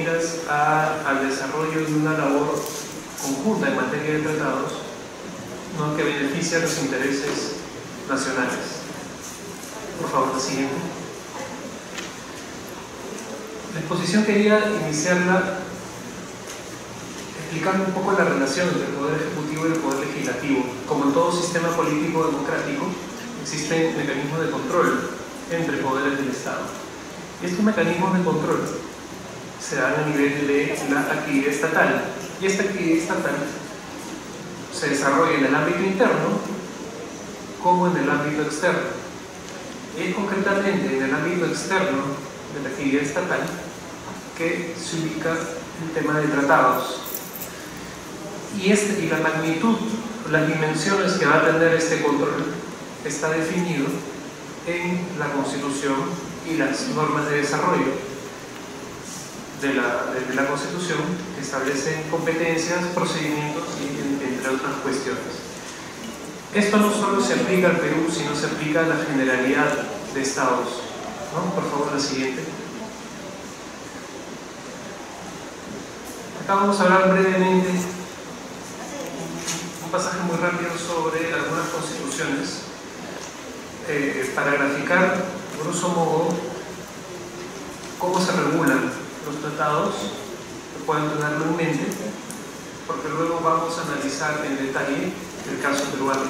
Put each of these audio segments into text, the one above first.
miras al desarrollo de una labor conjunta en materia de tratados, ¿no?, que beneficia a los intereses nacionales. Por favor, la siguiente. La exposición quería iniciarla explicando un poco la relación entre el Poder Ejecutivo y el Poder Legislativo. Como en todo sistema político democrático, existen mecanismos de control entre poderes del Estado. Y estos mecanismos de control se dan a nivel de la actividad estatal. Y esta actividad estatal se desarrolla en el ámbito interno como en el ámbito externo. Y es concretamente en el ámbito externo de la actividad estatal que se ubica el tema de tratados. Y la magnitud, las dimensiones que va a tener este control está definido en la Constitución y las normas de desarrollo de la Constitución, que establecen competencias, procedimientos y entre otras cuestiones. Esto no solo se aplica al Perú, sino se aplica a la generalidad de estados, ¿no? Por favor, la siguiente. Acá vamos a hablar brevemente, un pasaje muy rápido sobre algunas constituciones, para graficar, grosso modo, cómo se regulan los tratados, que puedan tenerlo en mente, porque luego vamos a analizar en detalle el caso peruano.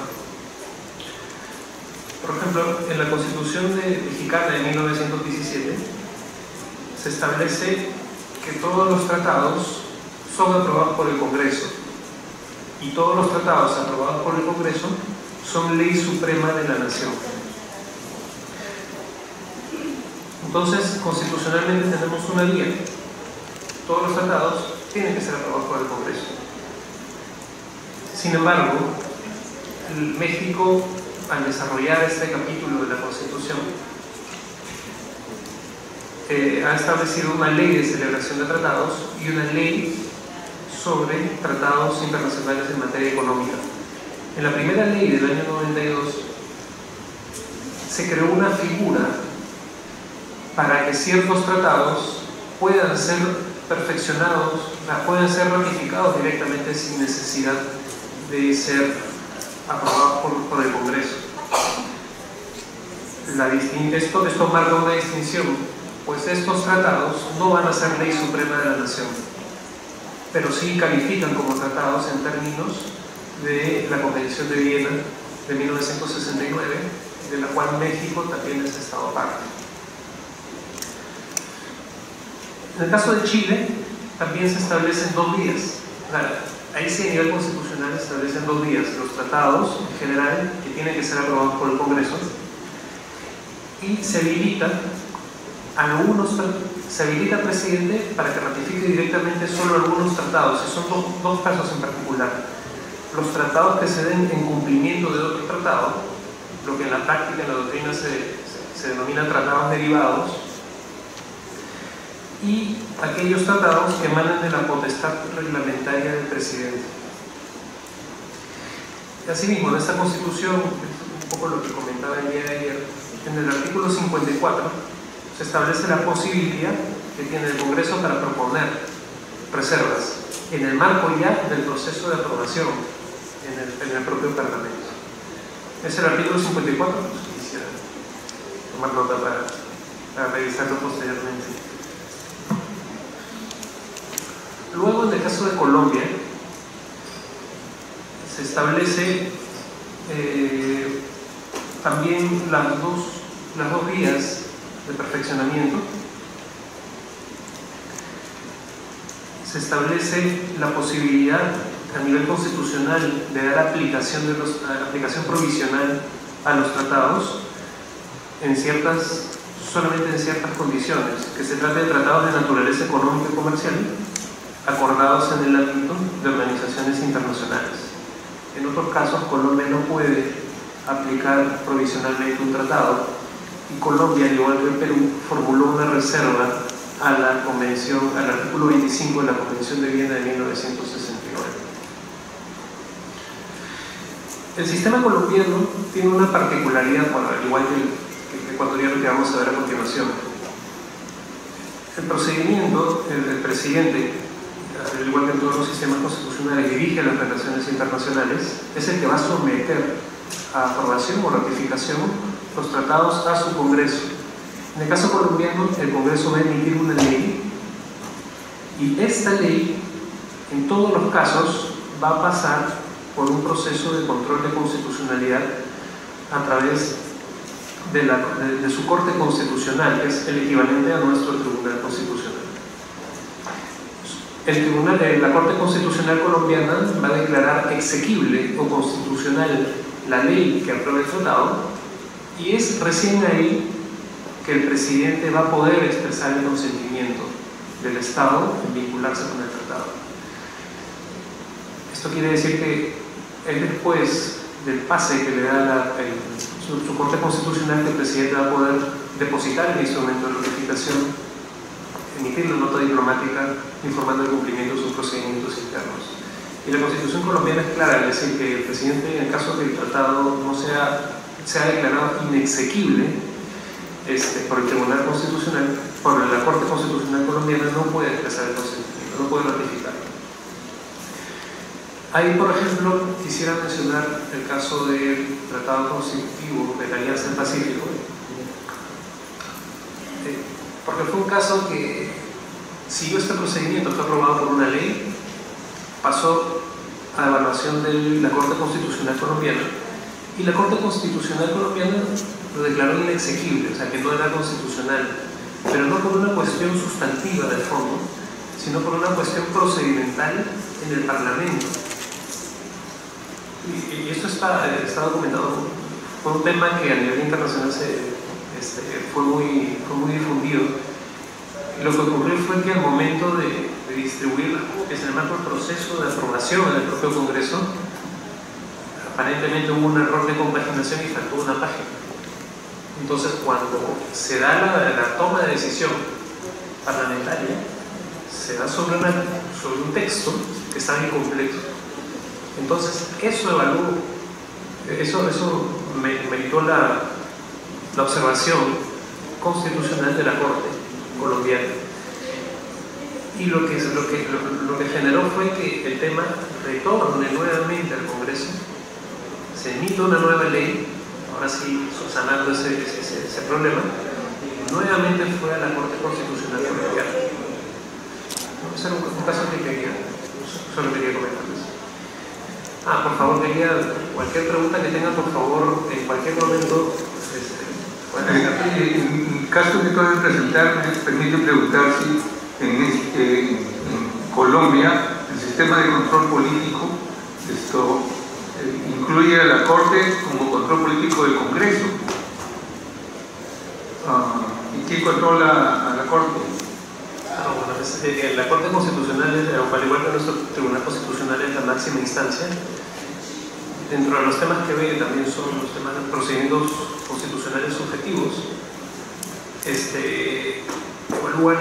Por ejemplo, en la Constitución mexicana de 1917 se establece que todos los tratados son aprobados por el Congreso, y todos los tratados aprobados por el Congreso son ley suprema de la nación. Entonces, constitucionalmente tenemos una guía. Todos los tratados tienen que ser aprobados por el Congreso. Sin embargo, México, al desarrollar este capítulo de la Constitución, ha establecido una ley de celebración de tratados y una ley sobre tratados internacionales en materia económica. En la primera ley del año 92 se creó una figura para que ciertos tratados puedan ser perfeccionados, pueden ser ratificados directamente sin necesidad de ser aprobados por el Congreso. Esto marca una distinción, pues estos tratados no van a ser ley suprema de la nación, pero sí califican como tratados en términos de la Convención de Viena de 1969, de la cual México también es Estado parte. En el caso de Chile, también se establecen dos vías. Ahí sí, a nivel constitucional, se establecen dos vías: los tratados en general, que tienen que ser aprobados por el Congreso, y se habilita al presidente para que ratifique directamente solo algunos tratados. Y son dos casos en particular: los tratados que se den en cumplimiento de otro tratado, lo que en la práctica, en la doctrina se denomina tratados derivados, y aquellos tratados que emanan de la potestad reglamentaria del presidente. Asimismo, en esta Constitución, un poco lo que comentaba el día de ayer, en el artículo 54 se establece la posibilidad que tiene el Congreso para proponer reservas en el marco ya del proceso de aprobación en el propio Parlamento. Es el artículo 54, pues quisiera tomar nota para revisarlo posteriormente. Luego, en el caso de Colombia, se establece también las dos vías de perfeccionamiento. Se establece la posibilidad a nivel constitucional de dar aplicación provisional a los tratados solamente en ciertas condiciones, que se trate de tratados de naturaleza económica y comercial acordados en el ámbito de organizaciones internacionales. En otros casos, Colombia no puede aplicar provisionalmente un tratado, y Colombia, al igual que el Perú, formuló una reserva a la convención, al artículo 25 de la Convención de Viena de 1969. El sistema colombiano tiene una particularidad, al igual que el ecuatoriano, que vamos a ver a continuación. El procedimiento, el presidente, al igual que en todos los sistemas constitucionales, dirige las relaciones internacionales, es el que va a someter a aprobación o ratificación los tratados a su Congreso. En el caso colombiano, el Congreso va a emitir una ley y esta ley, en todos los casos, va a pasar por un proceso de control de constitucionalidad a través de su Corte Constitucional, que es el equivalente a nuestro Tribunal Constitucional. La Corte Constitucional colombiana va a declarar exequible o constitucional la ley que apruebe el tratado, y es recién ahí que el presidente va a poder expresar el consentimiento del Estado en vincularse con el tratado. Esto quiere decir que es después del pase que le da su Corte Constitucional que el presidente va a poder depositar el instrumento de ratificación, emitir la nota diplomática informando el cumplimiento de sus procedimientos internos. Y la Constitución colombiana es clara, es decir, que el presidente, en el caso que el tratado no sea declarado inexequible por el Tribunal Constitucional, por la Corte Constitucional colombiana, no puede expresar el consentimiento, no puede ratificarlo. Ahí, por ejemplo, quisiera mencionar el caso del Tratado Constitutivo de la Alianza del Pacífico, porque fue un caso que siguió este procedimiento, fue aprobado por una ley, pasó a evaluación de la Corte Constitucional colombiana, y la Corte Constitucional colombiana lo declaró inexequible, o sea que no era constitucional, pero no por una cuestión sustantiva del fondo, sino por una cuestión procedimental en el Parlamento. Y esto está documentado. Fue un tema que a nivel internacional fue muy difundido. Y lo que ocurrió fue que al momento de distribuir las copias en el marco del proceso de aprobación en el propio Congreso, aparentemente hubo un error de compaginación y faltó una página. Entonces, cuando se da la toma de decisión parlamentaria, se da sobre un texto que estaba incompleto. Entonces, eso evaluó, eso meritó la observación constitucional de la Corte colombiana. Y lo que generó fue que el tema retorne nuevamente al Congreso, se emite una nueva ley, ahora sí subsanando ese problema, y nuevamente fue a la Corte Constitucional colombiana. Ese era un caso que solo quería comentarles. Por favor, cualquier pregunta que tengan, por favor, en cualquier momento. En el caso que acabo de presentar, me permite preguntar si en Colombia el sistema de control político incluye a la Corte como control político del Congreso. ¿Y quién controla a la Corte? La Corte Constitucional, al igual que nuestro Tribunal Constitucional, es la máxima instancia. Dentro de los temas que ve también son los temas de procedimientos constitucionales subjetivos. Evalúa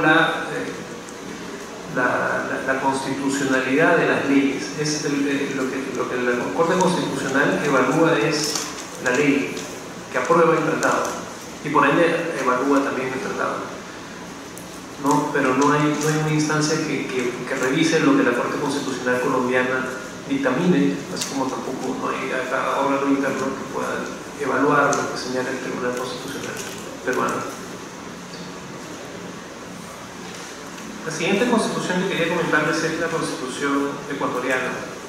la constitucionalidad de las leyes. Lo que la Corte Constitucional evalúa es la ley que aprueba el tratado y por ende evalúa también el tratado. ¿No? Pero no hay una instancia que revise lo que la Corte Constitucional colombiana dictamine, así como tampoco no hay órgano interno que pueda evaluar lo que señala el Tribunal Constitucional peruano. La siguiente constitución que quería comentarles es la Constitución ecuatoriana.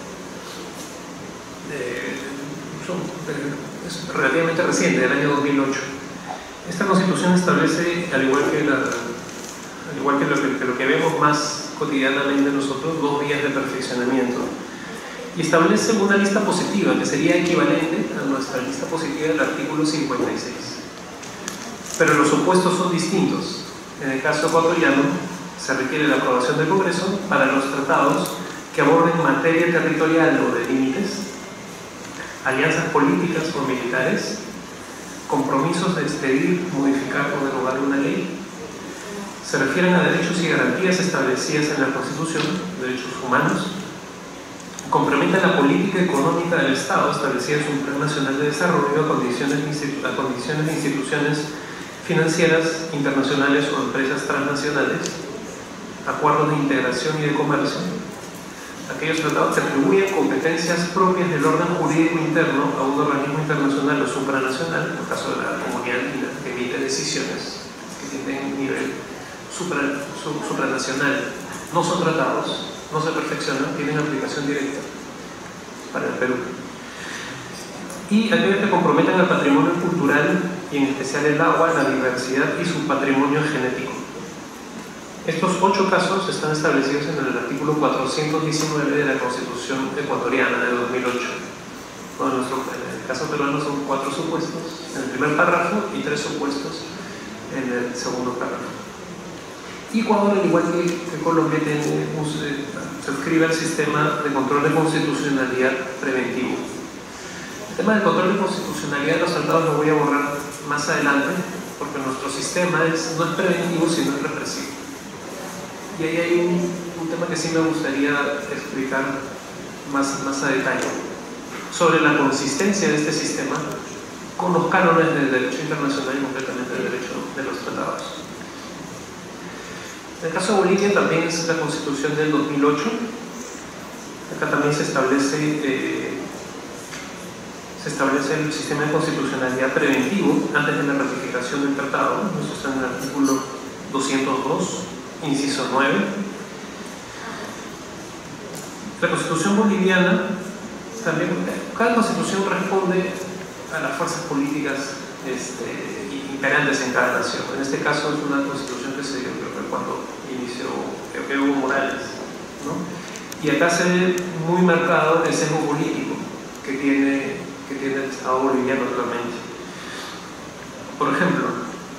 Es relativamente reciente, del año 2008. Esta constitución establece, al igual que lo que vemos más cotidianamente nosotros, 2 vías de perfeccionamiento, y establece una lista positiva que sería equivalente a nuestra lista positiva del artículo 56, pero los supuestos son distintos. En el caso ecuatoriano se requiere la aprobación del Congreso para los tratados que aborden materia territorial o de límites, alianzas políticas o militares, compromisos de expedir, modificar o derogar una ley, se refieren a derechos y garantías establecidas en la Constitución, derechos humanos, comprometen la política económica del Estado establecida en su Plan Nacional de Desarrollo a condiciones de instituciones financieras internacionales o empresas transnacionales, acuerdos de integración y de comercio, aquellos tratados que atribuyen competencias propias del orden jurídico interno a un organismo internacional o supranacional, en el caso de la Comunidad Andina, que emite decisiones que tienen nivel supranacional, no son tratados, no se perfeccionan, tienen aplicación directa para el Perú. Y aquellos que comprometen al patrimonio cultural y en especial el agua, la diversidad y su patrimonio genético. Estos 8 casos están establecidos en el artículo 419 de la Constitución ecuatoriana de 2008. Bueno, en el caso peruano son 4 supuestos en el primer párrafo y 3 supuestos en el segundo párrafo. Y Ecuador, al igual que Colombia, suscribe al sistema de control de constitucionalidad preventivo. El tema del control de constitucionalidad de los tratados lo voy a borrar más adelante, porque nuestro sistema no es preventivo, sino es represivo. Y ahí hay un tema que sí me gustaría explicar más a detalle, sobre la consistencia de este sistema con los cánones del derecho internacional y concretamente del derecho de los tratados. En el caso de Bolivia también es la Constitución del 2008. Acá también se establece el sistema de constitucionalidad preventivo antes de la ratificación del tratado. Esto está en el artículo 202, inciso 9. La Constitución boliviana también, cada constitución responde a las fuerzas políticas imperantes en cada nación. En este caso es una constitución que se dio, creo que cuando inició Evo Morales, ¿no? Y acá se ve muy marcado el sesgo político que tiene el Estado boliviano actualmente. Por ejemplo,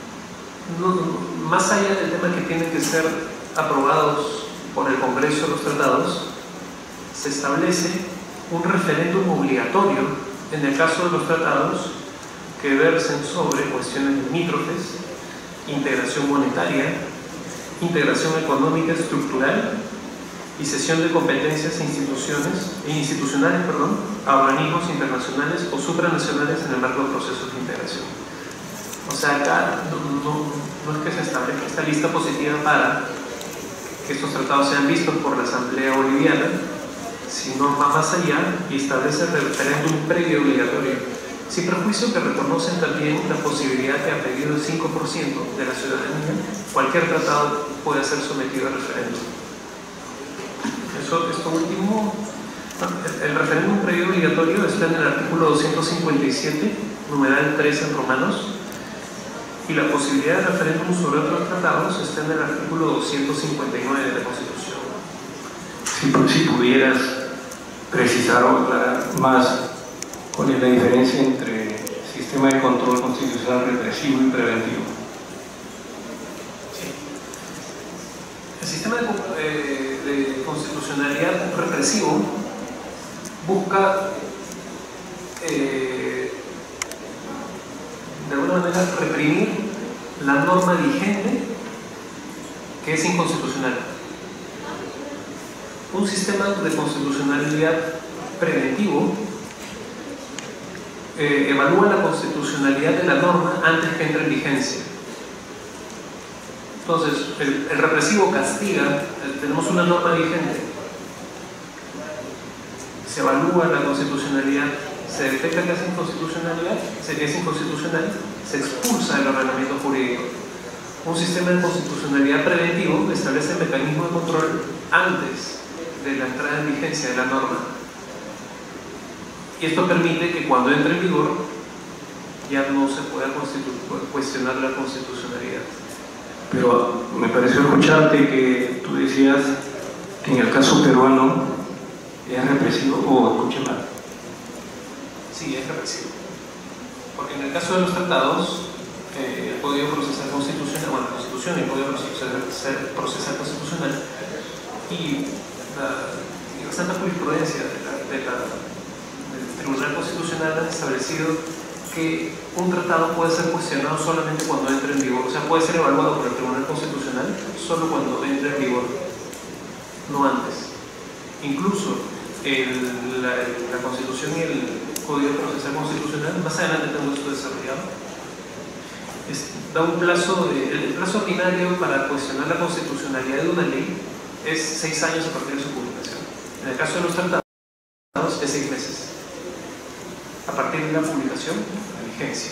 más allá del tema que tienen que ser aprobados por el Congreso de los tratados, se establece un referéndum obligatorio en el caso de los tratados que versen sobre cuestiones limítrofes, integración monetaria, integración económica estructural y cesión de competencias institucionales a organismos internacionales o supranacionales en el marco de procesos de integración. O sea, acá no es que se establezca esta lista positiva para que estos tratados sean vistos por la Asamblea Boliviana, sino va más allá y establece el referéndum previo obligatorio, sin perjuicio que reconocen también la posibilidad que a pedido del 5% de la ciudadanía, cualquier tratado puede ser sometido a referéndum. Esto último, el referéndum previo obligatorio está en el artículo 257, numeral 3 en romanos, y la posibilidad de referéndum sobre otros tratados está en el artículo 259 de la Constitución. Si pudieras precisar o aclarar más cuál es la diferencia entre sistema de control constitucional represivo y preventivo. Sí. El sistema de constitucionalidad represivo busca de alguna manera reprimir la norma vigente que es inconstitucional. Un sistema de constitucionalidad preventivo evalúa la constitucionalidad de la norma antes que entre en vigencia. Entonces, el represivo castiga, tenemos una norma vigente, se evalúa la constitucionalidad, se detecta que es inconstitucional, se expulsa del ordenamiento jurídico. Un sistema de constitucionalidad preventivo establece el mecanismo de control antes de la entrada en vigencia de la norma. Y esto permite que cuando entre en vigor ya no se pueda cuestionar la constitucionalidad. Pero me pareció escucharte que tú decías que en el caso peruano es represivo, o escuché mal. Sí, es represivo. Porque en el caso de los tratados, el Código Procesal Constitucional, bueno, la Constitución y el Código Procesal Constitucional y la santa jurisprudencia del Tribunal Constitucional han establecido que un tratado puede ser cuestionado solamente cuando entre en vigor, o sea, puede ser evaluado por el Tribunal Constitucional solo cuando entre en vigor, no antes. Incluso la Constitución y el Código Procesal Constitucional, más adelante tengo esto desarrollado, da un plazo, el plazo ordinario para cuestionar la constitucionalidad de una ley es 6 años a partir de su publicación. En el caso de los tratados es 6 meses. A partir de la publicación, la vigencia.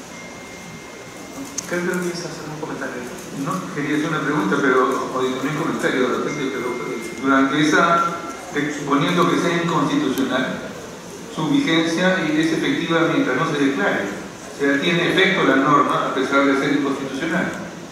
Creo que quieres hacer un comentario. No, quería hacer una pregunta, pero, o un comentario de repente, pero durante esa, suponiendo que sea inconstitucional, su vigencia es efectiva mientras no se declare. O sea, tiene efecto la norma a pesar de ser inconstitucional.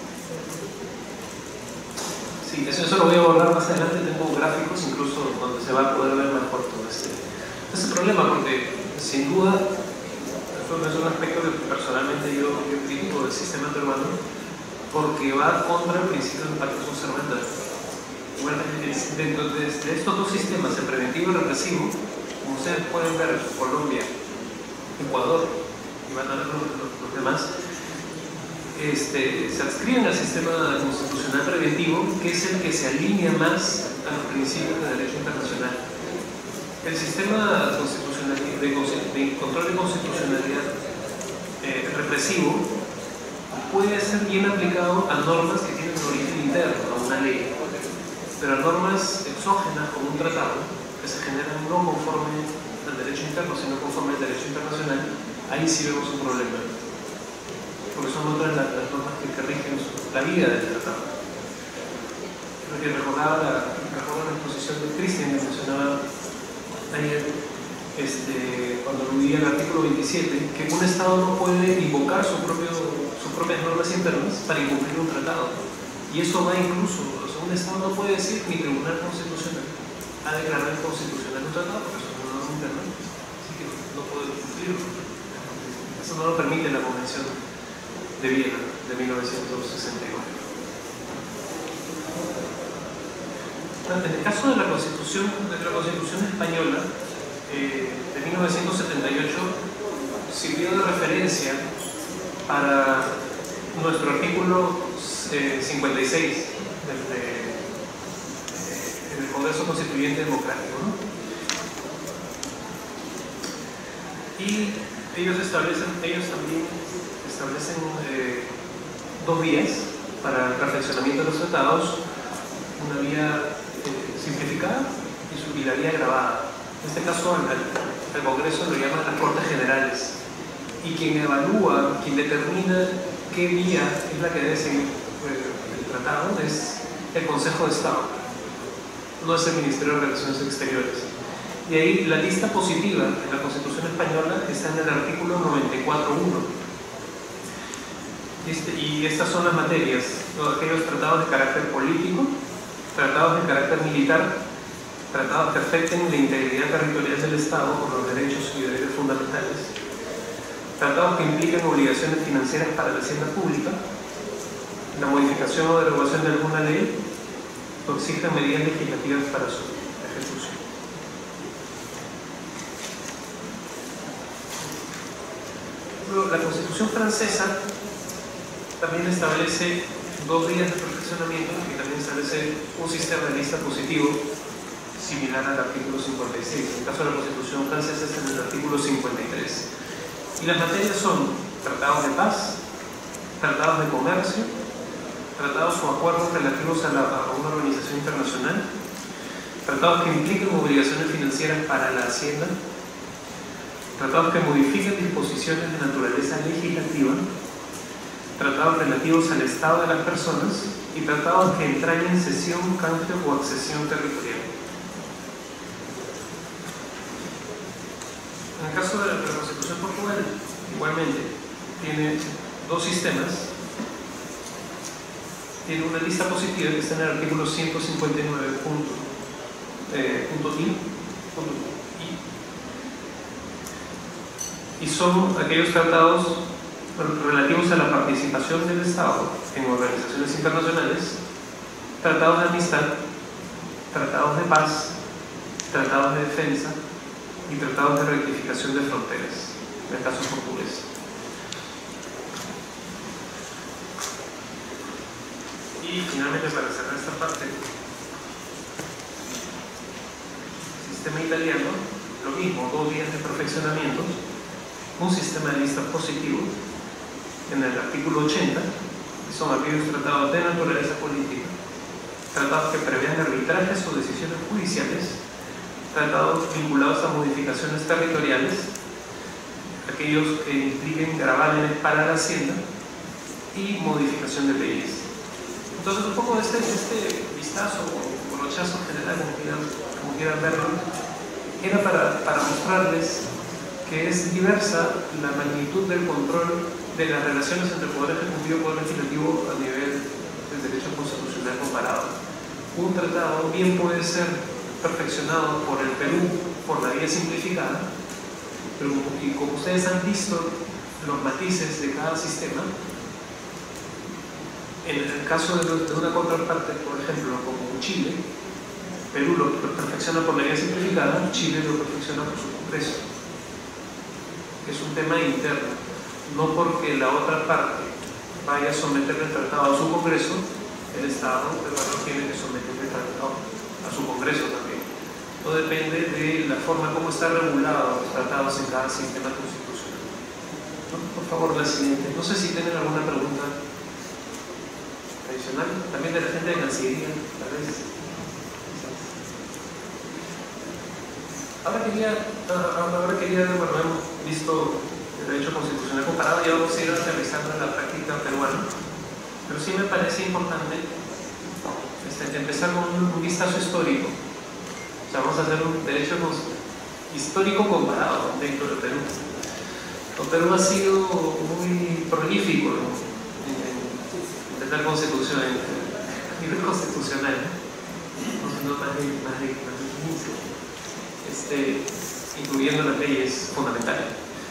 Sí, eso lo voy a abordar más adelante. Tengo gráficos incluso donde se va a poder ver mejor todo ese problema, porque sin duda es un aspecto que personalmente yo critico del sistema peruano, porque va contra el principio del pacto conservador. Bueno, dentro de estos dos sistemas, el preventivo y el represivo, como ustedes pueden ver, Colombia, Ecuador y van a ver los demás, se adscriben al sistema constitucional preventivo, que es el que se alinea más a los principios de derecho internacional. El sistema constitucional de control de constitucionalidad represivo puede ser bien aplicado a normas que tienen origen interno, a una ley, pero a normas exógenas como un tratado que se generan no conforme al derecho interno, sino conforme al derecho internacional, ahí sí vemos un problema, porque son otras las normas que rigen la vida del tratado. Creo que recordaba la exposición de Cristian que mencionaba ayer, cuando leía el artículo 27, que un Estado no puede invocar sus propias normas internas para incumplir un tratado. Y eso va incluso, un Estado no puede decir ni Tribunal Constitucional ha declarado inconstitucional un tratado porque es una norma interna, así que no puede cumplirlo. Eso no lo permite la Convención de Viena de 1969. En el caso de la Constitución española de 1978 sirvió de referencia para nuestro artículo 56 en el Congreso Constituyente Democrático, ¿no? Y ellos también establecen 2 vías para el perfeccionamiento de los tratados: una vía simplificada y la vía grabada. En este caso al Congreso lo llaman las Cortes Generales, y quien evalúa, quien determina qué vía es la que debe seguir el tratado es el Consejo de Estado, no es el Ministerio de Relaciones Exteriores. Y ahí la lista positiva de la Constitución española está en el artículo 94.1. Y estas son las materias: aquellos tratados de carácter político, tratados de carácter militar, tratados que afecten la integridad territorial del Estado por los derechos y deberes fundamentales, tratados que impliquen obligaciones financieras para la hacienda pública, la modificación o derogación de alguna ley, o exijan medidas legislativas para su ejecución. Luego, la Constitución francesa también establece 2 vías de perfeccionamiento, y también establece un sistema de lista positivo similar al artículo 56. En el caso de la Constitución francesa es en el artículo 53. Y las materias son tratados de paz, tratados de comercio, tratados o acuerdos relativos a una organización internacional, tratados que impliquen obligaciones financieras para la hacienda, tratados que modifiquen disposiciones de naturaleza legislativa, tratados relativos al estado de las personas y tratados que entrañen cesión, cambio o accesión territorial. En el caso de la Constitución Portugal, igualmente, tiene 2 sistemas. Tiene una lista positiva que está en el artículo 159.i, y son aquellos tratados relativos a la participación del Estado en organizaciones internacionales, tratados de amistad, tratados de paz, tratados de defensa y tratados de rectificación de fronteras, en el caso portugués. Y finalmente, para cerrar esta parte, el sistema italiano, lo mismo, 2 vías de perfeccionamiento, un sistema de listas positivo en el artículo 80, que son aquellos tratados de naturaleza política, tratados que prevean arbitrajes o decisiones judiciales, tratados vinculados a modificaciones territoriales, aquellos que impliquen gravámenes para la hacienda y modificación de leyes. Entonces, un poco este vistazo o brochazo general, como quieran verlo, era para mostrarles que es diversa la magnitud del control de las relaciones entre el Poder Ejecutivo y el Poder Legislativo a nivel del derecho constitucional comparado. Un tratado bien puede ser perfeccionado por el Perú por la vía simplificada, pero y como ustedes han visto los matices de cada sistema, en el caso de una contraparte, por ejemplo, como Chile, Perú lo perfecciona por la vía simplificada, Chile lo perfecciona por su Congreso. Es un tema interno, no porque la otra parte vaya a someter el tratado a su Congreso, el Estado peruano tiene que someter el tratado a su Congreso también. Todo depende de la forma como están regulados los tratados en cada sistema constitucional. ¿No? Por favor, la siguiente. No sé si tienen alguna pregunta adicional, también de la gente de Cancillería, tal vez. Ahora quería, bueno, hemos visto el derecho constitucional comparado y vamos a ir aterrizando en la práctica peruana, pero sí me parece importante empezar con un vistazo histórico. O sea, vamos a hacer un derecho histórico comparado dentro de Perú. Perú ha sido muy prolífico en tener constitución, a nivel constitucional, no más de 15. Incluyendo las leyes fundamentales.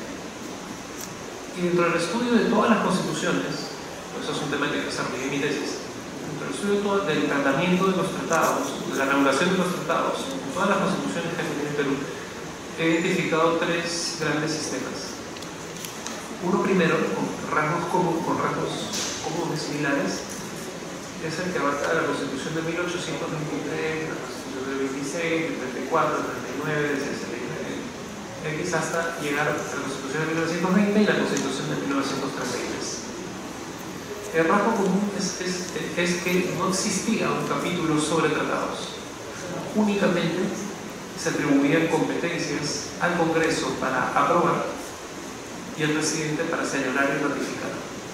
Y dentro del estudio de todas las constituciones, eso es un tema que desarrollé en mi tesis, dentro del estudio del tratamiento de los tratados, de la regulación de los tratados, en todas las constituciones que tiene Perú, he identificado tres grandes sistemas. Uno primero, con rasgos comunes similares, es el que abarca la Constitución de 1823, la Constitución del 26, del 34, del 39, del 69, X hasta llegar a la Constitución de 1920 y la Constitución de 1933. El rasgo común es que no existía un capítulo sobre tratados. Únicamente se atribuían competencias al Congreso para aprobar y al presidente para señalar y ratificar.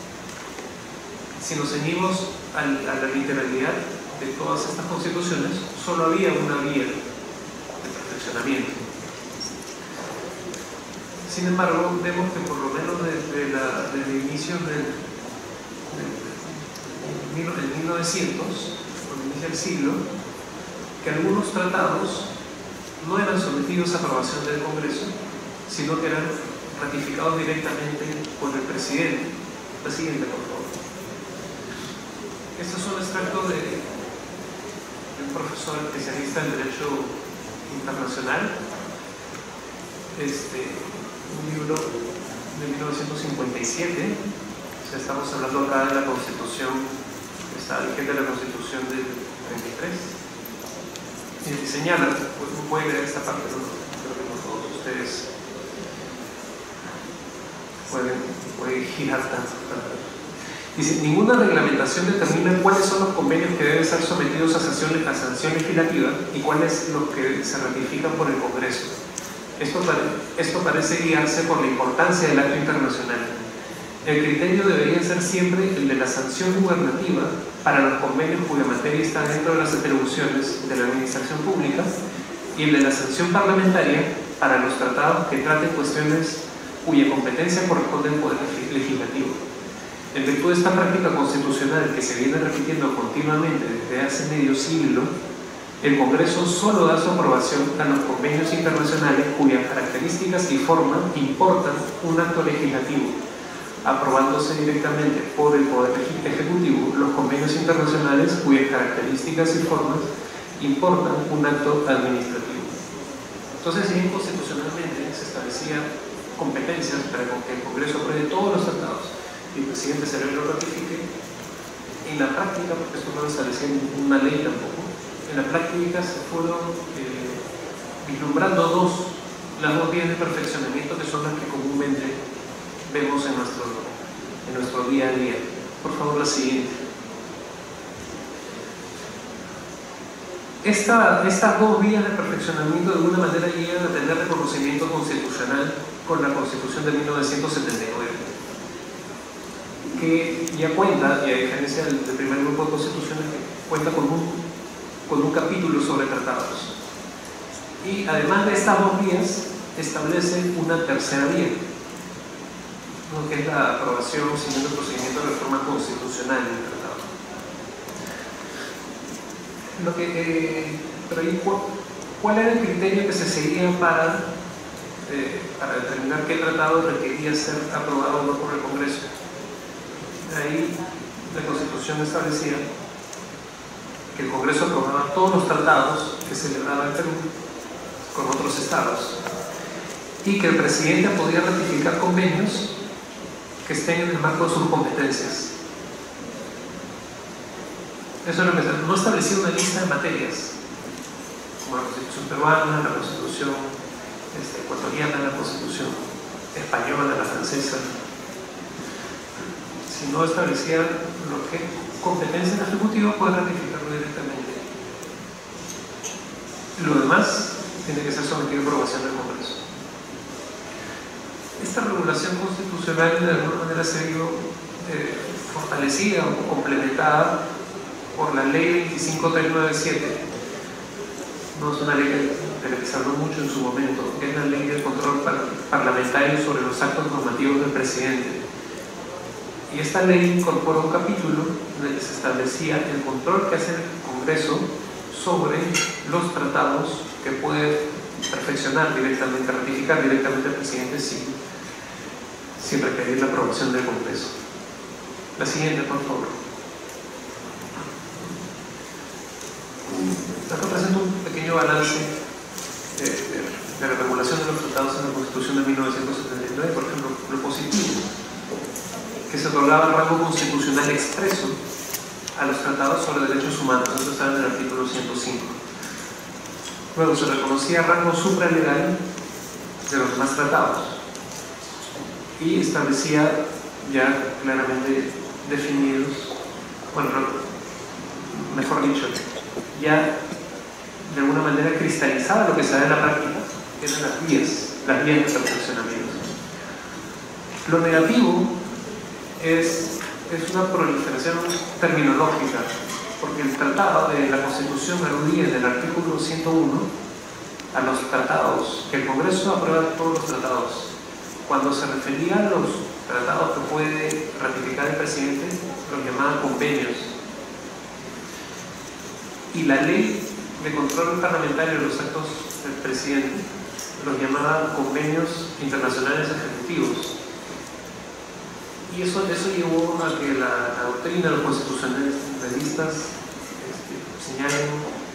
Si nos ceñimos a la literalidad de todas estas constituciones, solo había una vía de perfeccionamiento. Sin embargo, vemos que por lo menos desde inicios del 1900, cuando inicia el siglo, que algunos tratados no eran sometidos a aprobación del Congreso, sino que eran ratificados directamente por el presidente. La siguiente, por favor. Este es un extracto de un profesor especialista en Derecho Internacional, un libro de 1957, o sea, estamos hablando acá de la Constitución, está vigente la Constitución del 33, y señala, pues no puede leer esta parte, ¿no? Creo que no todos ustedes pueden girar tanto. Dice, ninguna reglamentación determina cuáles son los convenios que deben ser sometidos a sanción legislativa y cuáles los que se ratifican por el Congreso. Esto parece guiarse por la importancia del acto internacional. El criterio debería ser siempre el de la sanción gubernativa para los convenios cuya materia está dentro de las atribuciones de la administración pública y el de la sanción parlamentaria para los tratados que traten cuestiones cuya competencia corresponde al Poder Legislativo. En virtud de esta práctica constitucional que se viene repitiendo continuamente desde hace medio siglo, el Congreso solo da su aprobación a los convenios internacionales cuyas características y forma importan un acto legislativo, aprobándose directamente por el Poder Ejecutivo los convenios internacionales cuyas características y formas importan un acto administrativo. Entonces, si bien constitucionalmente se establecían competencias para que el Congreso apruebe todos los tratados y el presidente se lo ratifique, en la práctica, porque esto no lo establecía en una ley tampoco, en la práctica se fueron vislumbrando las dos vías de perfeccionamiento que son las que comúnmente vemos en nuestro en nuestro día a día. Por favor, la siguiente. Estas dos vías de perfeccionamiento de alguna manera llegan a tener reconocimiento constitucional con la Constitución de 1979, que ya cuenta, y a diferencia del primer grupo de constituciones, que cuenta con un capítulo sobre tratados. Y además de estas dos vías, establece una tercera vía, ¿no?, que es la aprobación siguiendo el procedimiento de reforma constitucional del tratado. Pero ahí, ¿cuál era el criterio que se seguía para determinar qué tratado requería ser aprobado o no por el Congreso? Ahí la Constitución establecía que el Congreso aprobaba todos los tratados que celebraba el Perú con otros estados y que el presidente podía ratificar convenios que estén en el marco de sus competencias. Eso es lo que no establecía una lista de materias como la Constitución peruana, la Constitución ecuatoriana, la Constitución española, la francesa, sino establecía lo que competencia del Ejecutivo puede ratificarlo directamente. Lo demás tiene que ser sometido a aprobación del Congreso. Esta regulación constitucional de alguna manera se vio fortalecida o complementada por la ley 25397. No es una ley de la que se habló mucho en su momento, es la ley del control parlamentario sobre los actos normativos del presidente. Y esta ley incorpora un capítulo en el que se establecía el control que hace el Congreso sobre los tratados que puede perfeccionar directamente, ratificar directamente al presidente sin requerir la aprobación del Congreso. La siguiente, por favor. Acá presento un pequeño balance de la regulación de los tratados en la Constitución de 1979. Por ejemplo, lo positivo, que se otorgaba rango constitucional expreso a los tratados sobre derechos humanos. Eso está en el artículo 105. Luego se reconocía rango supralegal de los demás tratados y establecía ya claramente definidos, bueno, mejor dicho, ya de alguna manera cristalizaba lo que se da en la práctica, que eran las vías de perfeccionamiento. Lo negativo es una proliferación terminológica, porque el tratado de la Constitución aludía en el artículo 101 a los tratados, que el Congreso aprueba todos los tratados. Cuando se refería a los tratados que puede ratificar el presidente, los llamaban convenios. Y la ley de control parlamentario de los actos del presidente los llamaba convenios internacionales ejecutivos. Y eso llevó a que la doctrina de los constitucionalistas señalen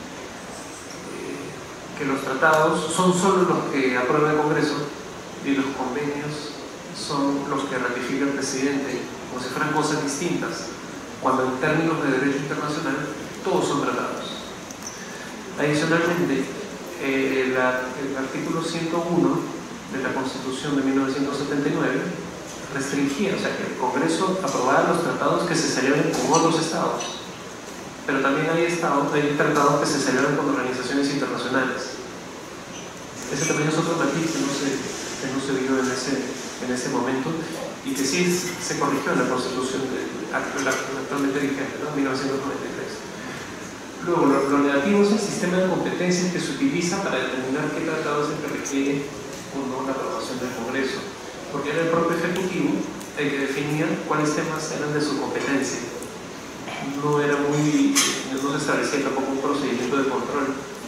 que los tratados son solo los que aprueba el Congreso y los convenios son los que ratifica el presidente, como si fueran cosas distintas, cuando en términos de derecho internacional todos son tratados. Adicionalmente, el artículo 101 de la Constitución de 1979 restringía, o sea, que el Congreso aprobara los tratados que se celebren con otros estados, pero también hay tratados que se celebran con organizaciones internacionales. Ese también es otro matiz que no se vio en ese momento y que sí se corrigió en la Constitución actualmente vigente, ¿no? 1993. Luego, lo negativo es el sistema de competencias que se utiliza para determinar qué tratado es el que requiere o no la aprobación del Congreso, porque era el propio Ejecutivo el que definía cuáles temas eran de su competencia. No se establecía tampoco un procedimiento de control.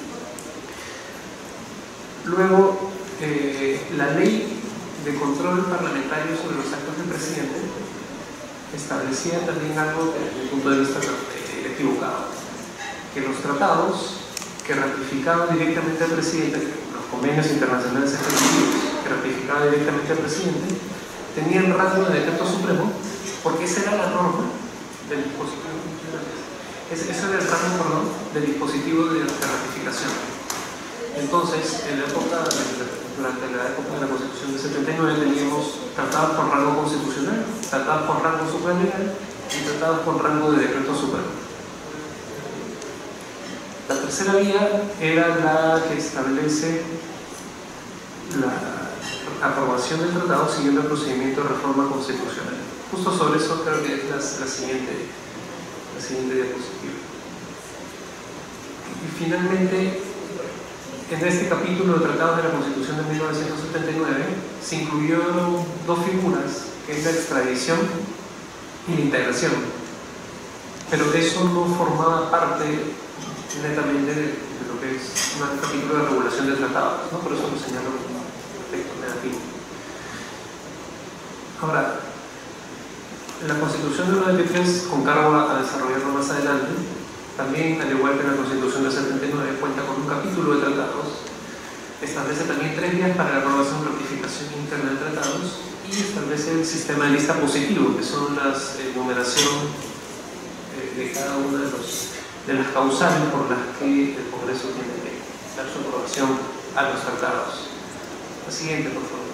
Luego, la ley de control parlamentario sobre los actos del presidente establecía también algo desde mi punto de vista equivocado, que los tratados que ratificaban directamente al presidente, los convenios internacionales ejecutivos que ratificaban directamente al presidente, tenían rango de decreto supremo, porque esa era la norma del dispositivo, ese era el rango, del dispositivo de ratificación. Entonces, durante la época de la Constitución de 79 teníamos tratados con rango constitucional, tratados con rango supralegal y tratados con rango de decreto supremo. La tercera vía era la que establece la aprobación del tratado siguiendo el procedimiento de reforma constitucional. Justo sobre eso creo que es la siguiente diapositiva. Y finalmente, en este capítulo de tratados de la Constitución de 1979 se incluyeron dos figuras, que es la extradición y la integración, pero eso no formaba parte netamente de lo que es un capítulo de regulación de tratados, ¿no? Por eso lo señalo como aspecto negativo. Ahora, la Constitución de 93, con cargo a desarrollarlo más adelante, también, al igual que la Constitución de 79, cuenta con un capítulo de tratados, establece también 3 vías para la aprobación y ratificación interna de tratados y establece el sistema de lista positivo, que son las numeración de cada una de las causales por las que el Congreso tiene que dar su aprobación a los tratados. La siguiente, por favor.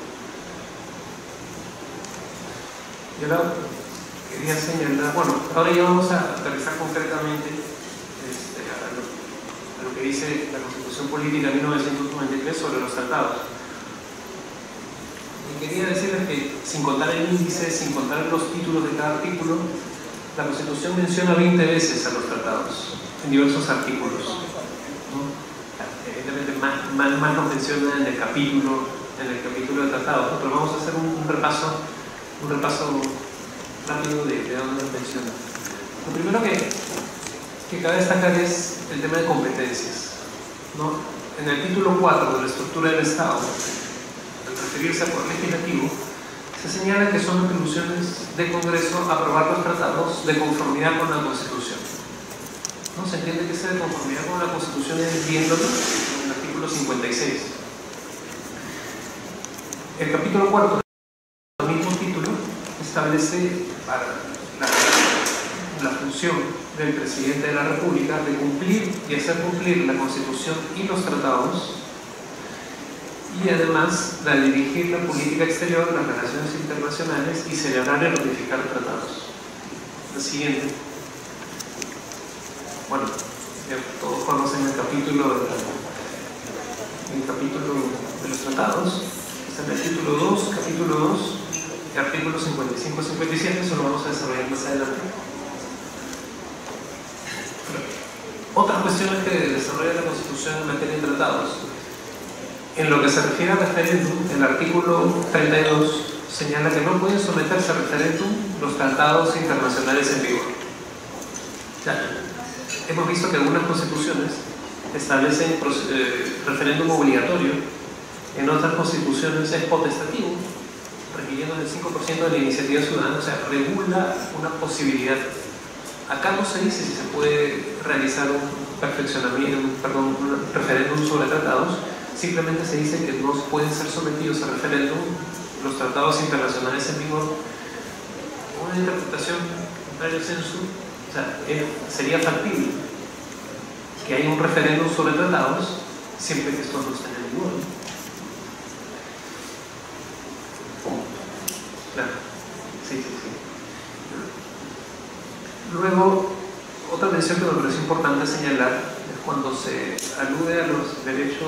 Y ahora quería señalar, bueno, ahora ya vamos a aterrizar concretamente a lo que dice la Constitución Política de 1993 sobre los tratados. Y quería decirles que, sin contar el índice, sin contar los títulos de cada artículo, la Constitución menciona 20 veces a los tratados en diversos artículos, ¿no? Evidentemente más nos menciona en el capítulo de tratados, ¿no? Pero vamos a hacer un repaso rápido de dónde nos menciona. Lo primero que cabe destacar es el tema de competencias, ¿no? En el título 4 de la estructura del Estado, al referirse a poder legislativo, se señala que son atribuciones del Congreso aprobar los tratados de conformidad con la Constitución, ¿no? Se entiende que esa de conformidad con la Constitución es viéndolo en el artículo 56. El capítulo 4 del mismo título establece para la función del presidente de la República de cumplir y hacer cumplir la Constitución y los tratados, y además la de dirigir la política exterior, las relaciones internacionales y celebrar y ratificar tratados. La siguiente. Bueno, ya todos conocen el capítulo de los tratados. Está en el título 2, capítulo 2, artículos 55 y 57, eso lo vamos a desarrollar más adelante. Otras cuestiones que desarrolla la Constitución en materia de tratados. En lo que se refiere a referéndum, el artículo 32 señala que no pueden someterse a referéndum los tratados internacionales en vigor. Ya, hemos visto que algunas constituciones establecen referéndum obligatorio, en otras constituciones es potestativo, requiriendo del 5% de la iniciativa ciudadana, o sea, regula una posibilidad. Acá no se dice si se puede realizar un referéndum sobre tratados, simplemente se dice que no pueden ser sometidos a referéndum los tratados internacionales en vigor. Una interpretación contraria al censo, o sea, sería factible que haya un referéndum sobre tratados siempre que estos no estén en vigor. Claro, sí. Luego, otra mención que me parece importante señalar es cuando se alude a los derechos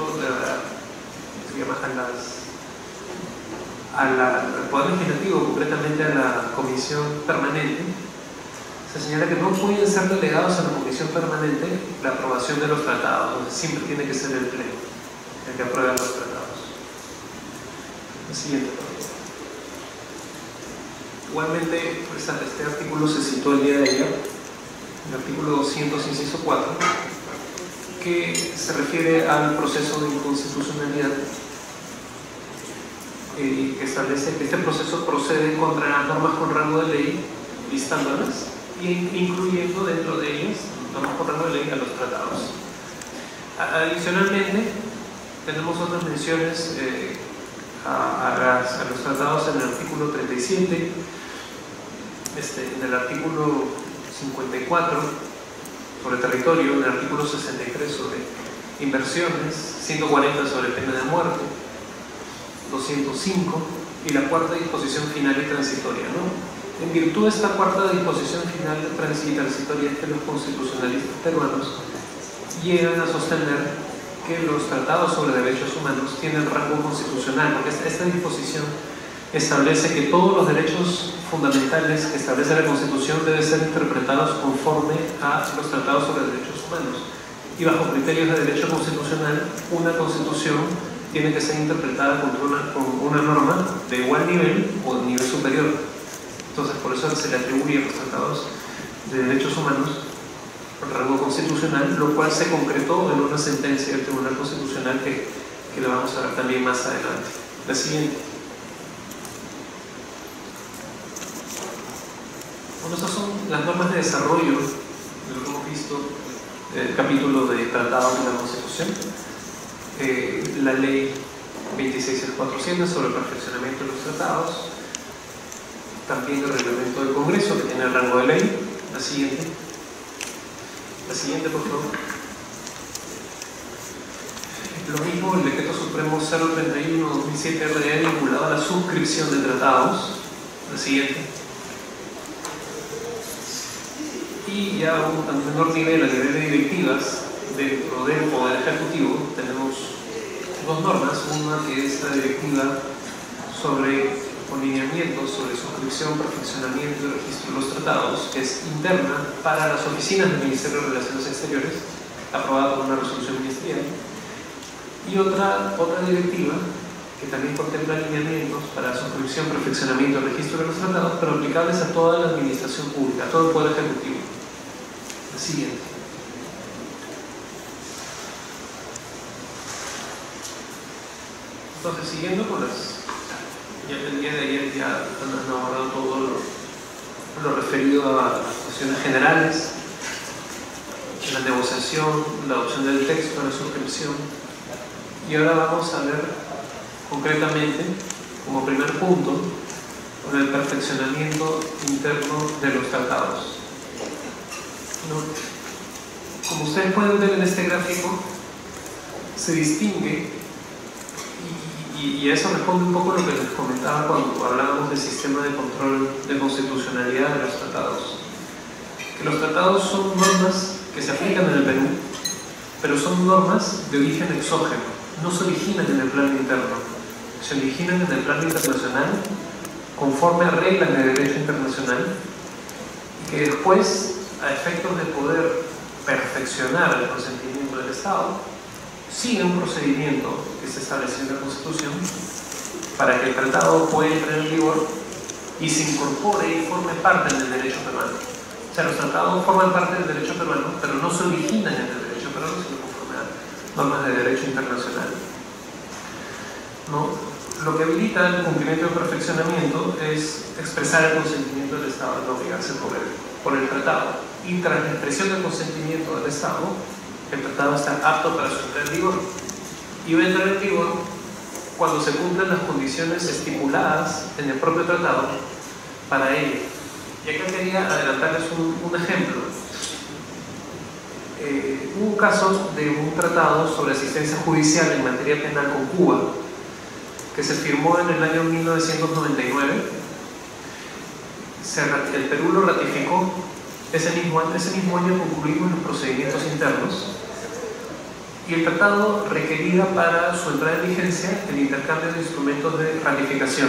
al Poder Legislativo, concretamente a la Comisión Permanente. Se señala que no pueden ser delegados a la Comisión Permanente la aprobación de los tratados, siempre tiene que ser el Pleno el que apruebe los tratados. El siguiente, por favor. Igualmente, este artículo se citó el día de ayer, el artículo 200, inciso 4, que se refiere al proceso de inconstitucionalidad y que establece que este proceso procede contra las normas con rango de ley, listándolas e incluyendo dentro de ellas normas con rango de ley a los tratados. Adicionalmente, tenemos otras menciones a los tratados en el artículo 37, en el artículo 54 sobre territorio, en el artículo 63 sobre inversiones, 140 sobre pena de muerte, 205, y la cuarta disposición final y transitoria, ¿no? En virtud de esta cuarta disposición final y transitoria es que los constitucionalistas peruanos llegan a sostener que los tratados sobre derechos humanos tienen rango constitucional, porque esta disposición establece que todos los derechos fundamentales que establece la Constitución deben ser interpretados conforme a los tratados sobre derechos humanos. Y bajo criterios de derecho constitucional, una Constitución tiene que ser interpretada con una norma de igual nivel o de nivel superior. Entonces, por eso se le atribuye a los tratados de derechos humanos el rango constitucional, lo cual se concretó en una sentencia del Tribunal Constitucional que le vamos a ver también más adelante. La siguiente. Bueno, estas son las normas de desarrollo de lo que hemos visto, el capítulo de tratados de la Constitución, la ley 26647 sobre el perfeccionamiento de los tratados, también el reglamento del Congreso que tiene el rango de ley. La siguiente. La siguiente, por favor. Lo mismo el Decreto Supremo 031/2007 RD vinculado a la suscripción de tratados. La siguiente. Y ya a un menor nivel, a nivel de directivas, dentro del Poder Ejecutivo, tenemos dos normas. Una que es la directiva sobre lineamientos sobre suscripción, perfeccionamiento y registro de los tratados, que es interna para las oficinas del Ministerio de Relaciones Exteriores, aprobada por una resolución ministerial. Y otra directiva que también contempla lineamientos para suscripción, perfeccionamiento y registro de los tratados, pero aplicables a toda la administración pública, a todo el Poder Ejecutivo. La siguiente. Entonces, siguiendo con las... Ya el día de ayer ya han abordado todo lo referido a las cuestiones generales, la negociación, la adopción del texto, la suscripción. Y ahora vamos a ver concretamente, como primer punto, con el perfeccionamiento interno de los tratados. ¿No? Como ustedes pueden ver en este gráfico, se distingue, y eso responde un poco a lo que les comentaba cuando hablábamos del sistema de control de constitucionalidad de los tratados. Que los tratados son normas que se aplican en el Perú, pero son normas de origen exógeno, no se originan en el plano interno, se originan en el plano internacional conforme a reglas de derecho internacional, y que después, a efectos de poder perfeccionar el consentimiento del Estado, sigue un procedimiento que se estableció en la Constitución para que el tratado pueda entrar en vigor y se incorpore y forme parte del derecho peruano. O sea, los tratados forman parte del derecho peruano, pero no se originan en el derecho peruano, sino conforme a normas de derecho internacional. ¿No? Lo que habilita el cumplimiento del perfeccionamiento es expresar el consentimiento del Estado al obligarse por el tratado. Y tras la expresión del consentimiento del Estado, el tratado está apto para su entrada en vigor. Y va a entrar en vigor cuando se cumplan las condiciones estipuladas en el propio tratado para ello. Y acá quería adelantarles un ejemplo. Hubo un caso de un tratado sobre asistencia judicial en materia penal con Cuba, que se firmó en el año 1999. El Perú lo ratificó. Ese mismo año concluimos los procedimientos internos y el tratado requería para su entrada en vigencia el intercambio de instrumentos de ratificación.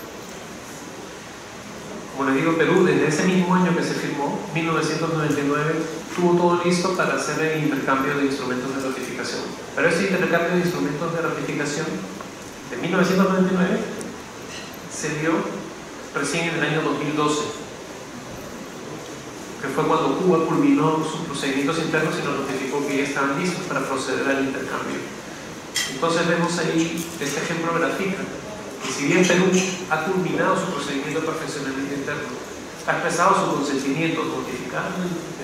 Como les digo, Perú desde ese mismo año que se firmó, 1999, tuvo todo listo para hacer el intercambio de instrumentos de ratificación. Pero ese intercambio de instrumentos de ratificación de 1999 se dio recién en el año 2012. Que fue cuando Cuba culminó sus procedimientos internos y nos notificó que ya estaban listos para proceder al intercambio. Entonces vemos ahí, este ejemplo grafica que si bien Perú ha culminado su procedimiento de perfeccionamiento interno, ha expresado su consentimiento, notificando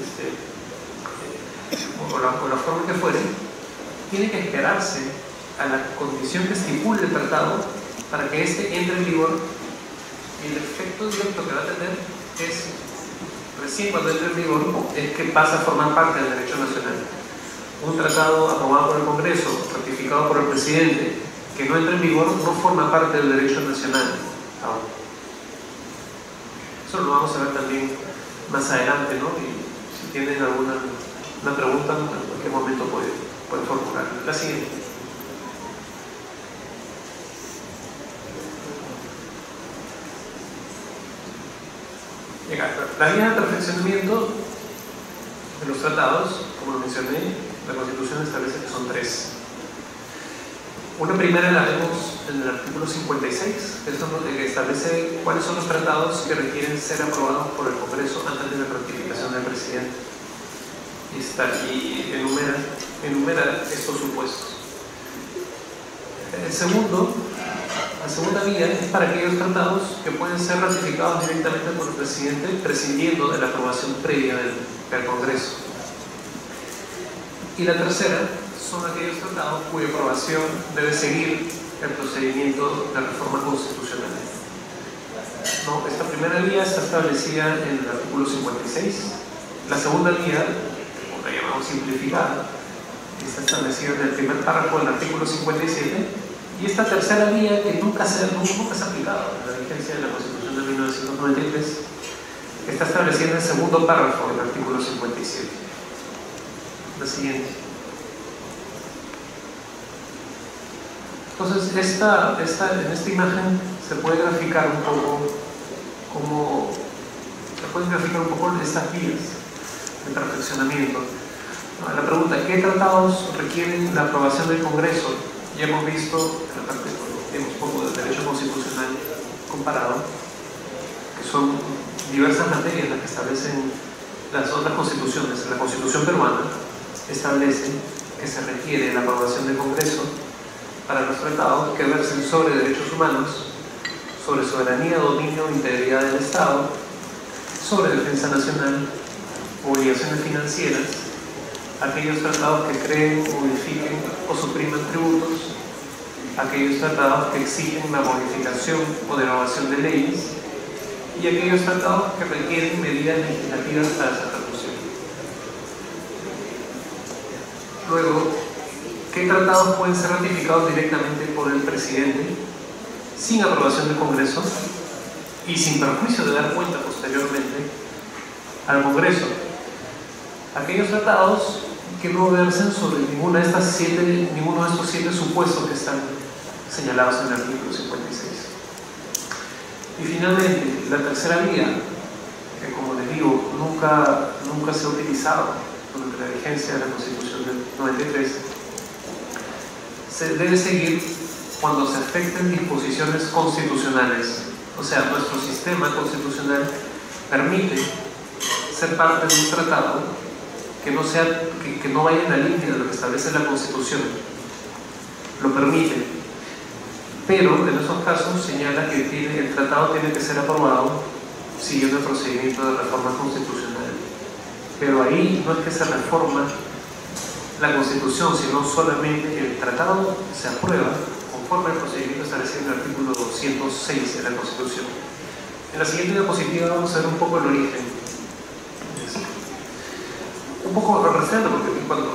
o la forma que fuere, tiene que esperarse a la condición que estipule el tratado para que éste entre en vigor, y el efecto directo que va a tener es recién cuando entre en vigor es que pasa a formar parte del derecho nacional. un tratado aprobado por el Congreso, ratificado por el presidente, que no entra en vigor, no forma parte del derecho nacional aún. Eso lo vamos a ver también más adelante, ¿no? Y si tienen alguna pregunta, en cualquier momento pueden formular. La siguiente. La línea de perfeccionamiento de los tratados, como lo mencioné, la Constitución establece que son 3. Una primera la vemos en el artículo 56, que es lo que establece cuáles son los tratados que requieren ser aprobados por el Congreso antes de la ratificación del presidente. Y enumera estos supuestos. La segunda vía es para aquellos tratados que pueden ser ratificados directamente por el presidente, prescindiendo de la aprobación previa del Congreso. Y la tercera son aquellos tratados cuya aprobación debe seguir el procedimiento de reforma constitucional. No, esta primera vía está establecida en el artículo 56. La segunda vía, como la llamamos simplificada, está establecida en el primer párrafo del artículo 57. Y esta tercera vía, que nunca se ha aplicado en la vigencia de la Constitución de 1993, está establecida en el segundo párrafo del artículo 57. La siguiente. Entonces, en esta imagen se puede graficar un poco estas vías de perfeccionamiento. La pregunta, ¿qué tratados requieren la aprobación del Congreso? Ya hemos visto en la parte un poco del derecho constitucional comparado, que son diversas materias las que establecen las otras constituciones. La Constitución peruana establece que se requiere la aprobación del Congreso para los tratados que versen sobre derechos humanos, sobre soberanía, dominio e integridad del Estado, sobre defensa nacional, obligaciones financieras, aquellos tratados que creen, modifiquen o supriman tributos, aquellos tratados que exigen la modificación o derogación de leyes y aquellos tratados que requieren medidas legislativas para esa ejecución. Luego, ¿qué tratados pueden ser ratificados directamente por el presidente sin aprobación del Congreso y sin perjuicio de dar cuenta posteriormente al Congreso? Aquellos tratados que no versen sobre ninguno de estos 7 supuestos que están señalados en el artículo 56. Y finalmente, la tercera vía, que como les digo, nunca se ha utilizado durante la vigencia de la Constitución del 93, se debe seguir cuando se afecten disposiciones constitucionales. O sea, nuestro sistema constitucional permite ser parte de un tratado que no vaya en la línea de lo que establece la Constitución. Lo permite, pero en esos casos señala que el tratado tiene que ser aprobado siguiendo el procedimiento de reforma constitucional. Pero ahí no es que se reforma la Constitución, sino solamente el tratado se aprueba conforme al procedimiento establecido en el artículo 206 de la Constitución. En la siguiente diapositiva vamos a ver un poco el origen. Un poco reciente, porque cuando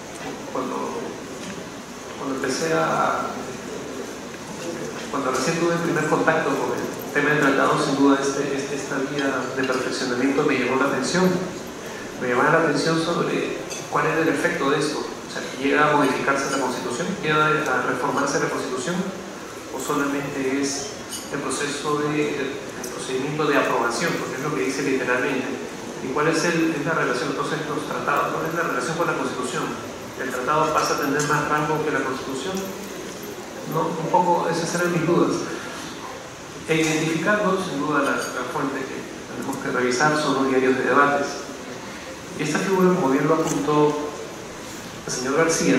recién tuve el primer contacto con el tema del tratado, sin duda esta vía de perfeccionamiento me llamó la atención. Me llamaba la atención sobre cuál era el efecto de esto. O sea, ¿llega a modificarse la Constitución? ¿Llega a reformarse la Constitución? ¿O solamente es el procedimiento de aprobación? Porque es lo que dice literalmente. ¿Y cuál es la relación entonces con los tratados? ¿Cuál es la relación con la Constitución? ¿El tratado pasa a tener más rango que la Constitución? ¿No? Un poco esas eran mis dudas. Identificando, sin duda, la fuente que tenemos que revisar son los diarios de debates. Y esta figura, como bien lo apuntó el señor García,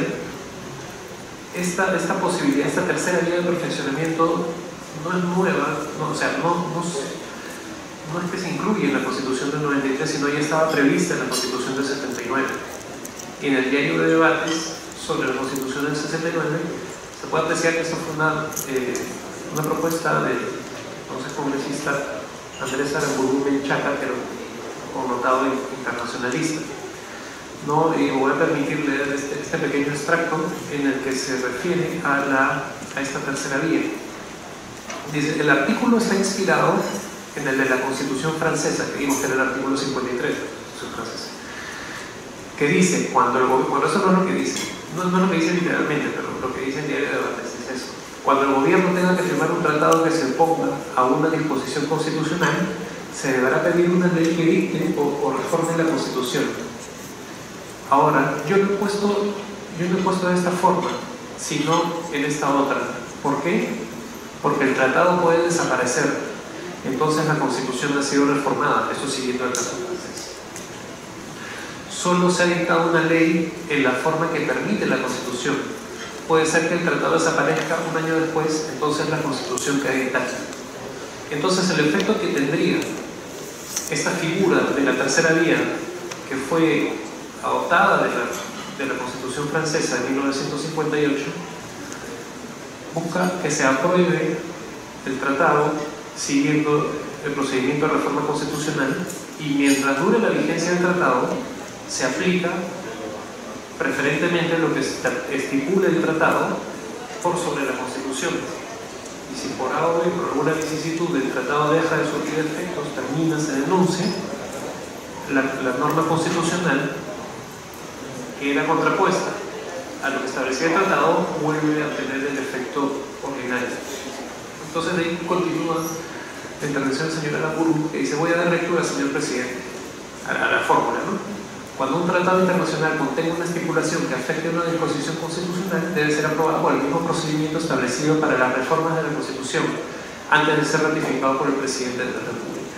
esta posibilidad, esta tercera vía de perfeccionamiento no es nueva, no es que se incluye en la Constitución del 93, sino ya estaba prevista en la Constitución del 79. Y en el diario de debates sobre la Constitución del 69 se puede apreciar que esto fue una propuesta del entonces congresista Andrés Aramburú Menchaca, que era un connotado internacionalista. ¿no? Y voy a permitir leer este pequeño extracto en el que se refiere a esta tercera vía. Dice, el artículo está inspirado en el de la Constitución francesa, que vimos que era el artículo 53 de la Constitución francesa, que dice, cuando eso no es lo que dice, no es lo que dice literalmente, pero lo que dice el diario de debates es eso. Cuando el gobierno tenga que firmar un tratado que se oponga a una disposición constitucional, se deberá pedir una ley que dicte o reforme la Constitución. Ahora, yo no he puesto de esta forma, sino en esta otra. ¿Por qué? Porque el tratado puede desaparecer. Entonces la Constitución ha sido reformada, eso siguiendo el caso francés. Solo se ha dictado una ley en la forma que permite la Constitución. Puede ser que el tratado desaparezca un año después, entonces la Constitución queda intacta. Entonces el efecto que tendría esta figura de la tercera vía, que fue adoptada de la Constitución francesa en 1958, busca que se apruebe el tratado siguiendo el procedimiento de reforma constitucional, y mientras dure la vigencia del tratado se aplica preferentemente lo que estipula el tratado por sobre la Constitución. Y si por A o B, por alguna vicisitud, el tratado deja de surtir efectos, termina, se denuncia, la norma constitucional que era contrapuesta a lo que establecía el tratado vuelve a tener el efecto ordinario. Entonces de ahí continúa la intervención del señor Aramburu, que dice, voy a dar lectura, señor presidente, a la fórmula, ¿no? Cuando un tratado internacional contenga una estipulación que afecte una disposición constitucional, debe ser aprobado por el mismo procedimiento establecido para las reformas de la Constitución, antes de ser ratificado por el presidente de la República.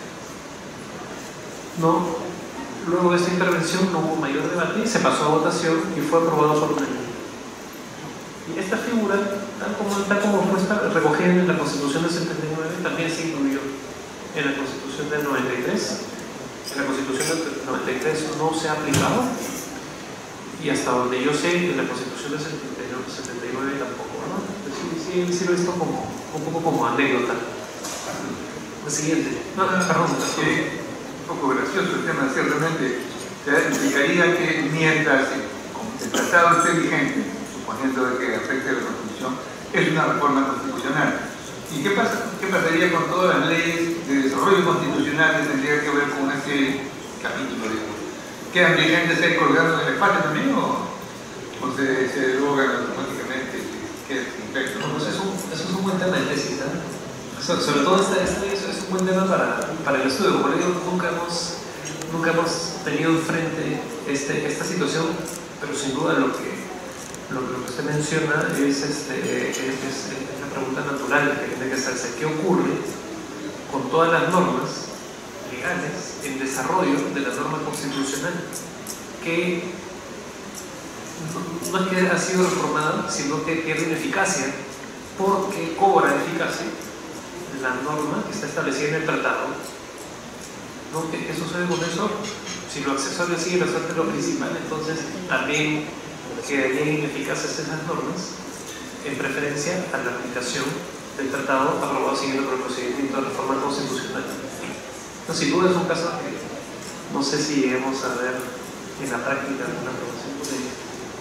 No, luego de esta intervención no hubo mayor debate y se pasó a votación y fue aprobado por unanimidad. Y esta figura, tal como fue recogida en la Constitución del 79, también se incluyó en la Constitución del 93. En la Constitución del 93 no se ha aplicado, y hasta donde yo sé, en la Constitución del 79 tampoco, ¿no? Sí lo he visto un poco como anécdota. La siguiente. Perdón. Un poco gracioso el tema, ciertamente. Implicaría que mientras el tratado esté vigente, suponiendo de que afecte a la Constitución, es una reforma constitucional. ¿Y qué pasaría con todas las leyes de desarrollo constitucional que tendría que ver con ese capítulo? ¿Quedan vigentes ahí colgando en el espacio también o se derogan automáticamente? Eso es un buen tema de tesis, ¿no? Sobre todo eso es un buen tema para el estudio. Por ello nunca hemos tenido enfrente esta situación, pero sin duda lo que usted menciona es la pregunta natural que tiene que hacerse. ¿Qué ocurre con todas las normas legales en desarrollo de la norma constitucional? Que no es que ha sido reformada, sino que pierde eficacia porque cobra eficacia la norma que está establecida en el tratado. ¿No? ¿Qué sucede con eso? Si lo accesorio sigue resuelve lo principal, entonces también quedarían ineficaces esas normas en preferencia a la aplicación del tratado aprobado siguiendo por el procedimiento de reforma constitucional. No, sin duda es un caso que no sé si lleguemos a ver en la práctica una aprobación por ello.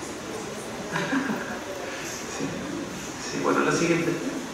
Sí, bueno, la siguiente.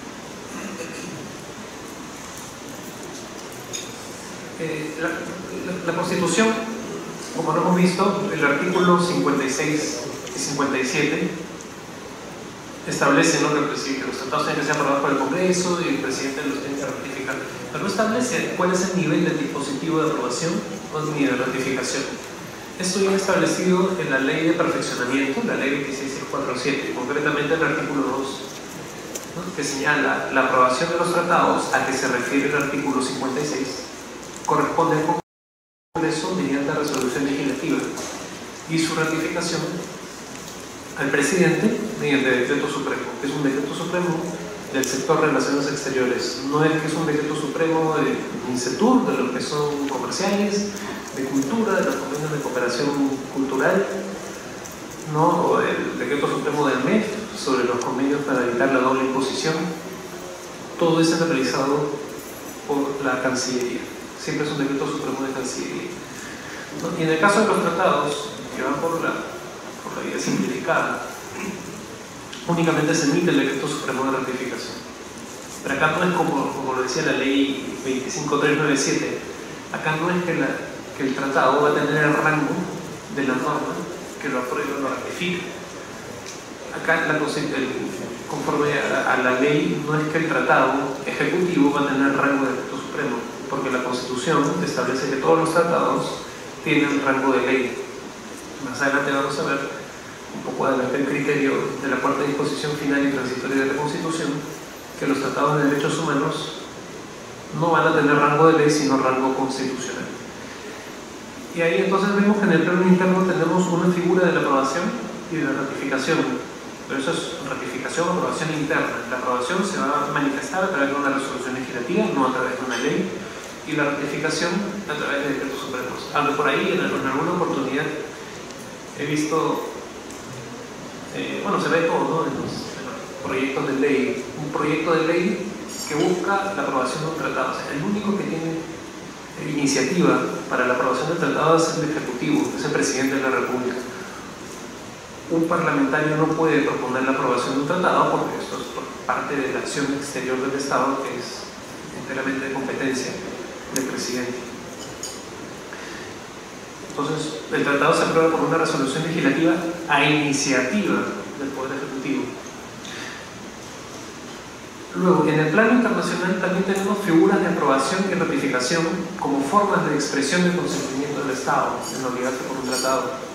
La Constitución, como lo hemos visto, el artículo 56 y 57 establece, ¿no?, que los tratados tienen que ser aprobados por el Congreso y el presidente los tiene que ratificar, pero no establece cuál es el nivel del dispositivo de aprobación ni de ratificación. Esto viene establecido en la Ley de Perfeccionamiento, la Ley 26647, concretamente el artículo 2, ¿no?, que señala la aprobación de los tratados a que se refiere el artículo 56 corresponde al Congreso mediante resolución legislativa y su ratificación al presidente mediante decreto supremo, que es un decreto supremo del sector Relaciones Exteriores. No es que es un decreto supremo de INCETUR, de lo que son comerciales, de cultura, de los convenios de cooperación cultural, ¿no?, o el decreto supremo del MEF sobre los convenios para evitar la doble imposición. Todo eso es realizado por la Cancillería. Siempre es un decreto supremo de Cancillería, ¿no? Y en el caso de los tratados que van por la vía simplificada, únicamente se emite el decreto supremo de ratificación. Pero acá no es como lo decía la ley 25397, acá no es que el tratado va a tener el rango de la norma que lo aprueba o lo ratifica. Acá, conforme a la ley, no es que el tratado ejecutivo va a tener el rango de decreto supremo, porque la Constitución establece que todos los tratados tienen rango de ley. Más adelante vamos a ver un poco adelante el criterio de la cuarta disposición final y transitoria de la Constitución, que los tratados de derechos humanos no van a tener rango de ley, sino rango constitucional. Y ahí entonces vemos que en el plano interno tenemos una figura de la aprobación y de la ratificación. Pero eso es ratificación o aprobación interna. La aprobación se va a manifestar a través de una resolución legislativa, no a través de una ley, y la ratificación a través de decretos supremos. Aunque por ahí en alguna oportunidad he visto, bueno, se ve todo, ¿no? En los proyectos de ley, un proyecto de ley que busca la aprobación de un tratado. O sea, el único que tiene iniciativa para la aprobación del tratado es el Ejecutivo, es el Presidente de la República. Un parlamentario no puede proponer la aprobación de un tratado porque esto es por parte de la acción exterior del Estado, que es enteramente de competencia del presidente. Entonces, el tratado se aprueba por una resolución legislativa a iniciativa del Poder Ejecutivo. Luego, en el plano internacional también tenemos figuras de aprobación y ratificación como formas de expresión del consentimiento del Estado en obligarse por un tratado.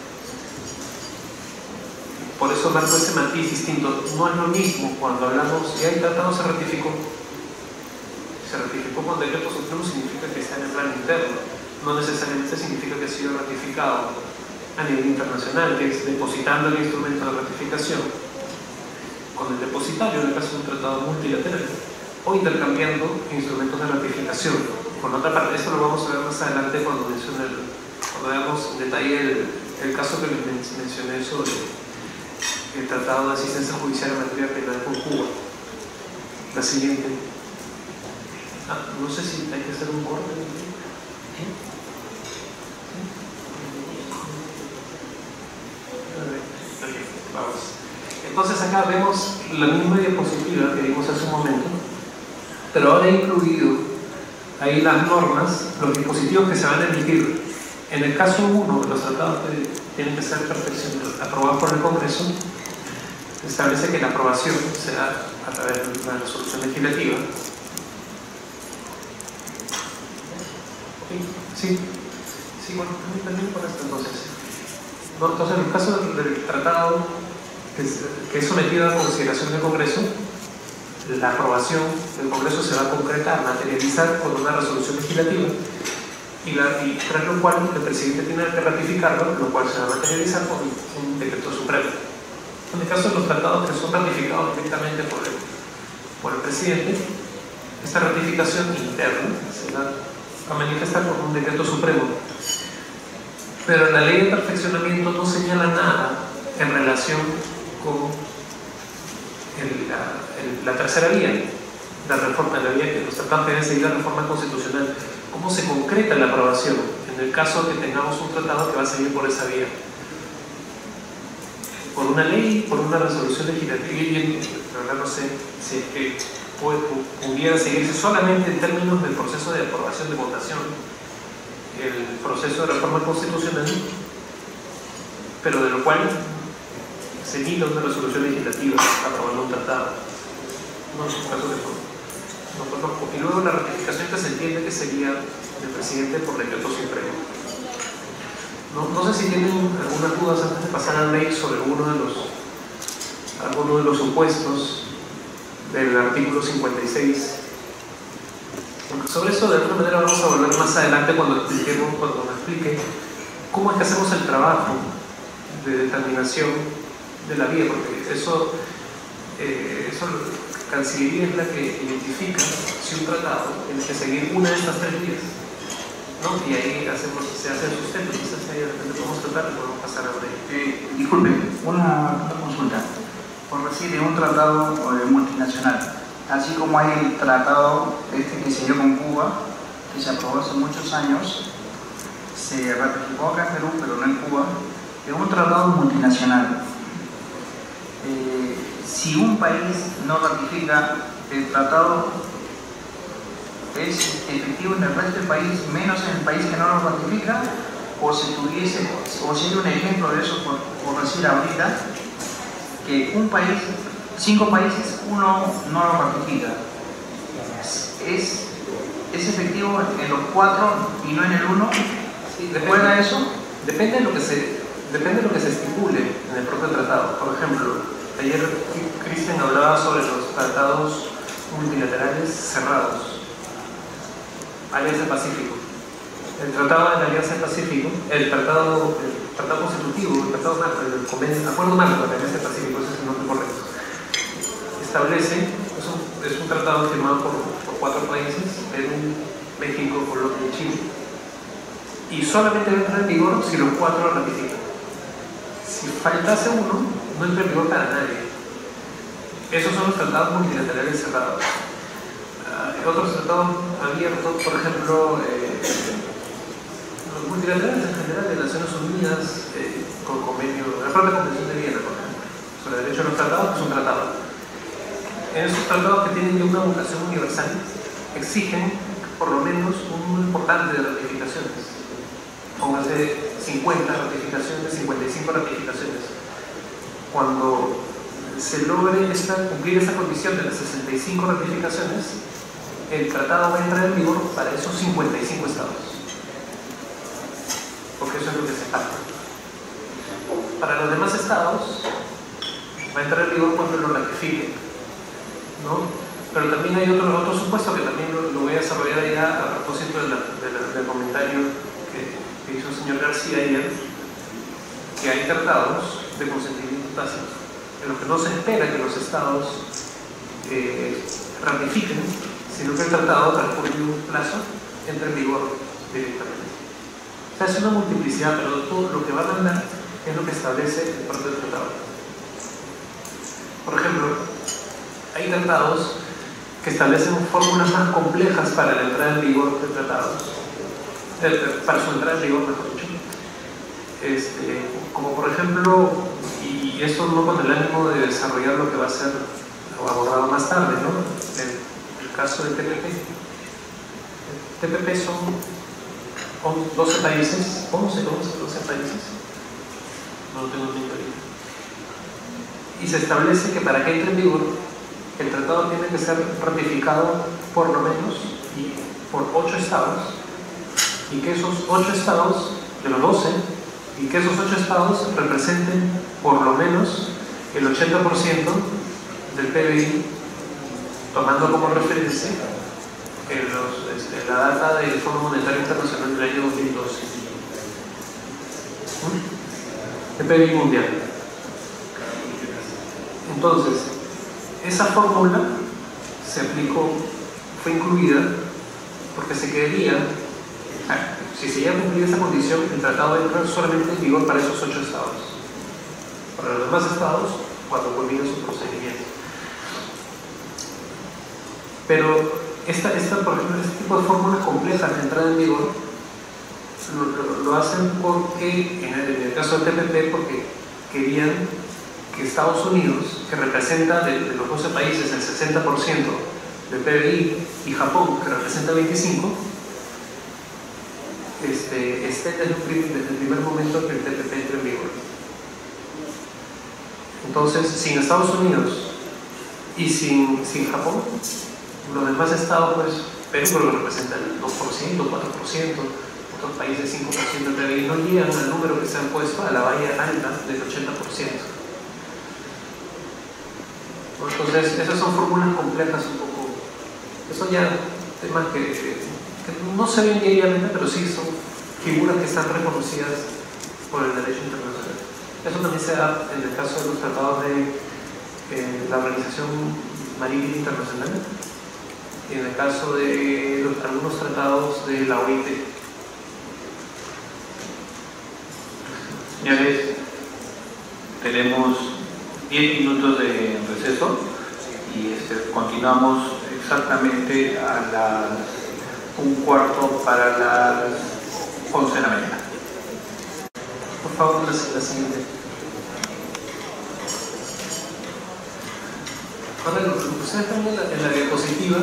Por eso marco ese matiz distinto. No es lo mismo cuando hablamos de el tratado se ratificó con decreto supremo, significa que está en el plano interno, no necesariamente significa que ha sido ratificado a nivel internacional, que es depositando el instrumento de ratificación con el depositario en el caso de un tratado multilateral, o intercambiando instrumentos de ratificación. Por otra parte, esto lo vamos a ver más adelante cuando veamos en detalle el caso que les mencioné sobre el Tratado de Asistencia Judicial en materia penal con Cuba. La siguiente. No sé si hay que hacer un corte. Vamos. Entonces acá vemos la misma diapositiva que vimos hace un momento, pero ahora he incluido ahí las normas, los dispositivos que se van a emitir. En el caso 1, los tratados que tienen que ser aprobados por el Congreso, establece que la aprobación se da a través de una resolución legislativa. Sí, bueno, también por esto entonces. Entonces, en el caso del tratado que es sometido a consideración del Congreso, la aprobación del Congreso se va a concretar, materializar con una resolución legislativa, y tras lo cual el presidente tiene que ratificarlo, lo cual se va a materializar con un decreto supremo. En el caso de los tratados que son ratificados directamente por el presidente, esta ratificación interna se va a manifestar con un decreto supremo. Pero la ley de perfeccionamiento no señala nada en relación con la tercera vía, la reforma de la vía que los tratados deben seguir, la reforma constitucional. ¿Cómo se concreta la aprobación en el caso de que tengamos un tratado que va a seguir por esa vía? Por una ley, por una resolución legislativa. La verdad no sé si es que pudiera seguirse solamente en términos del proceso de aprobación de votación, el proceso de reforma constitucional, pero de lo cual se emite una resolución legislativa aprobando un tratado. No es un caso de no conozco. Y luego la ratificación que se entiende que sería del presidente por decreto supremo. No sé si tienen algunas dudas antes de pasar a la ley sobre alguno de los supuestos del artículo 56. Sobre eso de alguna manera vamos a volver más adelante cuando me explique cómo es que hacemos el trabajo de determinación de la vía, porque eso Cancillería es la que identifica si un tratado tiene que seguir una de estas tres vías, ¿no? Y ahí se hace el sustento. Entonces ahí de repente podemos tratar y podemos pasar a la ley. Disculpe, una consulta. Por decir, de un tratado multinacional, así como hay el tratado que se dio con Cuba, que se aprobó hace muchos años, se ratificó acá en Perú, pero no en Cuba, en un tratado multinacional, si un país no ratifica el tratado, ¿es efectivo en el resto del país, menos en el país que no lo ratifica? O si tuviese, o si hay un ejemplo de eso, por decir ahorita, que un país, 5 países, uno no lo ratifica. ¿Es efectivo en los 4 y no en el 1? Sí, ¿Recuerda eso? Depende de lo que se estipule en el propio tratado. Por ejemplo, ayer Cristian hablaba sobre los tratados multilaterales cerrados. Alianza Pacífico. El Tratado de la Alianza Pacífico, el tratado constitutivo, el Acuerdo Marco de la Alianza Pacífico, ese es el nombre correcto, establece, es un tratado firmado por 4 países, Perú, México, Colombia y Chile, y solamente entra en vigor si los 4 lo ratifican. Si faltase uno, no entra en vigor para nadie. Esos son los tratados multilaterales cerrados. Otros tratados abiertos, por ejemplo, los multilaterales en general de Naciones Unidas, con convenio, la propia Convención de Viena, por ejemplo, sobre el derecho a los tratados, que es un tratado. En esos tratados que tienen ya una vocación universal, exigen por lo menos un número importante de ratificaciones. Póngase 50 ratificaciones, 55 ratificaciones. Cuando se logre cumplir esa condición de las 65 ratificaciones, el tratado va a entrar en vigor para esos 55 estados. Porque eso es lo que se pacta. Para los demás estados, va a entrar en vigor cuando lo ratifiquen, ¿no? Pero también hay otro supuesto que también lo voy a desarrollar ya a propósito del comentario que hizo el señor García ayer, que hay tratados de consentimiento tácito en los que no se espera que los estados ratifiquen, sino que el tratado, transcurrido un plazo, entra en vigor directamente. O sea, es una multiplicidad, pero todo lo que va a mandar es lo que establece el propio tratado. Por ejemplo, hay tratados que establecen fórmulas más complejas para la entrada en vigor del tratado, para su entrada en vigor, mejor dicho. Como por ejemplo, y esto no con el ánimo de desarrollar lo que va a ser abordado más tarde, ¿no? El caso del TPP. El TPP son 12 países, 11, 12 países, no lo tengo bien claro. Y se establece que para que entre en vigor, el tratado tiene que ser ratificado por lo menos por 8 estados, y que esos 8 estados, de los 12, y que esos 8 estados representen por lo menos el 80% del PBI, tomando como referencia la data del Fondo Monetario Internacional del año 2012. El PBI mundial. Entonces, esa fórmula se aplicó, fue incluida, porque se quería, si se llega a cumplir esa condición, el tratado entra solamente en vigor para esos 8 estados. Para los demás estados, cuando culmine su procedimiento. Pero por ejemplo, este tipo de fórmulas complejas de entrada en vigor lo hacen porque, en el caso del TPP, porque querían que Estados Unidos, que representa de los 12 países el 60% del PBI, y Japón, que representa el 25%, esté desde el primer momento que el TPP entre en vigor. Entonces, sin Estados Unidos y sin Japón, los demás estados, pues, Perú creo que representa el 2%, 4%, otros países 5% del PBI, no llegan al número que se han puesto a la valla alta del 80%. Entonces, esas son fórmulas complejas un poco. Son ya temas que no se ven diariamente, pero sí son figuras que están reconocidas por el derecho internacional. Eso también se da en el caso de los tratados de la Organización Marítima Internacional y en el caso de algunos tratados de la OIT. Señores, tenemos 10 minutos de receso y continuamos exactamente a las 1:15 para las 11 de la mañana. Por favor, la siguiente. Ahora, lo que ustedes ven en la diapositiva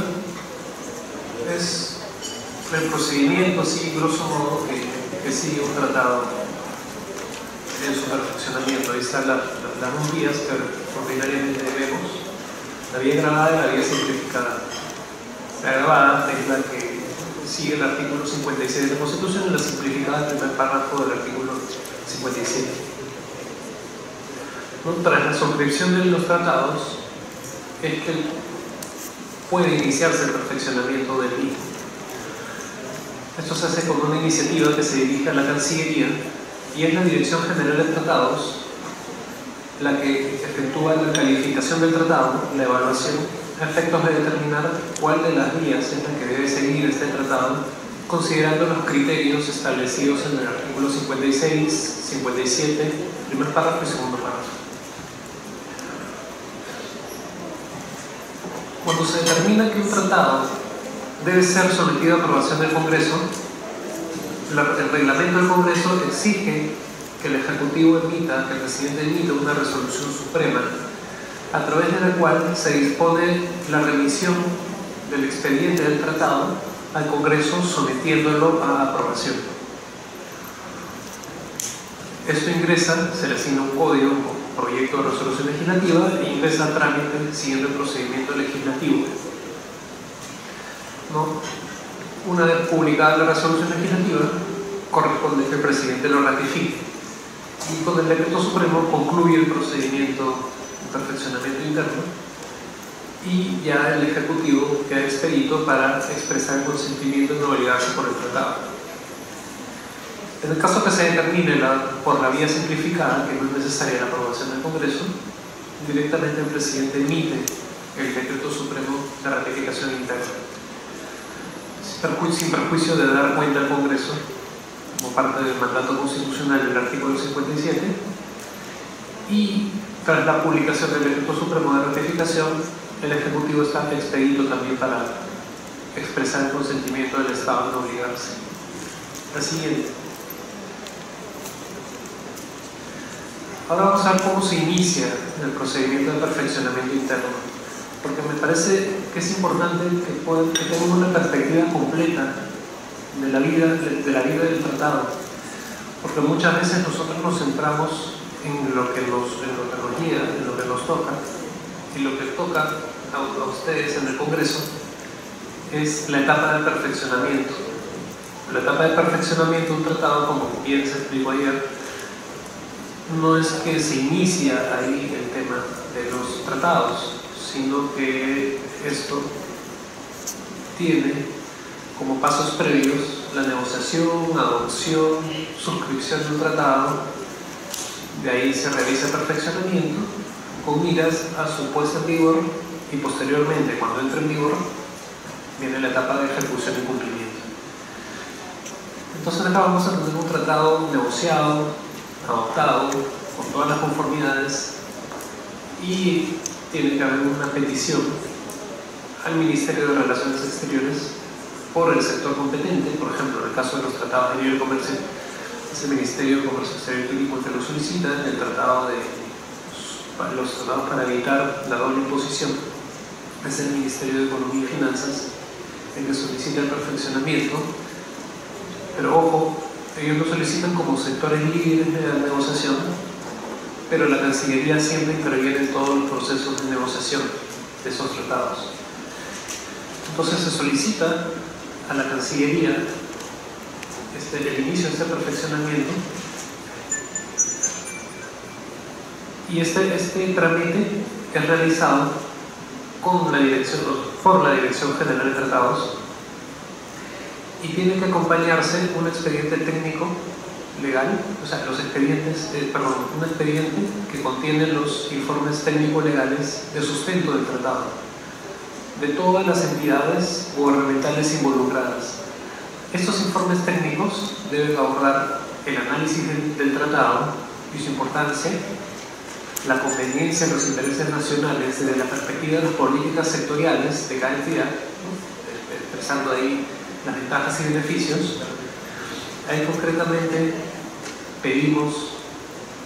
es el procedimiento, así, grosso modo, que sigue un tratado en su perfeccionamiento. Ahí están las dos vías que ordinariamente vemos: la vía grabada y la vía simplificada. La grabada es la que sigue el artículo 56 de la Constitución, y la simplificada el primer párrafo del artículo 57. ¿No? Tras la suscripción de los tratados es que puede iniciarse el perfeccionamiento del mismo. Esto se hace con una iniciativa que se dirige a la Cancillería, y es la Dirección General de Tratados la que efectúa la calificación del tratado, la evaluación, a efectos de determinar cuál de las vías es la que debe seguir este tratado, considerando los criterios establecidos en el artículo 56, 57, primer párrafo y segundo párrafo. Cuando se determina que un tratado debe ser sometido a aprobación del Congreso, el reglamento del Congreso exige que el Ejecutivo emita, que el Presidente emita una resolución suprema, a través de la cual se dispone la remisión del expediente del tratado al Congreso, sometiéndolo a aprobación. Esto ingresa, se le asigna un código o proyecto de resolución legislativa e ingresa a trámite siguiendo el procedimiento legislativo. ¿No? Una vez publicada la resolución legislativa, corresponde que el Presidente lo ratifique, y con el decreto supremo concluye el procedimiento de perfeccionamiento interno, y ya el Ejecutivo queda expedito para expresar el consentimiento de no obligarse por el tratado. En el caso que se determine por la vía simplificada, que no es necesaria la aprobación del Congreso, directamente el Presidente emite el decreto supremo de ratificación interna, sin perjuicio de dar cuenta al Congreso, como parte del mandato constitucional del artículo 57, y tras la publicación del decreto supremo de ratificación, el Ejecutivo está expedito también para expresar el consentimiento del Estado en obligarse. La siguiente. Ahora vamos a ver cómo se inicia el procedimiento de perfeccionamiento interno, porque me parece que es importante que tengamos una perspectiva completa de la vida del tratado, porque muchas veces nosotros nos centramos en lo que nos llega, en lo que nos toca, y lo que toca a ustedes en el Congreso es la etapa de perfeccionamiento. La etapa de perfeccionamiento de un tratado, como bien se explicó ayer, no es que se inicia ahí el tema de los tratados, sino que esto tiene como pasos previos la negociación, adopción, suscripción de un tratado. De ahí se realiza el perfeccionamiento con miras a su puesta en vigor, y posteriormente, cuando entre en vigor, viene la etapa de ejecución y cumplimiento. Entonces acá vamos a tener un tratado negociado, adoptado, con todas las conformidades, y tiene que haber una petición al Ministerio de Relaciones Exteriores por el sector competente. Por ejemplo, en el caso de los tratados de libre comercio, es el Ministerio de Comercio Exterior y Turismo el que lo solicita. El tratado los tratados para evitar la doble imposición es el Ministerio de Economía y Finanzas el que solicita el perfeccionamiento, pero ojo, ellos lo solicitan como sectores libres de la negociación, pero la Cancillería siempre interviene en todos los procesos de negociación de esos tratados. Entonces se solicita a la Cancillería el inicio de este perfeccionamiento, y este trámite es realizado por la Dirección General de Tratados, y tiene que acompañarse un expediente técnico legal, o sea, un expediente que contiene los informes técnico-legales de sustento del tratado, de todas las entidades gubernamentales involucradas. Estos informes técnicos deben abordar el análisis del tratado y su importancia, la conveniencia de los intereses nacionales desde la perspectiva de las políticas sectoriales de cada entidad, expresando ahí las ventajas y beneficios. Ahí concretamente pedimos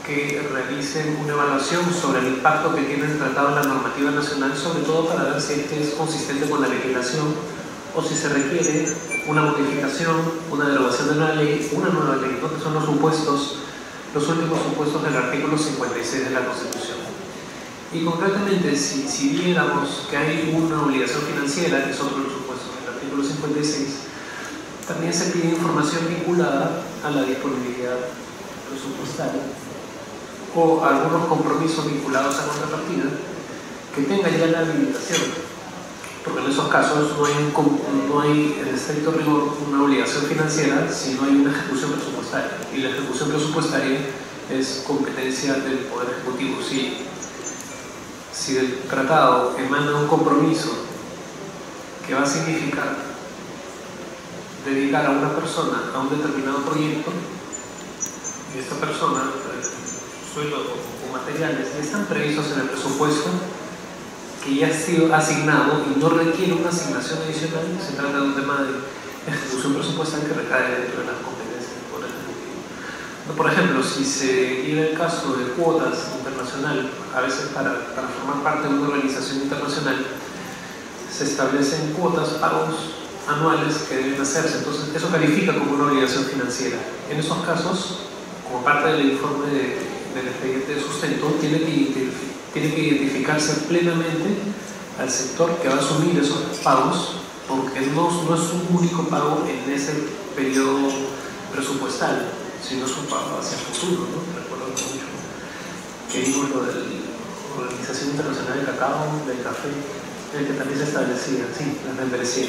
que realicen una evaluación sobre el impacto que tiene el tratado en la normativa nacional, sobre todo para ver si es consistente con la legislación o si se requiere una modificación, una derogación de una ley, una nueva ley, ¿no? Que son los supuestos, los últimos supuestos del artículo 56 de la Constitución. Y concretamente, si viéramos que hay una obligación financiera, que es otro de los supuestos del artículo 56, también se pide información vinculada a la disponibilidad presupuestaria o algunos compromisos vinculados a contrapartida que tengan ya la habilitación, porque en esos casos no hay en estricto rigor una obligación financiera si no hay una ejecución presupuestaria, y la ejecución presupuestaria es competencia del Poder Ejecutivo. Si del tratado emana un compromiso que va a significar dedicar a una persona a un determinado proyecto, y esta persona, sueldo o materiales, ya están previstos en el presupuesto que ya ha sido asignado y no requiere una asignación adicional, se trata de un tema de ejecución presupuestaria que recae dentro de las competencias del Poder Ejecutivo. Por ejemplo, si se lleva el caso de cuotas internacional, a veces para formar parte de una organización internacional, se establecen cuotas, pagos anuales que deben hacerse, entonces eso califica como una obligación financiera. En esos casos, como parte del informe del expediente de sustento, tiene que identificarse plenamente al sector que va a asumir esos pagos, porque no es un único pago en ese periodo presupuestal, sino es un pago hacia el futuro, ¿no? Recuerdo mucho que vimos lo de la Organización Internacional del Cacao, del Café, en el que también se establecía, sí, las membresías.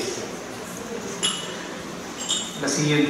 La siguiente.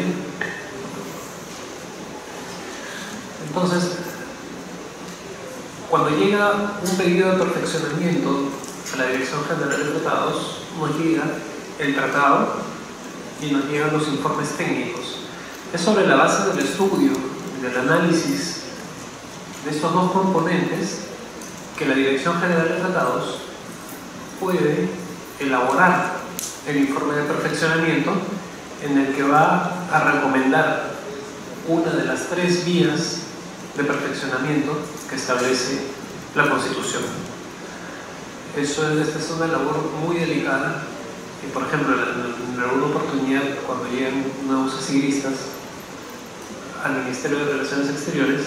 Entonces, cuando llega un pedido de perfeccionamiento a la Dirección General de Tratados, nos llega el tratado y nos llegan los informes técnicos. Es sobre la base del estudio, del análisis de estos dos componentes que la Dirección General de Tratados puede elaborar el informe de perfeccionamiento, en el que va a recomendar una de las 3 vías de perfeccionamiento que establece la Constitución. Esta es una labor muy delicada, y por ejemplo, en alguna oportunidad, cuando llegan nuevos asiguristas al Ministerio de Relaciones Exteriores,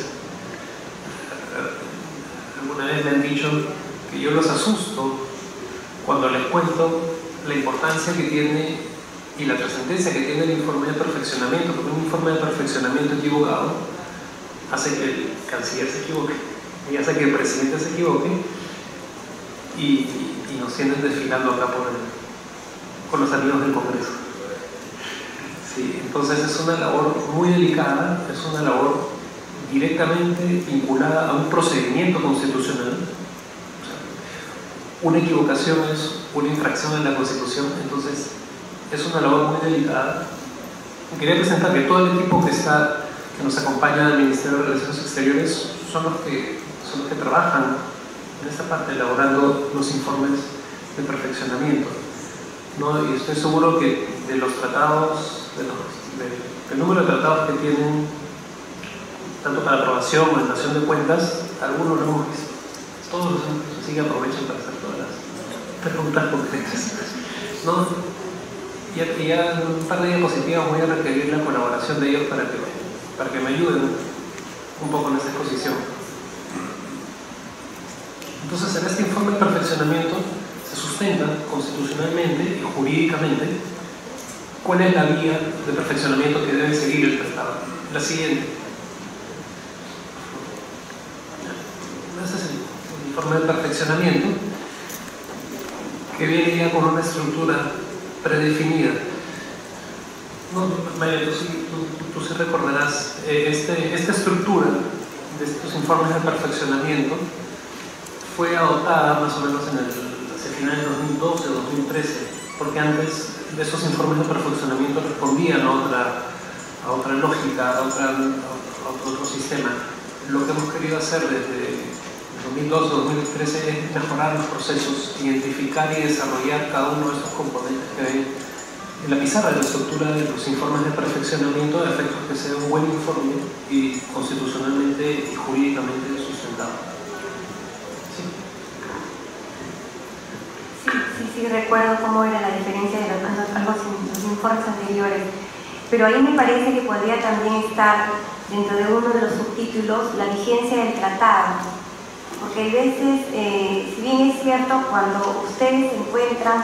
alguna vez me han dicho que yo los asusto cuando les cuento la importancia que tiene y la trascendencia que tiene el informe de perfeccionamiento, porque un informe de perfeccionamiento equivocado hace que el canciller se equivoque y hace que el presidente se equivoque y nos tienen desfilando acá con los amigos del Congreso. Sí, entonces es una labor muy delicada, es una labor directamente vinculada a un procedimiento constitucional. O sea, una equivocación es una infracción en la Constitución, entonces es una labor muy delicada. Quería presentar que todo el equipo que nos acompaña del Ministerio de Relaciones Exteriores son los que trabajan en esta parte, elaborando los informes de perfeccionamiento, ¿no? Y estoy seguro que de los tratados, del número de tratados que tienen, tanto para aprobación o en dación de cuentas, algunos lo hemos visto. Todos los hemos visto, así que aprovechen para hacer todas las preguntas concretas, ¿no? Y ya en un par de diapositivas voy a requerir la colaboración de ellos para que me ayuden un poco en esta exposición. Entonces, en este informe de perfeccionamiento se sustenta constitucionalmente y jurídicamente cuál es la vía de perfeccionamiento que debe seguir el tratado. La siguiente. Este es el informe de perfeccionamiento, que viene ya con una estructura predefinida. No, María, tú sí recordarás, esta estructura de estos informes de perfeccionamiento fue adoptada más o menos hacia finales de 2012 o 2013, porque antes de esos informes de perfeccionamiento respondían a otra lógica, a otro sistema. Lo que hemos querido hacer desde 2012 o 2013 es mejorar los procesos, identificar y desarrollar cada uno de estos componentes que hay en la pizarra de la estructura de los informes de perfeccionamiento de efectos que sea un buen informe y constitucionalmente y jurídicamente sustentado. Sí, recuerdo cómo era la diferencia de los informes anteriores, pero ahí me parece que podría también estar dentro de uno de los subtítulos la vigencia del tratado, porque hay veces, si bien es cierto, cuando ustedes se encuentran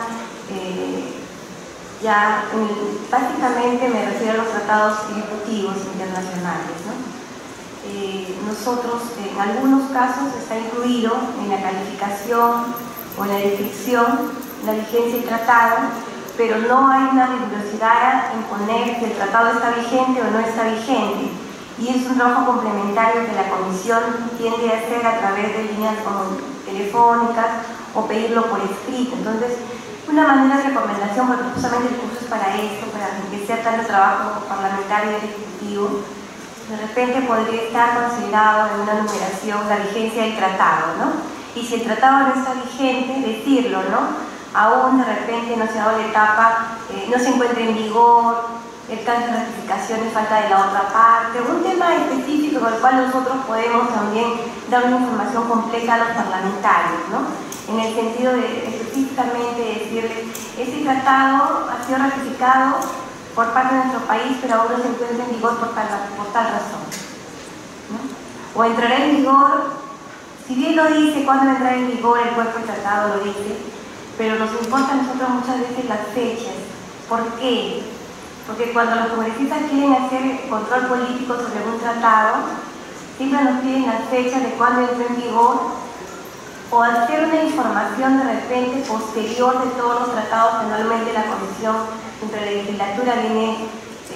básicamente me refiero a los tratados ejecutivos internacionales, ¿no? Nosotros en algunos casos está incluido en la calificación o en la descripción la vigencia del tratado, pero no hay una rigurosidad en poner si el tratado está vigente o no está vigente, y es un trabajo complementario que la Comisión tiende a hacer a través de líneas como telefónicas o pedirlo por escrito. Entonces, una manera de recomendación, porque justamente el curso es para esto, para enriquecer tanto el trabajo parlamentario y ejecutivo, de repente podría estar considerado en una numeración la vigencia del tratado, ¿no? Y si el tratado no está vigente, decirlo, ¿no? Aún de repente no se ha dado la etapa, no se encuentra en vigor, el caso de ratificación y falta de la otra parte, un tema específico con el cual nosotros podemos también dar una información completa a los parlamentarios, ¿no? En el sentido de específicamente decirles, este tratado ha sido ratificado por parte de nuestro país, pero aún no se encuentra en vigor por tal razón, ¿no? O entrará en vigor, si bien lo dice cuándo entrará en vigor el cuerpo del tratado, lo dice, pero nos importa a nosotros muchas veces las fechas. ¿Por qué? Porque cuando los congresistas quieren hacer control político sobre un tratado, siempre nos piden las fechas de cuándo entró en vigor, o hacer una información de repente posterior de todos los tratados que anualmente la Comisión entre la legislatura viene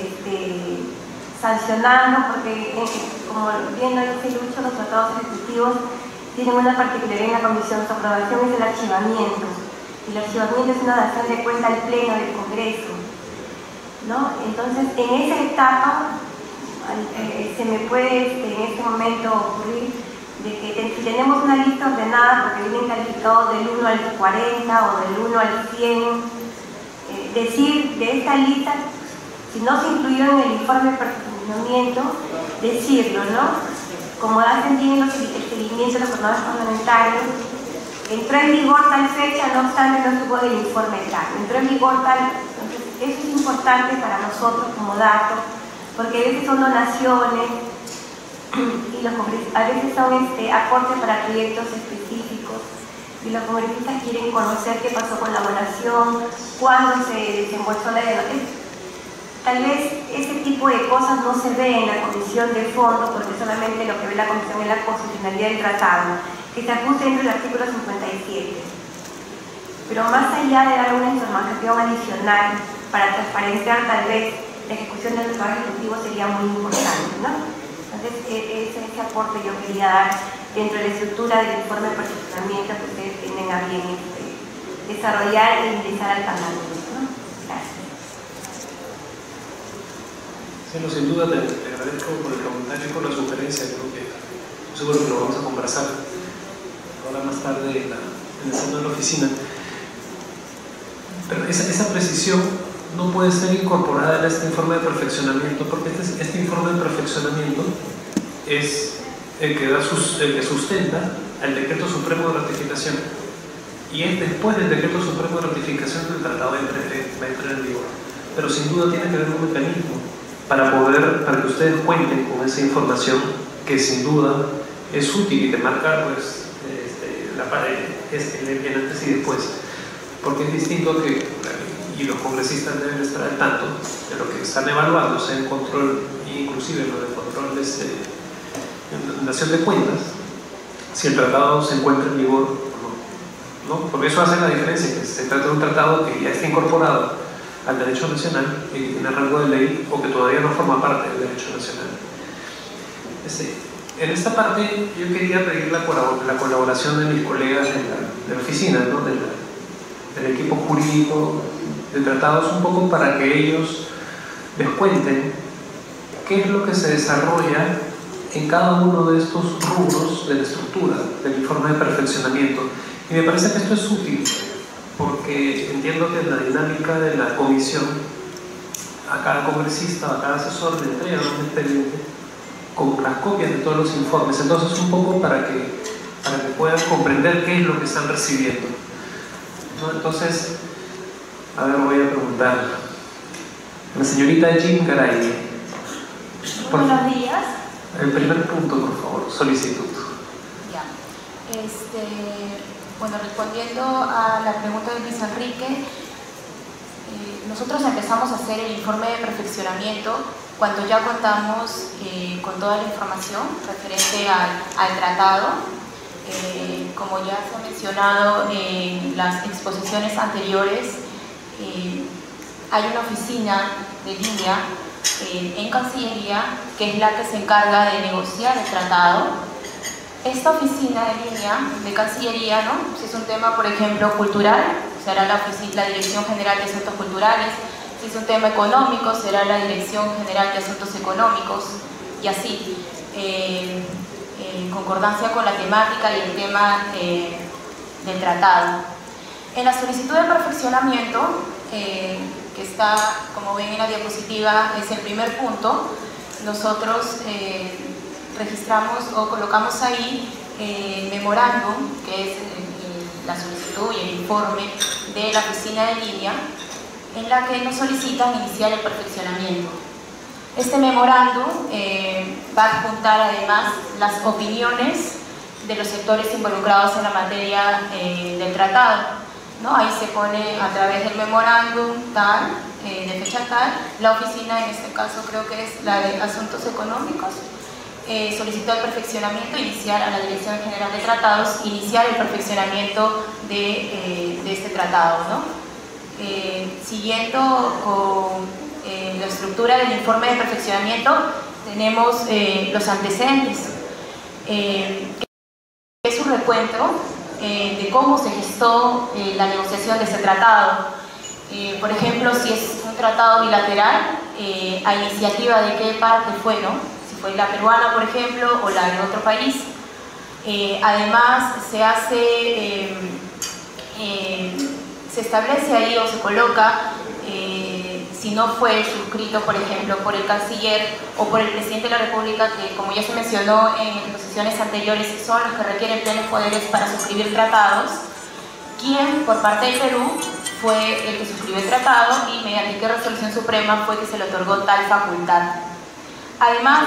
sancionando, porque como bien lo dice Lucho, los tratados ejecutivos tienen una particularidad en la Comisión. Su aprobación es el archivamiento, y el archivamiento es una dación de cuenta al Pleno del Congreso, ¿no? Entonces, en esa etapa se me puede en este momento ocurrir de que si tenemos una lista ordenada, porque vienen calificados del 1 al 40 o del 1 al 100, decir de esta lista, si no se incluyó en el informe de perfeccionamiento, decirlo, ¿no? Como hacen bien el seguimiento de los jornadas parlamentarios, entró en vigor tal fecha, no obstante no estuvo en el informe tal, entró en vigor tal. Entonces, eso es importante para nosotros como dato, porque a veces son donaciones, y a veces son aportes para proyectos específicos, y los congresistas quieren conocer qué pasó con la donación, cuándo se desembolsó la donación. Tal vez ese tipo de cosas no se ve en la comisión de fondo, porque solamente lo que ve la comisión es la constitucionalidad del tratado, que se ajusta dentro del artículo 57. Pero más allá de dar una información adicional para transparenciar tal vez la ejecución del trabajo ejecutivo sería muy importante, ¿no? Entonces, ese aporte yo quería dar dentro de la estructura del informe de perfeccionamiento que ustedes tienen a bien desarrollar e ingresar al Parlamento, ¿no? Gracias. Sí, sin duda te agradezco por el comentario y por la sugerencia. Creo que seguro que lo vamos a conversar ahora más tarde en el seno de la oficina. Pero esa precisión no puede ser incorporada en este informe de perfeccionamiento, porque este informe de perfeccionamiento es el que sustenta al Decreto Supremo de Ratificación, y es después del Decreto Supremo de Ratificación que el tratado va a entrar en vigor. Pero sin duda tiene que haber un mecanismo para que ustedes cuenten con esa información, que sin duda es útil y te marca pues, el antes y después, porque es distinto y los congresistas deben estar al tanto de lo que están evaluando, sea en control, inclusive lo de control en dación de cuentas, si el tratado se encuentra en vigor o no, porque eso hace la diferencia, que se trata de un tratado que ya está incorporado al derecho nacional y que tiene rango de ley, o que todavía no forma parte del derecho nacional. En esta parte yo quería pedir la colaboración de mis colegas de la oficina, ¿no? del equipo jurídico de tratados, un poco para que ellos les cuenten qué es lo que se desarrolla en cada uno de estos rubros de la estructura del informe de perfeccionamiento. Y me parece que esto es útil, porque porque entiendo que en la dinámica de la comisión, a cada congresista, a cada asesor le entrega un expediente con las copias de todos los informes. Entonces, un poco para que puedan comprender qué es lo que están recibiendo, ¿no? Entonces, a ver, voy a preguntar. La señorita Jim Garay. Buenos días. El primer punto, por favor, solicitud. Ya. Bueno, respondiendo a la pregunta de Luis Enrique, nosotros empezamos a hacer el informe de perfeccionamiento cuando ya contamos con toda la información referente al tratado. Como ya se ha mencionado en las exposiciones anteriores, hay una oficina de línea en Cancillería que es la que se encarga de negociar el tratado. Esta oficina de línea de Cancillería, ¿no? Si es un tema, por ejemplo, cultural, será la Dirección General de Asuntos Culturales. Si es un tema económico, será la Dirección General de Asuntos Económicos, y así, en concordancia con la temática y el tema del tratado. En la solicitud de perfeccionamiento, que está, como ven en la diapositiva, es el primer punto, nosotros registramos o colocamos ahí memorándum, que es la solicitud y el informe de la oficina de línea, en la que nos solicitan iniciar el perfeccionamiento. Este memorándum va a adjuntar además las opiniones de los sectores involucrados en la materia del tratado, ¿no? Ahí se pone a través del memorándum tal, de fecha tal, la oficina, en este caso creo que es la de Asuntos Económicos, solicitó el perfeccionamiento inicial a la Dirección General de Tratados, iniciar el perfeccionamiento de este tratado, ¿no? Siguiendo con la estructura del informe de perfeccionamiento, tenemos los antecedentes, que es un recuento de cómo se gestó la negociación de ese tratado. Por ejemplo, si es un tratado bilateral, a iniciativa de qué parte fue, ¿no? Fue la peruana, por ejemplo, o la de otro país. Además, se establece ahí o se coloca si no fue suscrito, por ejemplo, por el canciller o por el presidente de la República, que como ya se mencionó en exposiciones anteriores, son los que requieren plenos poderes para suscribir tratados, quién por parte del Perú fue el que suscribió el tratado y mediante qué resolución suprema fue que se le otorgó tal facultad. Además,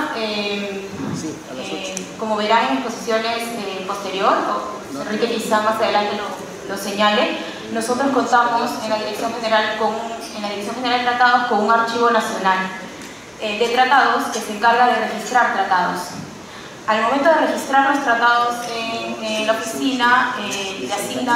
como verán en exposiciones posterior, o Enrique quizá más adelante lo señale, nosotros contamos en la Dirección General de Tratados con un archivo nacional de tratados que se encarga de registrar tratados. Al momento de registrar los tratados en la oficina, le asignan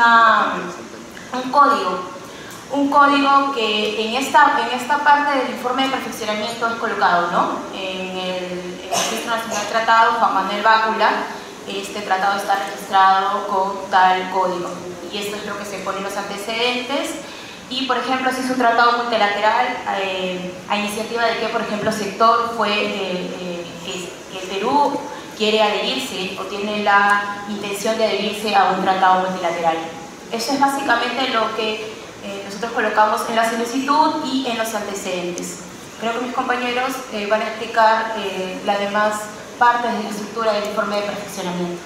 un código que en esta parte del informe de perfeccionamiento es colocado, ¿no? En el Registro Nacional de Tratados, Juan Manuel Bácula, este tratado está registrado con tal código. Y esto es lo que se pone en los antecedentes. Y, por ejemplo, si es un tratado multilateral, a iniciativa de qué, por ejemplo, sector fue que el Perú quiere adherirse o tiene la intención de adherirse a un tratado multilateral. Eso es básicamente lo que nosotros colocamos en la solicitud y en los antecedentes. Creo que mis compañeros van a explicar las demás partes de la estructura del informe de perfeccionamiento.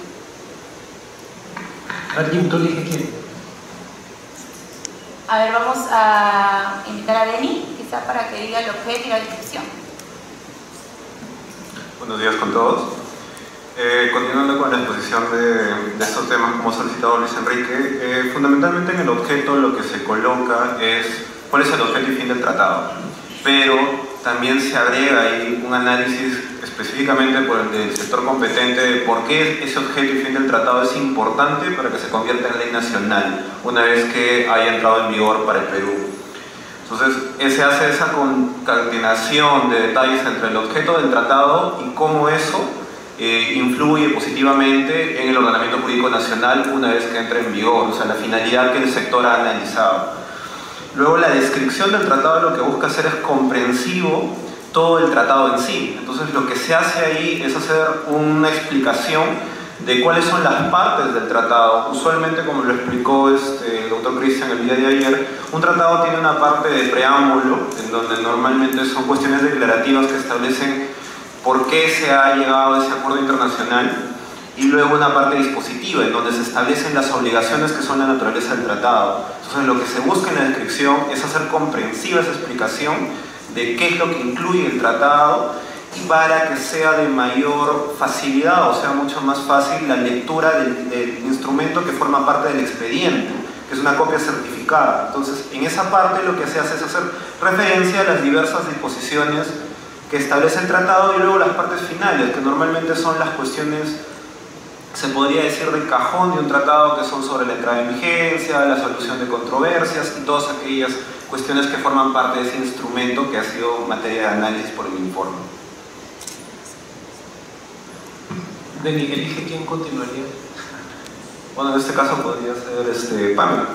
¿Alguien tú elige quién? A ver, vamos a invitar a Denis, quizá para que diga el objeto y la descripción. Buenos días con todos. Continuando con la exposición de estos temas como ha solicitado Luis Enrique, fundamentalmente en el objeto lo que se coloca es cuál es el objeto y fin del tratado, pero también se agrega ahí un análisis específicamente por el del sector competente de por qué ese objeto y fin del tratado es importante para que se convierta en ley nacional una vez que haya entrado en vigor para el Perú. Entonces, se hace esa concatenación de detalles entre el objeto del tratado y cómo eso influye positivamente en el ordenamiento jurídico nacional una vez que entre en vigor, o sea, la finalidad que el sector ha analizado. Luego, la descripción del tratado lo que busca hacer es comprensivo todo el tratado en sí. Entonces, lo que se hace ahí es hacer una explicación de cuáles son las partes del tratado. Usualmente, como lo explicó el doctor Cristian el día de ayer, un tratado tiene una parte de preámbulo, en donde normalmente son cuestiones declarativas que establecen por qué se ha llegado a ese acuerdo internacional, y luego una parte dispositiva, en donde se establecen las obligaciones que son la naturaleza del tratado. Entonces, lo que se busca en la descripción es hacer comprensiva esa explicación de qué es lo que incluye el tratado, y para que sea de mayor facilidad, o sea mucho más fácil la lectura del instrumento que forma parte del expediente, que es una copia certificada. Entonces, en esa parte lo que se hace es hacer referencia a las diversas disposiciones que establece el tratado, y luego las partes finales, que normalmente son las cuestiones, se podría decir, del cajón de un tratado, que son sobre la entrada en vigencia, la solución de controversias y todas aquellas cuestiones que forman parte de ese instrumento que ha sido materia de análisis por el informe. Denis, elige quién continuaría. Bueno, en este caso podría ser Pamela.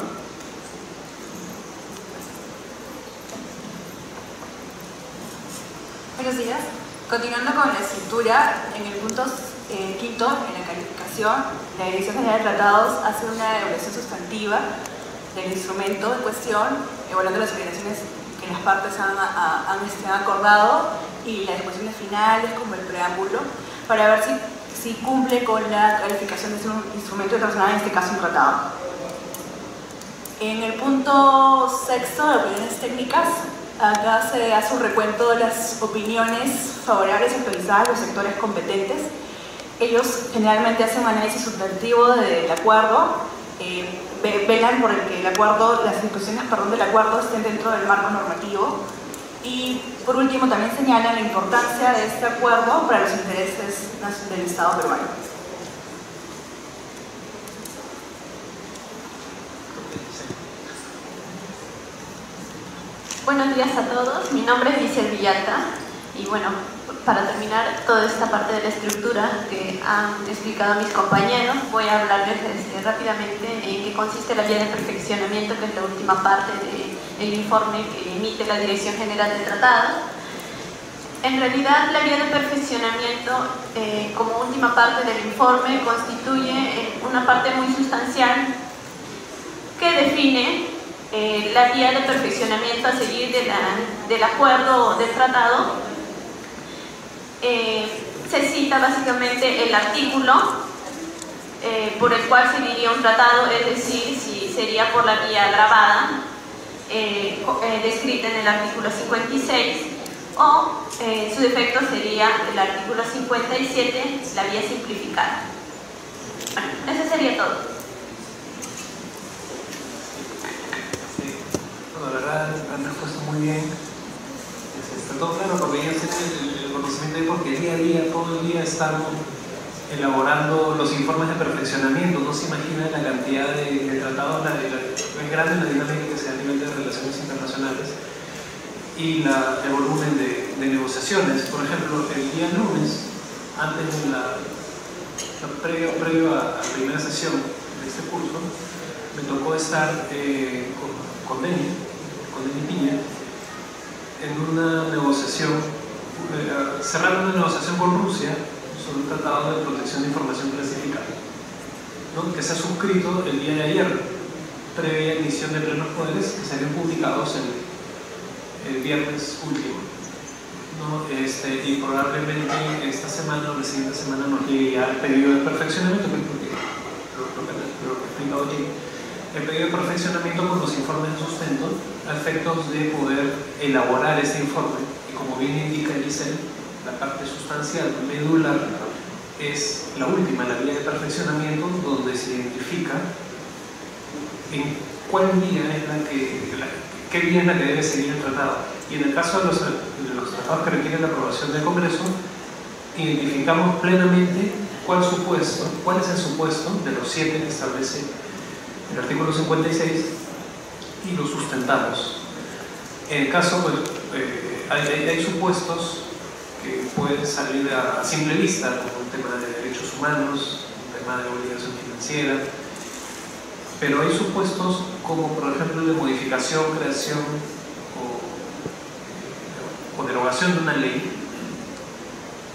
Buenos días. Continuando con la estructura, en el punto quinto, en la calificación, la Dirección General de Tratados hace una evaluación sustantiva del instrumento en cuestión, evaluando las obligaciones que las partes han acordado y las disposiciones finales, como el preámbulo, para ver si cumple con la calificación de un instrumento internacional, en este caso un tratado. En el punto sexto de opiniones técnicas, acá se hace un recuento de las opiniones favorables y autorizadas de los sectores competentes. Ellos generalmente hacen un análisis sustantivo del acuerdo, velan por el que el acuerdo, las disposiciones del acuerdo estén dentro del marco normativo, y por último también señalan la importancia de este acuerdo para los intereses del Estado peruano. Buenos días a todos, mi nombre es Giselle Villalta y bueno, para terminar toda esta parte de la estructura que han explicado mis compañeros, voy a hablarles rápidamente en qué consiste la guía de perfeccionamiento, que es la última parte del informe que emite la Dirección General de Tratados. En realidad, la guía de perfeccionamiento, como última parte del informe, constituye una parte muy sustancial que define la guía de perfeccionamiento a seguir del acuerdo o del tratado. Se cita básicamente el artículo por el cual seguiría un tratado, es decir, si sería por la vía grabada, descrita en el artículo 56, o su defecto sería el artículo 57, la vía simplificada. Bueno, eso sería todo. Bueno, la verdad han respuesto muy bien. Está todo claro, porque ellos tienen el conocimiento de porque día a día, todo el día están elaborando los informes de perfeccionamiento. No se imagina la cantidad de tratados, es grande la dinámica que se da a nivel de relaciones internacionales y el volumen de negociaciones. Por ejemplo, el día lunes, antes de previo a la primera sesión de este curso, me tocó estar con Denis Piña, en una negociación, cerrar una negociación con Rusia sobre un tratado de protección de información clasificada, ¿no? Que se ha suscrito el día de ayer, previa emisión de plenos poderes, que serían publicados el viernes último, ¿no? Y probablemente esta semana o la siguiente semana nos llegue ya el pedido de perfeccionamiento, porque lo que he explicado aquí. El pedido de perfeccionamiento con los informes de sustento a efectos de poder elaborar este informe, y como bien indica Giselle, la parte sustancial, medular, es la última, la guía de perfeccionamiento, donde se identifica en cuál vía es qué vía es la que debe seguir el tratado. Y en el caso de los tratados que requieren la aprobación del Congreso, identificamos plenamente cuál es el supuesto de los 7 que establece el artículo 56 y lo sustentamos. En el caso, pues, hay supuestos que pueden salir a simple vista, como un tema de derechos humanos, un tema de obligación financiera, pero hay supuestos como, por ejemplo, de modificación, creación o derogación de una ley,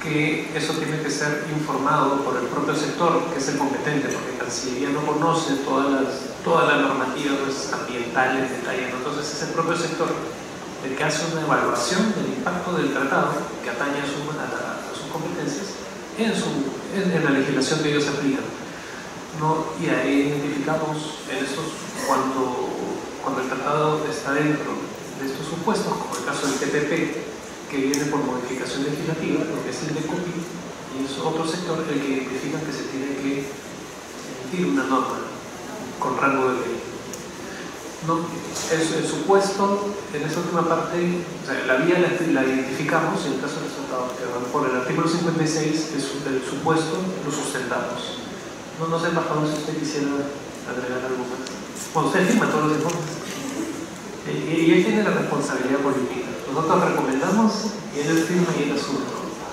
que eso tiene que ser informado por el propio sector, que es el competente, porque Cancillería no conoce toda la normativa pues, ambiental en detalle, ¿no? Entonces es el propio sector el que hace una evaluación del impacto del tratado que atañe a sus competencias en la legislación que ellos aplican, ¿no? Y ahí identificamos cuando el tratado está dentro de estos supuestos, como el caso del TPP, que viene por modificación legislativa, lo que es el DECOPI, y es otro sector el que identifica que se tiene que emitir una norma con rango de ley. ¿No? El supuesto, en esa última parte, o sea, la vía la identificamos, en el caso de los tratados que van por el artículo 56, el supuesto lo sustentamos. No sé, embajador, si usted quisiera agregar algo más. Bueno, usted firma todos los informes. Y él tiene la responsabilidad política. Nosotros recomendamos y él firma y él asume.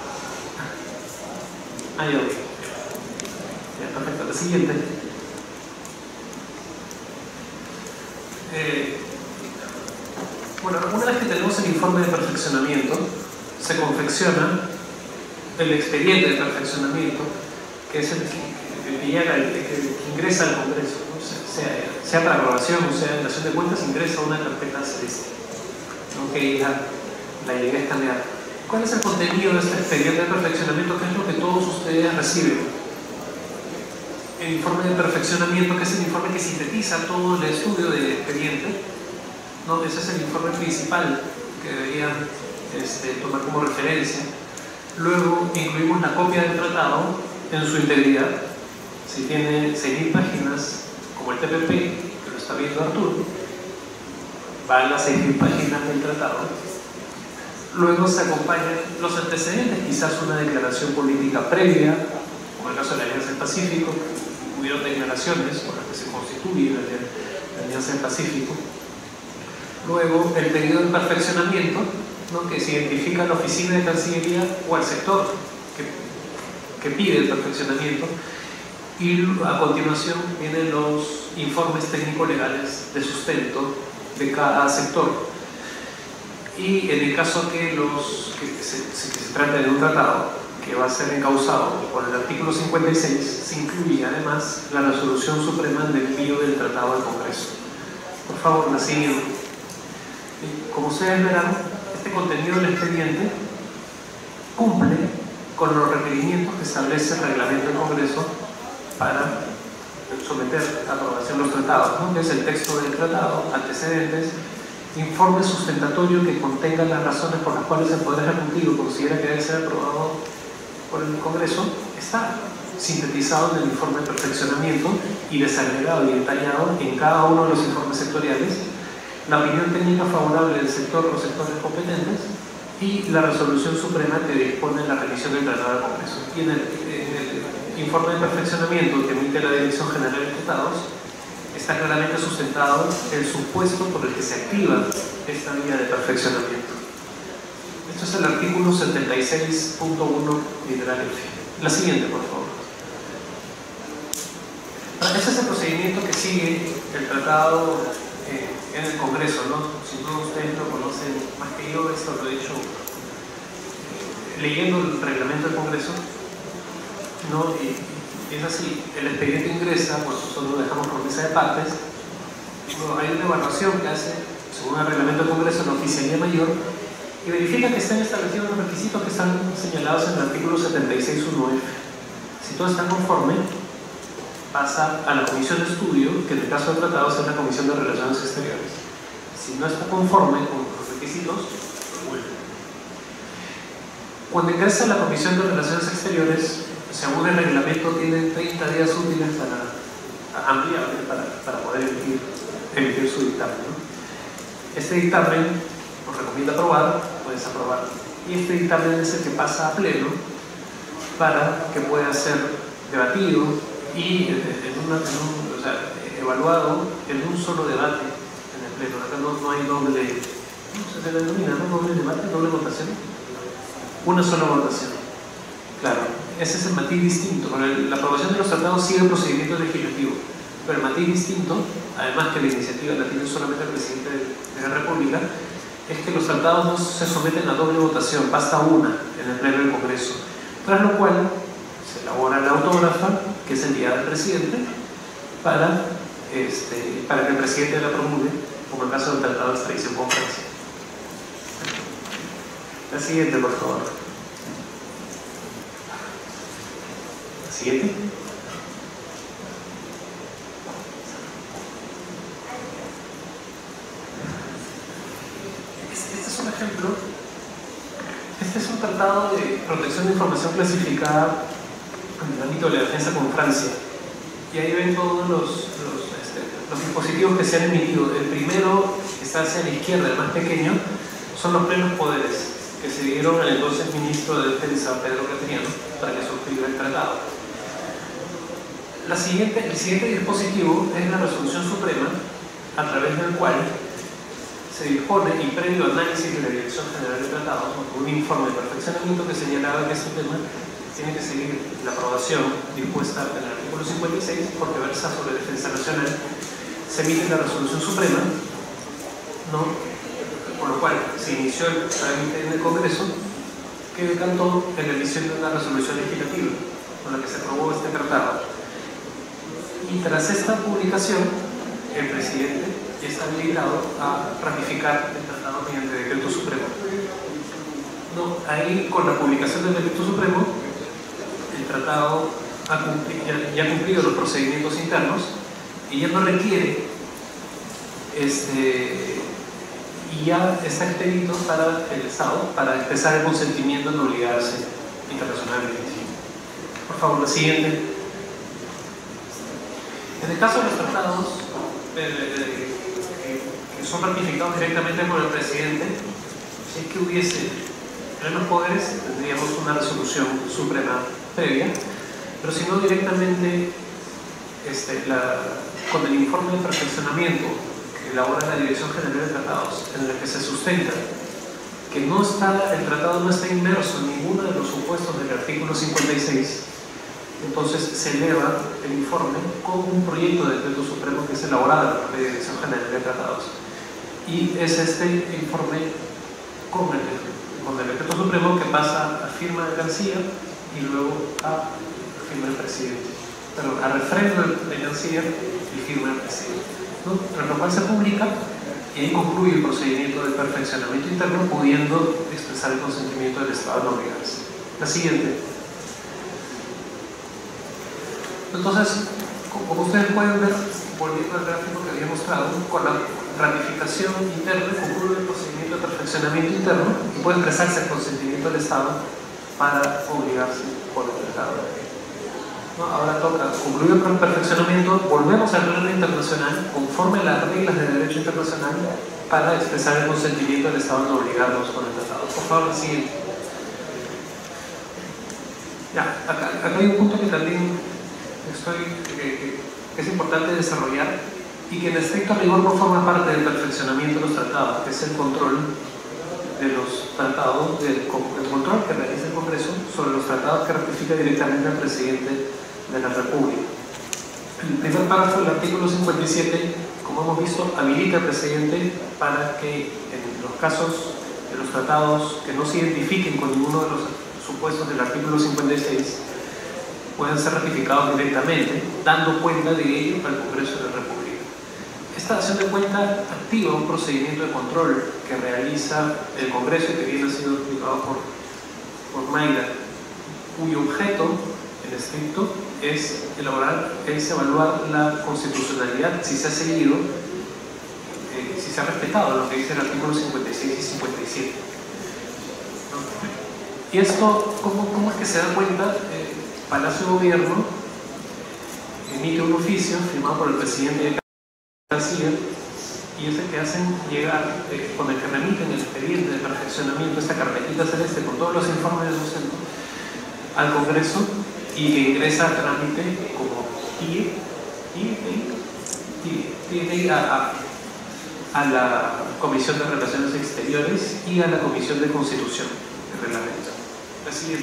Ya, perfecto. La siguiente. Bueno, una vez que tenemos el informe de perfeccionamiento, se confecciona el expediente de perfeccionamiento, que es el que ingresa al Congreso, ¿no? sea para aprobación o sea en relación de cuentas, ingresa una carpeta celeste, ¿no? Que la idea es cambiar. ¿Cuál es el contenido de este expediente de perfeccionamiento? ¿Qué es lo que todos ustedes reciben? El informe de perfeccionamiento, que es el informe que sintetiza todo el estudio del expediente, ¿no? Ese es el informe principal que deberían tomar como referencia. Luego incluimos la copia del tratado en su integridad. Si tiene 6.000 páginas, como el TPP, que lo está viendo Arturo, van las 6.000 páginas del tratado. Luego se acompañan los antecedentes, quizás una declaración política previa, como el caso de la Alianza del Pacífico. Hubieron declaraciones por las que se constituye la Alianza del Pacífico. Luego el periodo de perfeccionamiento, ¿no? Que se identifica a la oficina de Cancillería o al sector que pide el perfeccionamiento. Y a continuación vienen los informes técnico-legales de sustento de cada sector. Y en el caso que se trate de un tratado que va a ser encauzado por el artículo 56, se incluye además la resolución suprema del envío del tratado al Congreso. Por favor, la siguiente. Como ustedes verán, este contenido del expediente cumple con los requerimientos que establece el reglamento del Congreso para someter a aprobación los tratados, ¿no? Que es el texto del tratado, antecedentes, informe sustentatorio que contenga las razones por las cuales el Poder Ejecutivo considera que debe ser aprobado por el Congreso, está sintetizado en el informe de perfeccionamiento y desagregado y detallado en cada uno de los informes sectoriales, la opinión técnica favorable del sector o los sectores competentes y la resolución suprema que dispone la revisión del tratado del Congreso. Y en el informe de perfeccionamiento que emite la Dirección General de Tratados está claramente sustentado el supuesto por el que se activa esta vía de perfeccionamiento. Esto es el artículo 76.1 literal F. La siguiente, por favor. Ese es el procedimiento que sigue el tratado en el Congreso, ¿no? Si no ustedes lo conocen más que yo, esto lo he hecho leyendo el reglamento del Congreso, ¿no? Y es así, el expediente ingresa, pues nosotros lo dejamos por mesa de partes. Luego hay una evaluación que hace, según el reglamento del Congreso, la Oficialía Mayor y verifica que estén establecidos los requisitos que están señalados en el artículo 76.1F. Si todo está conforme, pasa a la comisión de estudio, que en el caso de tratados es la Comisión de Relaciones Exteriores. Si no está conforme con los requisitos, vuelve. Cuando ingresa a la Comisión de Relaciones Exteriores, según el reglamento, tiene 30 días útiles para ampliable para poder emitir su dictamen, ¿no? Este dictamen nos recomienda aprobar o desaprobar. Y este dictamen es el que pasa a pleno para que pueda ser debatido y evaluado en un solo debate en el pleno. Acá no hay doble, ¿cómo se denomina? ¿No? Doble debate, doble votación. Una sola votación. Claro, ese es el matiz distinto. La aprobación de los tratados sigue el procedimiento legislativo, pero el matiz distinto, además que la iniciativa la tiene solamente el presidente de la República, es que los tratados no se someten a doble votación, basta una en el pleno del Congreso. tras lo cual se elabora la autógrafa, que es enviada al presidente, para que el presidente la promulgue, como el caso del tratado de extradición con Francia. La siguiente, por favor. La siguiente. Este es un ejemplo. Este es un tratado de protección de información clasificada en el ámbito de la defensa con Francia. Y ahí ven todos los dispositivos que se han emitido. El primero, que está hacia la izquierda, el más pequeño, son los plenos poderes que se dieron al entonces ministro de Defensa, Pedro Cateriano, para que suscribiera el tratado. El siguiente dispositivo es la resolución suprema, a través del cual se dispone, y previo análisis de la Dirección General de Tratados, un informe de perfeccionamiento que señalaba que este tema tiene que seguir la aprobación dispuesta en el artículo 56, porque versa sobre defensa nacional. Se emite la resolución suprema, ¿no? Por lo cual se inició el trámite en el Congreso, que decantó en la emisión de una resolución legislativa con la que se aprobó este tratado. Y tras esta publicación, el presidente está habilitado a ratificar el tratado mediante decreto supremo. No, ahí, con la publicación del decreto supremo, el tratado ya ha cumplido los procedimientos internos y ya no requiere y ya está expedito para el Estado para expresar el consentimiento en obligarse internacionalmente. Por favor, la siguiente. En el caso de los tratados que son ratificados directamente por el presidente, si es que hubiese plenos poderes, tendríamos una resolución suprema previa, pero si no directamente con el informe de perfeccionamiento que elabora la Dirección General de Tratados, en el que se sustenta que el tratado no está inmerso en ninguno de los supuestos del artículo 56, entonces se eleva el informe con un proyecto de decreto supremo que es elaborado por la Dirección General de Tratados, y es este informe con el decreto supremo que pasa a firma del canciller y luego a firma del presidente, a refrendo del canciller y firma del presidente, ¿no? Tras lo cual se publica y ahí concluye el procedimiento de perfeccionamiento interno, pudiendo expresar el consentimiento del Estado en obligarse. La siguiente. Entonces, como ustedes pueden ver, volviendo al gráfico que había mostrado, con la ratificación interna concluye el procedimiento de perfeccionamiento interno y puede expresarse el consentimiento del Estado para obligarse por el tratado. ¿No? Ahora toca concluir el perfeccionamiento, volvemos al plano internacional conforme a las reglas de derecho internacional para expresar el consentimiento del Estado en obligarnos con el tratado. Por favor, siguiente. Ya, acá hay un punto que también que es importante desarrollar y que en estricto rigor no forma parte del perfeccionamiento de los tratados, que es el control de los tratados, el control que realiza el Congreso sobre los tratados que ratifica directamente el presidente de la República. El primer párrafo del artículo 57, como hemos visto, habilita al presidente para que en los casos de los tratados que no se identifiquen con ninguno de los supuestos del artículo 56 puedan ser ratificados directamente, dando cuenta de ello al Congreso de la República. Esta dación de cuenta activa un procedimiento de control que realiza el Congreso y que viene sido explicado por Mayra, cuyo objeto en estricto es evaluar la constitucionalidad, si se ha seguido, si se ha respetado lo que dice el artículo 56 y 57. ¿Y esto cómo es que se da cuenta? Palacio de Gobierno emite un oficio firmado por el presidente de Canciller y es el que hacen llegar, con el que remiten el expediente de perfeccionamiento, esta carpetita celeste con todos los informes de docente al Congreso y que ingresa a trámite como a la Comisión de Relaciones Exteriores y a la Comisión de Constitución y Reglamento. La siguiente.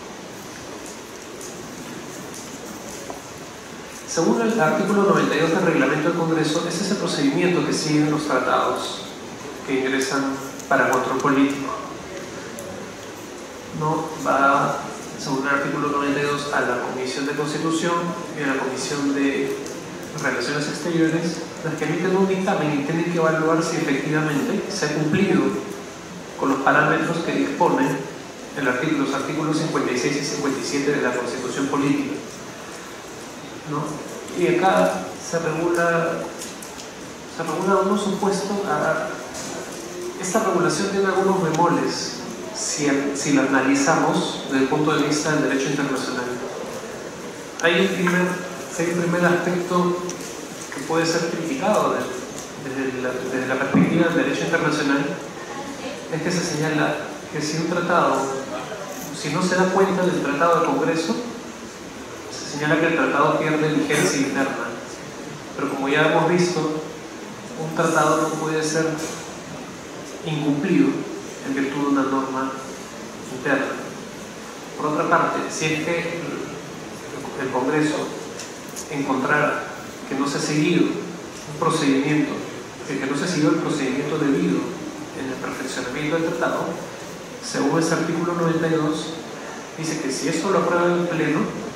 Según el artículo 92 del reglamento del Congreso, ese es el procedimiento que siguen los tratados que ingresan para control político. No va según el artículo 92, a la Comisión de Constitución y a la Comisión de Relaciones Exteriores, las que emiten un dictamen y tienen que evaluar si efectivamente se ha cumplido con los parámetros que disponen los artículos 56 y 57 de la Constitución Política, ¿no? Y acá se regula uno supuesto. Esta regulación tiene algunos bemoles si la analizamos desde el punto de vista del derecho internacional. Hay un primer aspecto que puede ser criticado desde la perspectiva del derecho internacional, es que se señala que si un tratado, si no se da cuenta del tratado de Congreso, se señala que el tratado pierde vigencia interna. Pero como ya hemos visto, un tratado no puede ser incumplido en virtud de una norma interna. Por otra parte, si es que el Congreso encontrara que no se ha seguido un procedimiento, que no se siguió el procedimiento debido en el perfeccionamiento del tratado, según ese artículo 92, dice que si esto lo aprueba el Pleno,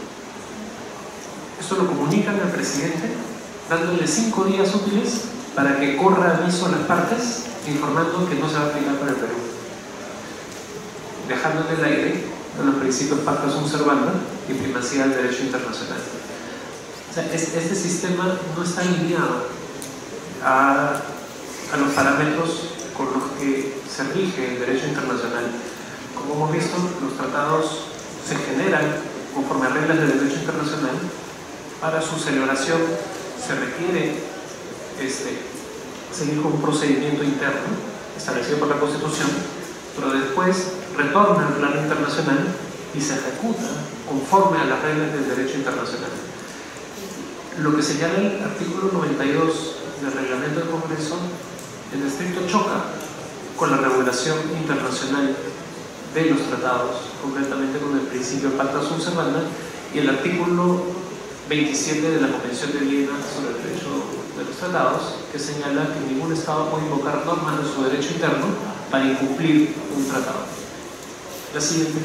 esto lo comunican al presidente, dándole 5 días útiles para que corra aviso a las partes, informando que no se va a aplicar para el Perú, dejando en el aire los principios pacta sunt servanda y primacía del derecho internacional. O sea, este sistema no está alineado a los parámetros con los que se rige el derecho internacional. Como hemos visto, los tratados se generan conforme a reglas del derecho internacional. Para su celebración se requiere seguir con un procedimiento interno establecido por la Constitución, pero después retorna al plano internacional y se ejecuta conforme a las reglas del derecho internacional. Lo que señala el artículo 92 del reglamento del Congreso en estricto choca con la regulación internacional de los tratados, concretamente con el principio pacta sunt servanda y el artículo 27 de la Convención de Viena sobre el derecho de los tratados, que señala que ningún Estado puede invocar normas de su derecho interno para incumplir un tratado. La siguiente.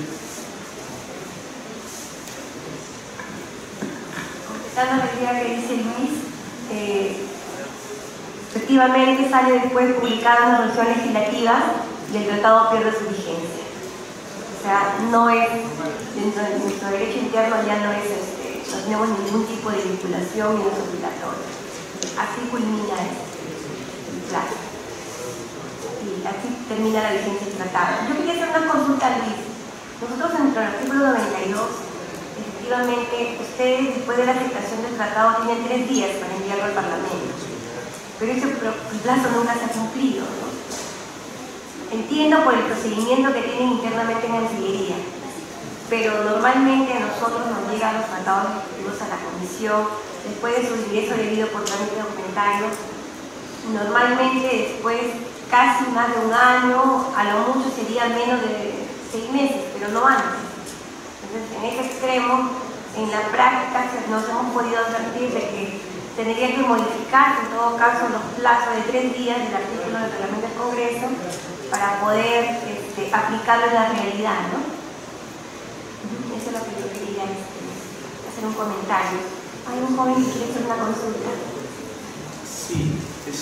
Completando la idea que dice Luis, efectivamente sale después publicada una resolución legislativa y el tratado pierde su vigencia. O sea, no es, dentro de nuestro derecho interno ya no tenemos ningún tipo de vinculación ni es obligatorio. Así culmina el plazo. Y así termina la vigencia del tratado. Yo quería hacer una consulta a Luis. Nosotros en nuestro artículo 92, efectivamente, ustedes después de la aceptación del tratado tienen 3 días para enviarlo al Parlamento. Pero ese plazo nunca se ha cumplido, ¿no? Entiendo por el procedimiento que tienen internamente en Cancillería, pero normalmente a nosotros nos llegan los tratados ejecutivos a la Comisión después de su ingreso debido por trámite documentario. Normalmente después casi más de un año, a lo mucho sería menos de 6 meses, pero no antes. Entonces, en ese extremo, en la práctica nos hemos podido advertir de que tendría que modificarse en todo caso los plazos de 3 días del artículo del reglamento del Congreso para poder aplicarlo en la realidad, ¿no? Eso es lo que yo quería hacer un comentario. Hay un joven que quiere hacer una consulta. Sí,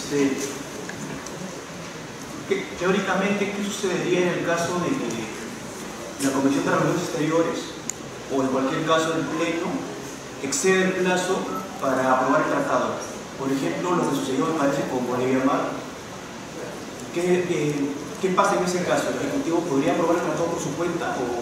teóricamente, ¿qué sucedería en el caso de que la Comisión de Relaciones Exteriores o en cualquier caso el Pleno excede el plazo para aprobar el tratado? Por ejemplo, lo que sucedió me parece con Bolivia Mar. ¿Qué pasa en ese caso? ¿El Ejecutivo podría aprobar el tratado por su cuenta o...?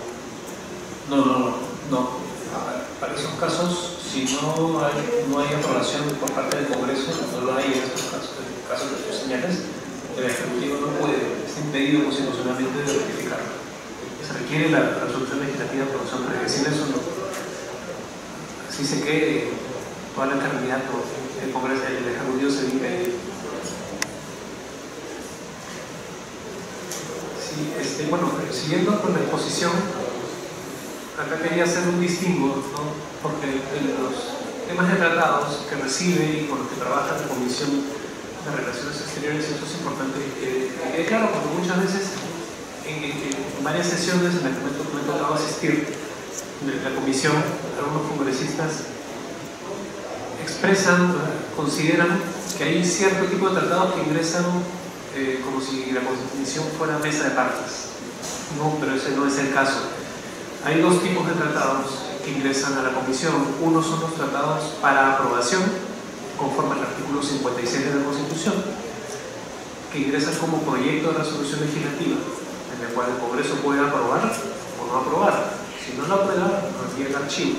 No. Para esos casos, si no hay aprobación por parte del Congreso, no lo hay en estos casos, en el caso que tú señalas, el Ejecutivo no puede, está impedido constitucionalmente de ratificarlo. Se requiere la resolución legislativa de aprobación, pero decir eso no. Así se quede toda la eternidad, el Congreso, el Ejecutivo se vive. Sí, bueno, siguiendo con la exposición, acá quería hacer un distingo, ¿no? Porque los temas de tratados que recibe y con los que trabaja la Comisión de Relaciones Exteriores, eso es importante que quede claro, porque muchas veces en varias sesiones en las que me ha tocado asistir, de la comisión, algunos congresistas consideran que hay cierto tipo de tratados que ingresan como si la Constitución fuera mesa de partes. No, pero ese no es el caso. Hay dos tipos de tratados que ingresan a la comisión. Uno son los tratados para aprobación, conforme al artículo 56 de la Constitución, que ingresan como proyecto de resolución legislativa, en el cual el Congreso puede aprobar o no aprobar. Si no lo aprueba, lo envía al archivo.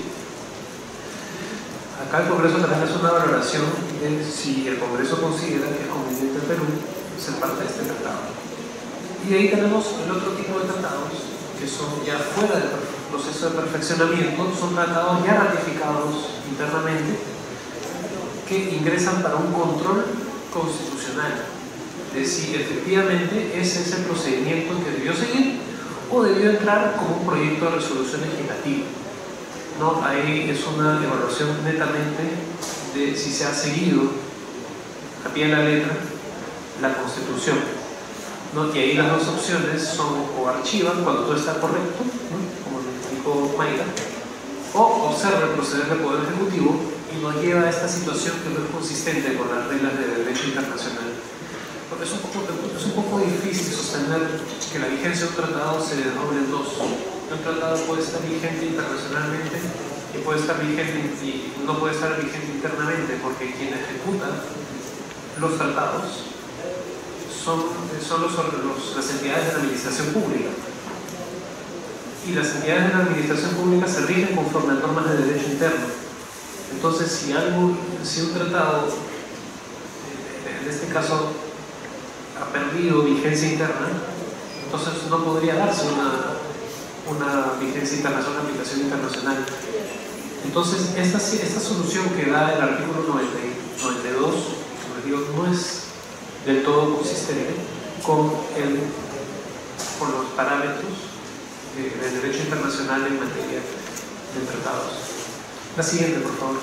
Acá el Congreso también hace una valoración de si el Congreso considera que es conveniente al Perú ser parte de este tratado. Y ahí tenemos el otro tipo de tratados, que son ya fuera del proceso de perfeccionamiento, son tratados ya ratificados internamente, que ingresan para un control constitucional de si efectivamente ese es el procedimiento que debió seguir o debió entrar como un proyecto de resolución legislativa. No, ahí es una evaluación netamente de si se ha seguido a pie de la letra la Constitución, ¿no? Y ahí las dos opciones son o archivan cuando todo está correcto, ¿no? Como lo explicó Mayra, o observa el proceder del Poder Ejecutivo y nos lleva a esta situación que no es consistente con las reglas de derecho internacional. Porque es un poco difícil sostener que la vigencia de un tratado se desdoble en dos. Un tratado puede estar vigente internacionalmente y puede estar vigente y no puede estar vigente internamente, porque quien ejecuta los tratados son las entidades de la administración pública. Y las entidades de la administración pública se rigen conforme a normas de derecho interno. Entonces, si un tratado, en este caso, ha perdido vigencia interna, entonces no podría darse una vigencia internacional, una aplicación internacional. Entonces, esta solución que da el artículo 92, no es del todo consistente con los parámetros del derecho internacional en materia de tratados. La siguiente, por favor.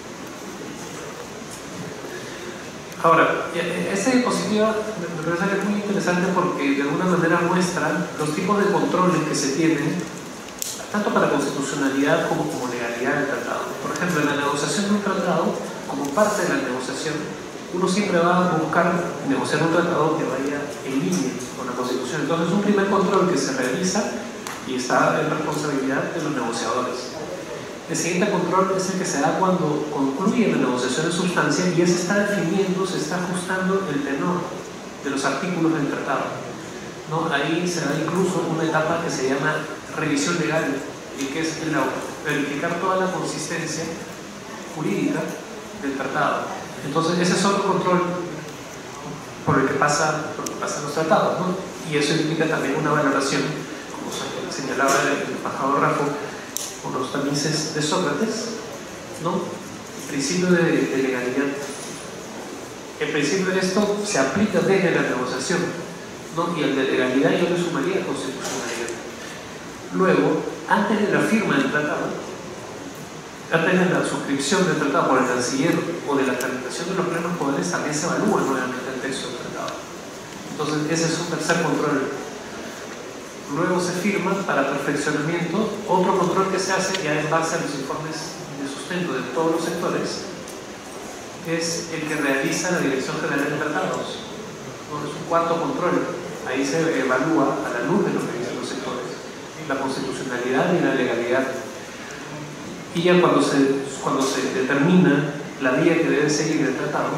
Ahora, esta diapositiva me parece que es muy interesante porque de alguna manera muestra los tipos de controles que se tienen tanto para constitucionalidad como legalidad del tratado. Por ejemplo, en la negociación de un tratado, como parte de la negociación, uno siempre va a buscar negociar un tratado que vaya en línea con la Constitución. Entonces, un primer control que se realiza y está en responsabilidad de los negociadores. El siguiente control es el que se da cuando concluye la negociación de sustancia y ya se está definiendo, se está ajustando el tenor de los artículos del tratado, ¿no? Ahí se da incluso una etapa que se llama revisión legal, y que es verificar toda la consistencia jurídica del tratado. Entonces, ese es otro control por el que pasan los tratados, ¿no? Y eso implica también una valoración, como señalaba el embajador Raffo, por los tamices de Sócrates, ¿no? El principio de legalidad. El principio de esto se aplica desde la negociación, ¿no? Y el de legalidad yo le sumaría constitucionalidad. Luego, antes de la firma del tratado, antes de la suscripción del tratado por el canciller o de la tramitación de los plenos poderes, también se evalúa nuevamente el texto del tratado. Entonces, ese es un tercer control. Luego se firma para perfeccionamiento. Otro control que se hace ya en base a los informes de sustento de todos los sectores es el que realiza la Dirección General de Tratados. Es un cuarto control. Ahí se evalúa a la luz de lo que dicen los sectores la constitucionalidad y la legalidad. Y ya cuando se determina la vía que debe seguir el tratado,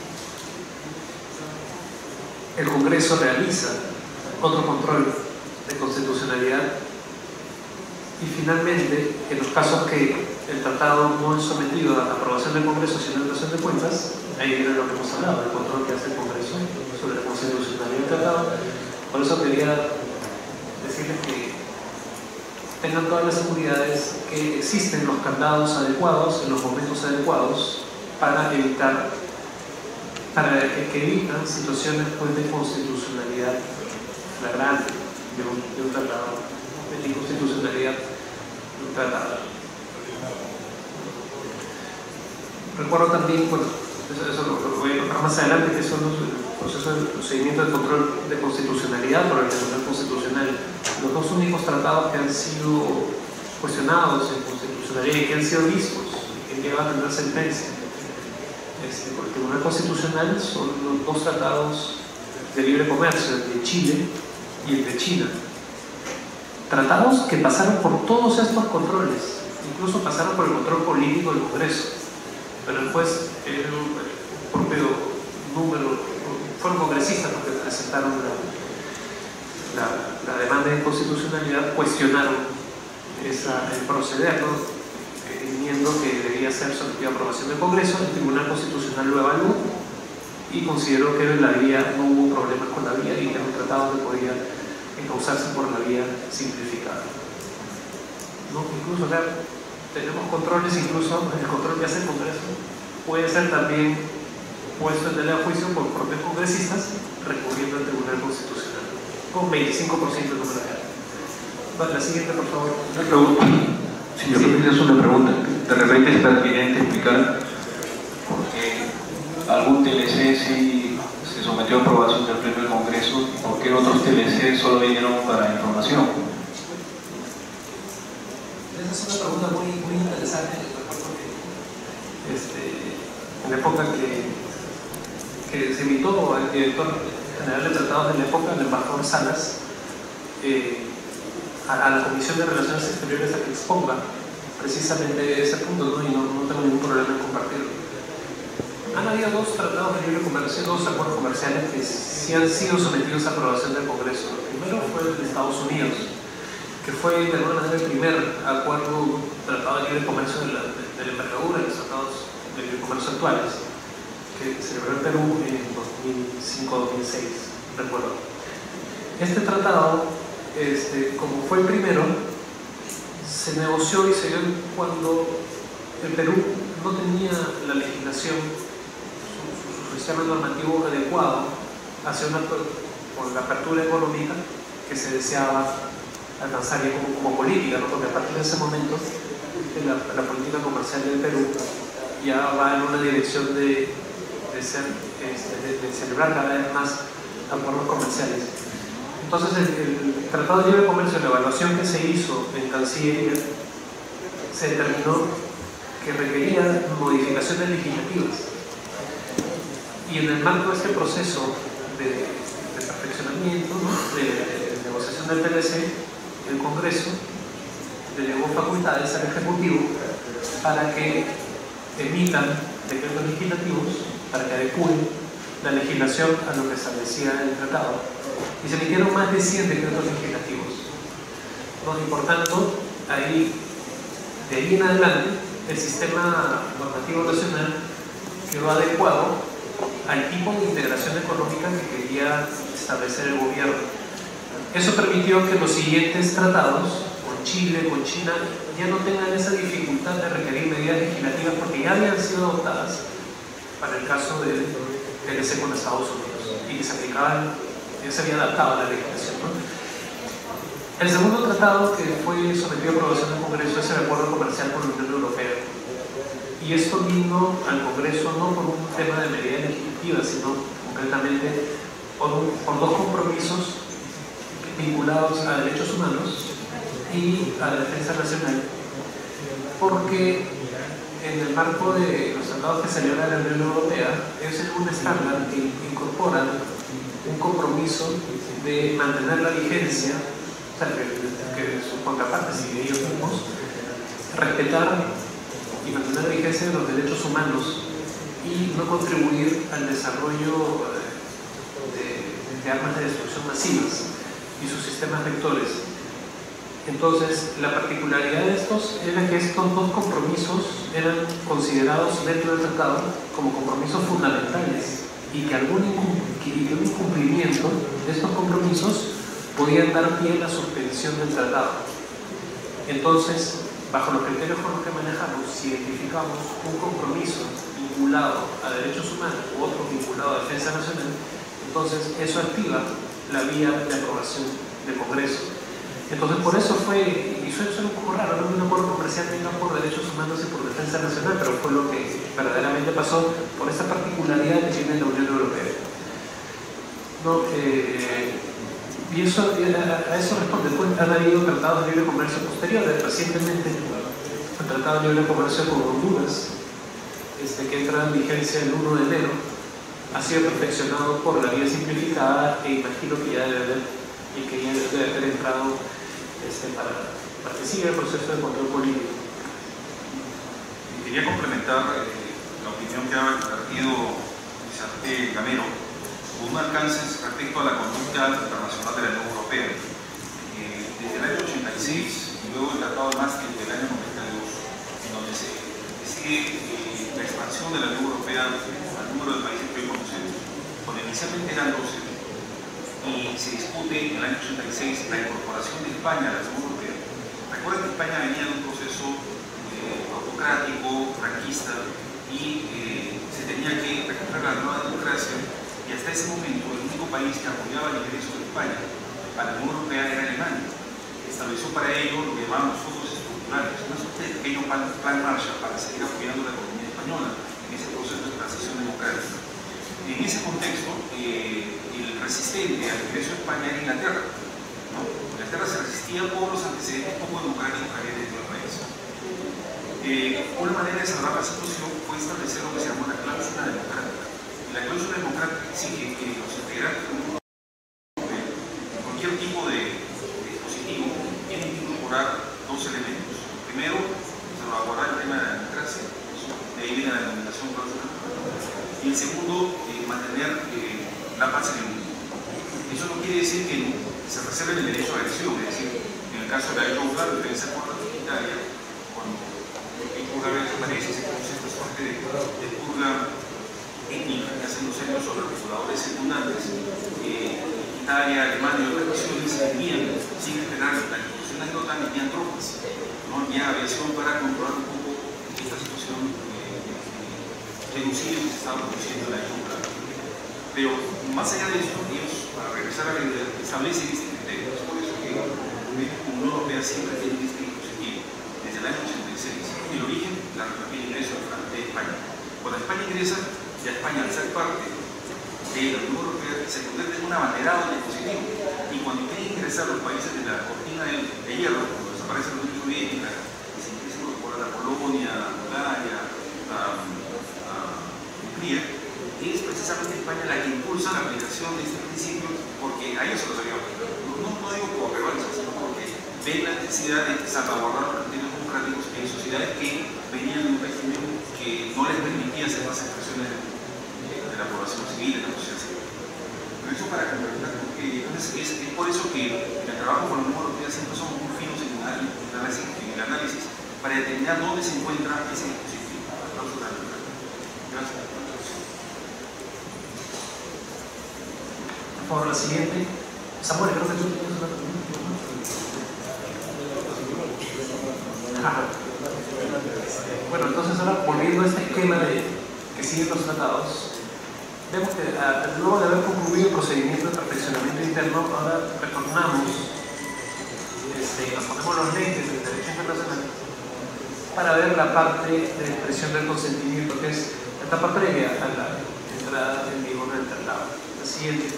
el Congreso realiza otro control de constitucionalidad. Y finalmente, en los casos que el tratado no es sometido a aprobación del Congreso sino a rendición de cuentas, ahí viene lo que hemos hablado, el control que hace el Congreso sobre la constitucionalidad del tratado. Por eso quería decirles que tengan todas las seguridades, que existen los candados adecuados en los momentos adecuados para evitan situaciones pues, de constitucionalidad flagrante de un tratado, de inconstitucionalidad de un tratado. Recuerdo también, bueno, eso lo voy a contar más adelante, que son los procesos de procedimiento de control de constitucionalidad por el Tribunal Constitucional. Los dos únicos tratados que han sido cuestionados en constitucionalidad y que han sido vistos y que llevan a tener sentencia por el Tribunal Constitucional son los dos tratados de libre comercio, el de Chile y el de China. Tratados que pasaron por todos estos controles, incluso pasaron por el control político del Congreso, pero el juez, el propio número, fueron congresistas los que presentaron la demanda de inconstitucionalidad, cuestionaron el proceder, ¿no? Entendiendo que debía ser sometida a aprobación del Congreso. El Tribunal Constitucional lo evaluó y consideró que la vía, no hubo problemas con la vía y que era un tratado que podía encauzarse por la vía simplificada, ¿no? Incluso, o sea, tenemos controles, incluso el control que hace el Congreso puede ser también puesto en tela de juicio por propios congresistas recurriendo al Tribunal Constitucional con 25% de número de edad. Vale, la siguiente, por favor. Una pregunta. Si yo me hacer una pregunta, de repente es pertinente explicar por qué algún TLC sí se sometió a aprobación del Pleno del Congreso y por qué otros TLC solo vinieron para información. Esa es una pregunta muy interesante. En la época que se invitó al director general de tratados de la época, el embajador Salas, a la Comisión de Relaciones Exteriores a que exponga precisamente ese punto, ¿no? Y no tengo ningún problema en compartirlo. Han habido dos tratados de libre comercio, dos acuerdos comerciales que sí han sido sometidos a aprobación del Congreso. El primero fue el de Estados Unidos, que fue de alguna manera el primer tratado de libre comercio de la envergadura de los tratados de libre comercio actuales, que se celebró en Perú en 2005-2006, recuerdo. Este tratado, como fue el primero, se negoció y se dio cuando el Perú no tenía la legislación, su sistema normativo adecuado hacia con la apertura económica que se deseaba alcanzar ya como política, ¿no? Porque a partir de ese momento la política comercial del Perú ya va en una dirección de celebrar cada vez más acuerdos comerciales. Entonces el Tratado de Libre Comercio, la evaluación que se hizo en Cancillería, se determinó que requería modificaciones legislativas. Y en el marco de este proceso de perfeccionamiento, ¿no? de negociación del TLC, el Congreso delegó facultades al Ejecutivo para que emitan decretos legislativos, para que adecúen la legislación a lo que establecía el tratado. Y se emitieron más de 100 decretos legislativos, ¿no? Y por tanto, de ahí en adelante, el sistema normativo nacional quedó adecuado al tipo de integración económica que quería establecer el gobierno. Eso permitió que los siguientes tratados, con Chile, con China, ya no tengan esa dificultad de requerir medidas legislativas porque ya habían sido adoptadas para el caso del TLC con Estados Unidos y que se aplicaban, ya se había adaptado a la legislación, ¿no? El segundo tratado que fue sometido a aprobación del Congreso es el Acuerdo Comercial con la Unión Europea. Y esto vino al Congreso no por un tema de medida legislativa, sino concretamente por dos compromisos vinculados a derechos humanos y a la defensa nacional, porque en el marco de los tratados que celebra la Unión Europea es un estándar que incorpora un compromiso de mantener la vigencia, o sea, que sus contrapartes y ellos mismos, respetar y mantener la vigencia de los derechos humanos y no contribuir al desarrollo de armas de destrucción masivas y sus sistemas vectores. Entonces, la particularidad de estos era que estos dos compromisos eran considerados dentro del tratado como compromisos fundamentales y que un incumplimiento de estos compromisos podían dar pie a la suspensión del tratado. Entonces, bajo los criterios con los que manejamos, si identificamos un compromiso vinculado a derechos humanos u otro vinculado a defensa nacional, entonces eso activa la vía de aprobación del Congreso. Entonces por eso fue, y suena un poco raro, no un acuerdo comercial venga por derechos humanos y por defensa nacional, pero fue lo que verdaderamente pasó por esta particularidad que tiene la Unión Europea. ¿No? Y eso, a eso responde, pues, han habido tratados de libre comercio posteriores. Recientemente, el Tratado de Libre Comercio con Honduras, que entra en vigencia el 1 de enero, ha sido perfeccionado por la vía simplificada e imagino que ya debe haber entrado para que siga el proceso de control político. Quería complementar la opinión que ha vertido Vicente Gamero con un alcance respecto a la conducta internacional de la Unión Europea. Desde el año 86 y luego el Tratado de Maastricht del año 92, en donde se decide la expansión de la Unión Europea al número de países que hoy conocemos, cuando inicialmente eran 12, y se discute en el año 86 la incorporación de España a la Unión Europea. Recuerden que España venía de un proceso autocrático, franquista, y se tenía que recuperar la nueva democracia, y hasta ese momento el único país que apoyaba el ingreso de España a la Unión Europea era Alemania. Estableció para ello lo que llamaban los fondos estructurales, una suerte de pequeño plan Marshall para seguir apoyando la economía española en ese proceso de transición democrática. En ese contexto, el resistente al ingreso de España era Inglaterra. Inglaterra se resistía por los antecedentes poco democráticos que había dentro del país. Una manera de salvar la situación fue establecer lo que se llamó la cláusula democrática. Y la cláusula democrática exige que los integrantes de cualquier tipo de dispositivo tienen que incorporar dos elementos. Primero, salvaguardar el tema de la democracia, de ahí viene la denominación cláusula. Y el segundo, mantener la paz en el mundo. Eso no quiere decir que se reserve el derecho a elección, es decir, en el caso de la Yugoslavia, debe ser por la Italia, cuando Yugoslavia desaparece, se produce esta suerte de purga étnica que hacen los serios sobre los pobladores secundantes. Italia, Alemania y otras naciones tenían, sin esperar la institución de la OTAN, tenían tropas, ¿no? Ya aviación para controlar un poco esta situación genocidio que se estaba produciendo en la Yugoslavia. Pero más allá de eso, ellos, para regresar a la idea, establecen este criterio. Es por eso que la Unión Europea siempre tiene este dispositivo, desde el año 86. El origen, el ingreso de España. Cuando España ingresa, ya España, al ser parte de la Unión Europea, se convierte en un abanderado del dispositivo. Y cuando quieren ingresar los países de la cortina de hierro, cuando desaparece la Unión Soviética, y se empieza a incorporar a Polonia, a Bulgaria, Hungría, es precisamente España la que impulsa la aplicación de este principio, porque a ellos se los había aplicado. No digo por revancha, sino porque ven la necesidad de salvaguardar los criterios democráticos en sociedades que venían de un régimen que no les permitía hacer las expresiones de la población civil, de la sociedad civil. Pero eso para complementar, es por eso que el trabajo con la Unión Europea siempre somos muy finos en el análisis para determinar dónde se encuentra ese dispositivo, la cláusula democrática. Gracias. Por la siguiente, Samuel, creo que tú tienes una pregunta. Bueno, entonces ahora volviendo a este esquema que siguen los tratados, vemos que luego de haber concluido el procedimiento de perfeccionamiento interno, ahora retornamos, nos ponemos los lentes del derecho internacional para ver la parte de expresión del consentimiento, que es la etapa previa a la entrada en vigor del tratado. La siguiente.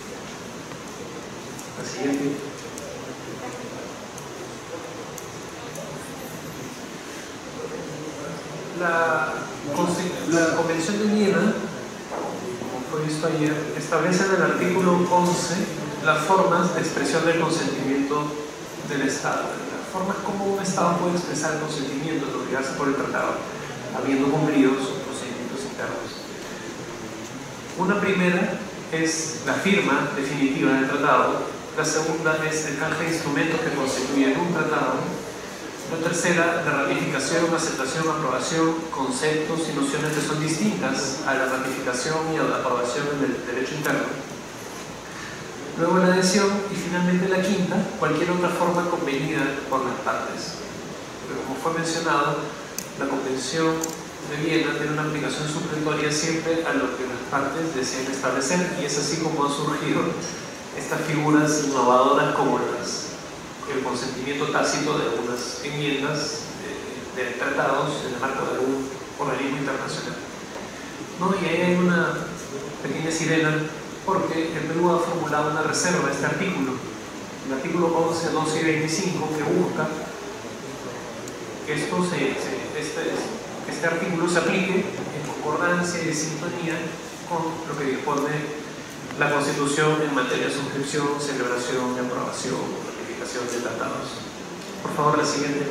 La Convención de Viena, como fue visto ayer, establece en el artículo 11 las formas de expresión del consentimiento del Estado. Las formas como un Estado puede expresar el consentimiento de obligarse por el tratado, habiendo cumplido sus procedimientos internos. Una primera es la firma definitiva del tratado. La segunda es el canje de instrumentos que constituyen un tratado. La tercera, la ratificación, aceptación, aprobación, conceptos y nociones que son distintas a la ratificación y a la aprobación del derecho interno. Luego la adhesión y finalmente la quinta, cualquier otra forma convenida por las partes. Pero como fue mencionado, la Convención de Viena tiene una aplicación supletoria siempre a lo que las partes desean establecer, y es así como han surgido estas figuras innovadoras como el consentimiento tácito de algunas enmiendas de tratados en el marco de algún organismo internacional. ¿No? Y ahí hay una pequeña sirena porque el Perú ha formulado una reserva a este artículo, el artículo 11, 12 y 25, que busca que este artículo se aplique en concordancia y de sintonía con lo que dispone la Constitución en materia de suscripción, celebración, aprobación o ratificación de tratados. Por favor, la siguiente.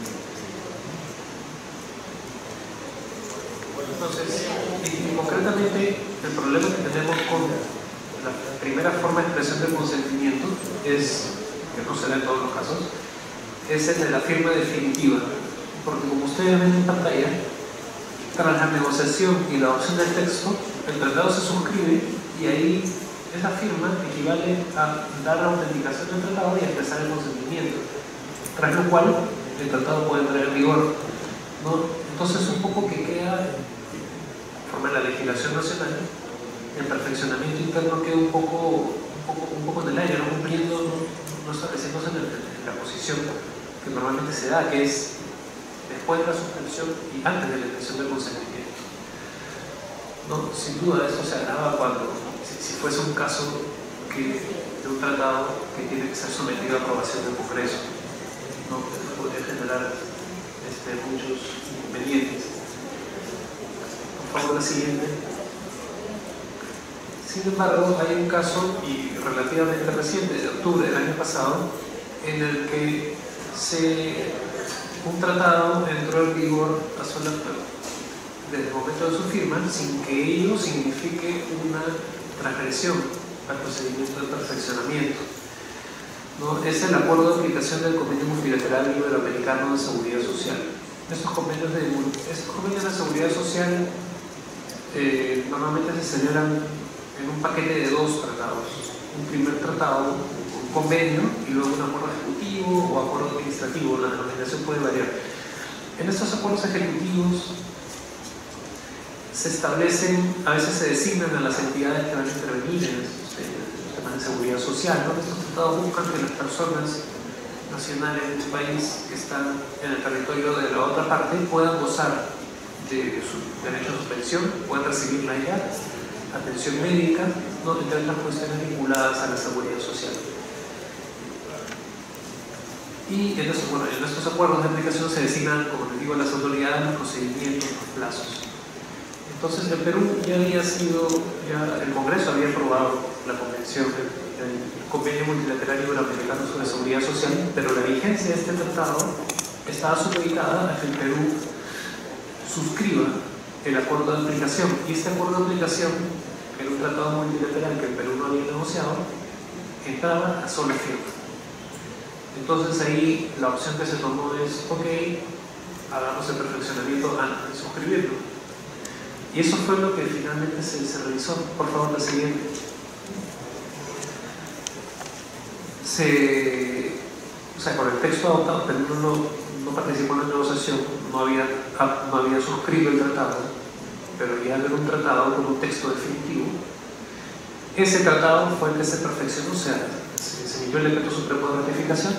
Entonces, y concretamente, el problema que tenemos con la primera forma de expresión del consentimiento es, que no se da en todos los casos, es el de la firma definitiva. Porque como ustedes ven en pantalla, tras la negociación y la adopción del texto, el tratado se suscribe y ahí esa firma equivale a dar la autenticación del tratado y a expresar el consentimiento, tras lo cual el tratado puede entrar en vigor, ¿no? Entonces un poco que queda, conforme a la legislación nacional, el perfeccionamiento interno queda un poco en el aire, no cumpliendo, no estableciéndose en la posición que normalmente se da, que es después de la suscripción y antes de la expresión del consentimiento. No, sin duda esto se agrava cuando, si fuese un caso de un tratado que tiene que ser sometido a aprobación del Congreso, ¿no? Esto podría generar muchos inconvenientes. Por favor, la siguiente. Sin embargo, hay un caso, y relativamente reciente, de octubre del año pasado, en el que un tratado entró en vigor desde el momento de su firma sin que ello signifique una transgresión al procedimiento de perfeccionamiento, ¿no? Es el acuerdo de aplicación del Convenio Multilateral Iberoamericano de Seguridad Social. Estos convenios de seguridad social normalmente se celebran en un paquete de 2 tratados. Un primer tratado, un convenio, y luego un acuerdo ejecutivo o acuerdo administrativo. La denominación puede variar. En estos acuerdos ejecutivos se establecen, a veces se designan a las entidades que van a intervenir en los temas de seguridad social, ¿no? Estos tratados buscan que las personas nacionales de un país que están en el territorio de la otra parte puedan gozar de su derecho a suspensión, puedan recibir la IAT, atención médica, ¿no? Entre otras cuestiones vinculadas a la seguridad social. Y en estos acuerdos de aplicación se designan, como les digo, las autoridades, los procedimientos, los plazos. Entonces, el Perú el Congreso había aprobado la convención, el Convenio Multilateral Iberoamericano sobre Seguridad Social, pero la vigencia de este tratado estaba supeditada a que el Perú suscriba el acuerdo de aplicación. Y este acuerdo de aplicación, que era un tratado multilateral que el Perú no había negociado, entraba a sola firma. Entonces ahí la opción que se tomó es, ok, hagamos el perfeccionamiento antes de suscribirlo. Y eso fue lo que finalmente se realizó. Por favor, la siguiente. Con el texto adoptado, Perú no participó en la negociación, no había suscrito el tratado, pero ya era un tratado con un texto definitivo. Ese tratado fue el que se perfeccionó, o sea, se emitió el decreto supremo de ratificación,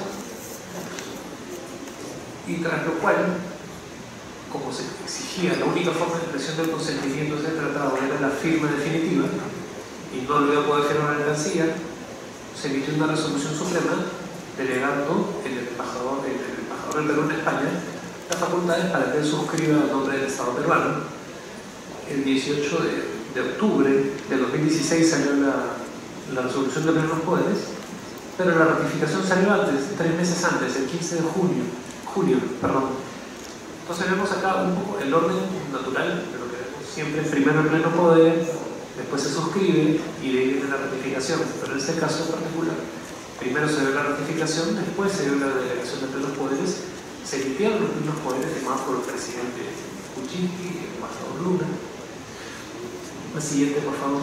y tras lo cual, como se exigía, la única forma de expresión del consentimiento de ese tratado era la firma definitiva, y no lo iba a poder firmar el canciller, se emitió una resolución suprema delegando el embajador del Perú en España las facultades para que él suscriba a nombre del Estado peruano. El 18 de octubre de 2016 salió la resolución de plenos poderes, pero la ratificación salió antes, 3 meses antes, el 15 de julio. Entonces vemos acá un poco el orden natural de lo que vemos siempre: primero el pleno poder, después se suscribe y de ahí viene la ratificación. Pero en este caso en particular, primero se dio la ratificación, después se dio la delegación de plenos poderes, se limpiaron los plenos poderes firmados por el presidente Kuczynski y el embajador Luna. La siguiente, por favor.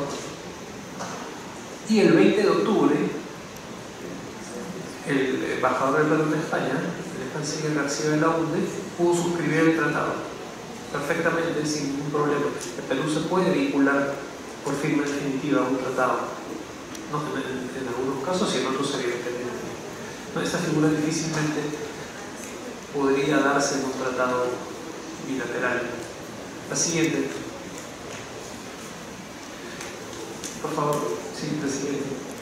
Y el 20 de octubre, el embajador del Perú en España, el canciller García Belaúnde, pudo suscribir el tratado perfectamente, sin ningún problema. El Perú se puede vincular por firma definitiva a un tratado, ¿no? En algunos casos y en otros evidentemente. No, esta figura difícilmente podría darse en un tratado bilateral. La siguiente. Por favor. Sí, presidente.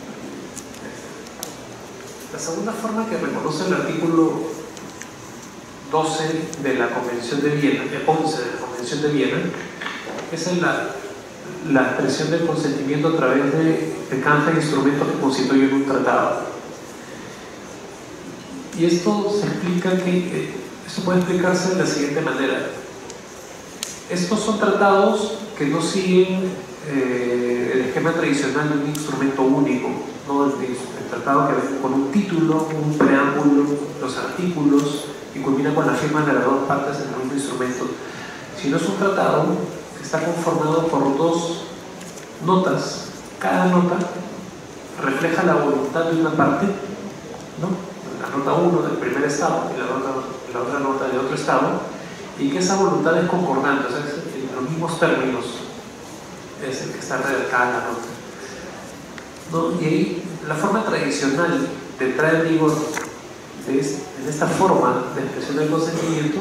La segunda forma que reconoce el artículo 12 de la Convención de Viena, 11 de la Convención de Viena, es en la expresión del consentimiento a través de canje de instrumentos que constituyen un tratado. Y esto se explica esto puede explicarse de la siguiente manera. Estos son tratados que no siguen el esquema tradicional de un instrumento único, ¿no? El tratado que viene con un título, un preámbulo, los artículos y culmina con la firma de las dos partes en el mismo instrumento, sino es un tratado que está conformado por dos notas. Cada nota refleja la voluntad de una parte, ¿no? La nota 1 del primer estado y la otra nota de otro estado, y que esa voluntad es concordante, o sea, es en los mismos términos, es el que está redactada en la nota, ¿no? Y ahí la forma tradicional de entrar en vigor en esta forma de expresión del consentimiento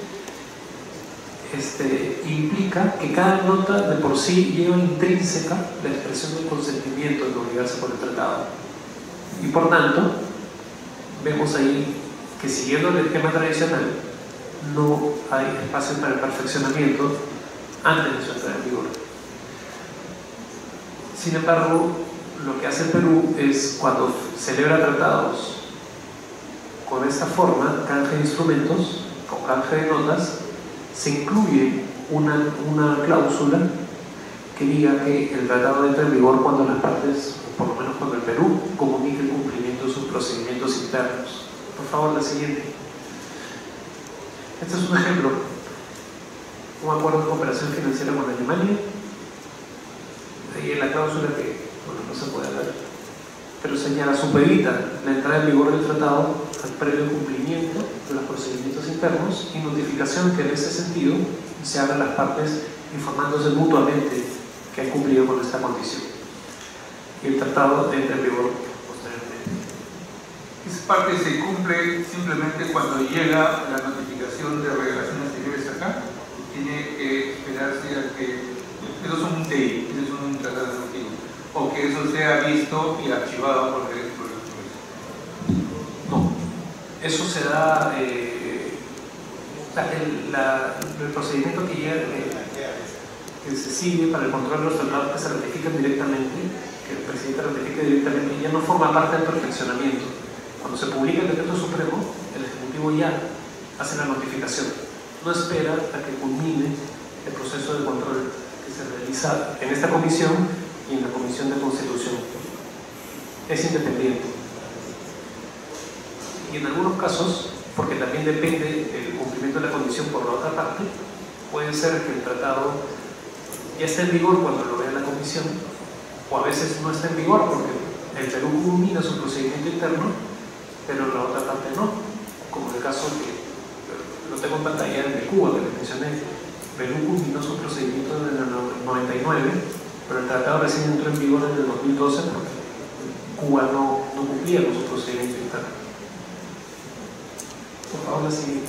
implica que cada nota de por sí lleva intrínseca la expresión del consentimiento de obligarse por el tratado, y por tanto vemos ahí que, siguiendo el esquema tradicional, no hay espacio para el perfeccionamiento antes de su entrada en vigor. Sin embargo, lo que hace el Perú es, cuando celebra tratados con esta forma, canje de instrumentos, con canje de notas, se incluye una cláusula que diga que el tratado entra en vigor cuando las partes, por lo menos cuando el Perú, comunique el cumplimiento de sus procedimientos internos. Por favor, la siguiente. Este es un ejemplo. Un acuerdo de cooperación financiera con Alemania. Ahí en la cláusula que, bueno, no se puede ver, pero señala: supedita la entrada en vigor del tratado al previo cumplimiento de los procedimientos internos y notificación que en ese sentido se haga a las partes informándose mutuamente que han cumplido con esta condición. Y el tratado entra en vigor posteriormente. Esa parte se cumple simplemente cuando llega la notificación de relaciones exteriores acá. Tiene que esperarse a que esos son un TI, esos son un tratado ejecutivo, o que eso sea visto y archivado por el No, eso se da el procedimiento que llega, que se sigue para el control de los tratados, que se ratifican directamente, que el presidente ratifique directamente, ya no forma parte del perfeccionamiento. Cuando se publica el decreto supremo, el Ejecutivo ya hace la notificación, no espera a que culmine el proceso de control que se realiza en esta comisión y en la Comisión de Constitución. Es independiente. Y en algunos casos, porque también depende del cumplimiento de la condición por la otra parte, puede ser que el tratado ya esté en vigor cuando lo vea la comisión, o a veces no está en vigor porque el Perú culmina su procedimiento interno, pero la otra parte no, como el caso que lo tengo en pantalla de Cuba, que les mencioné. Perú culminó su procedimiento en el 99, pero el tratado recién entró en vigor en el 2012 porque Cuba no cumplía con su procedimiento interno. Por favor, la siguiente.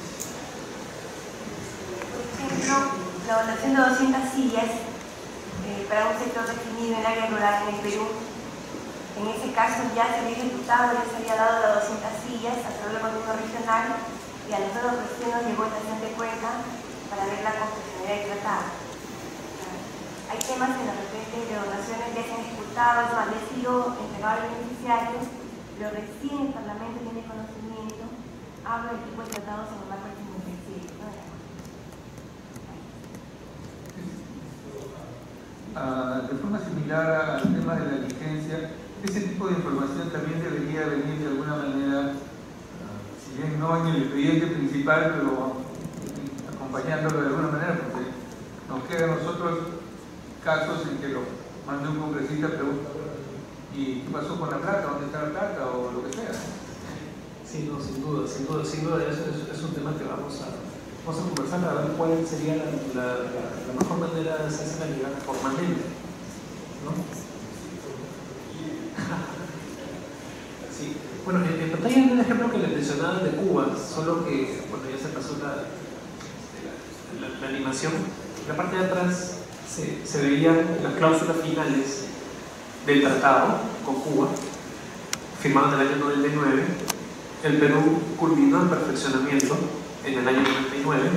Por ejemplo, la donación de 200 sillas para un sector definido en el área rural en el Perú. En ese caso ya se había ejecutado, ya se había dado las 200 sillas a través del gobierno regional, y a nosotros recién nos llegó esta estación de Cuenca para ver la constitucionalidad del tratado. Hay temas que de repente de donaciones ya se han ejecutado, no han sido entregados a los beneficiarios, pero recién el Parlamento tiene conocimiento. Hablo del tipo de tratados en el marco del 57, ¿no? De forma similar al tema de la licencia, ese tipo de información también debería venir de alguna manera, si bien no en el expediente principal, pero acompañándolo de alguna manera, porque nos quedan a nosotros casos en que lo manda un congresista, pregunta: ¿y qué pasó con la plata? ¿Dónde está la plata? O lo que sea. Sí, no, sin duda, es un tema que vamos a conversar, a ver cuál sería la mejor manera de hacerse la liga formalmente, ¿no? Sí. Bueno, en pantalla hay un ejemplo que les mencionaba de Cuba, solo que, bueno, ya se pasó la animación. En la parte de atrás se veían las cláusulas finales del tratado con Cuba, firmado en el año 99. El Perú culminó el perfeccionamiento en el año 99.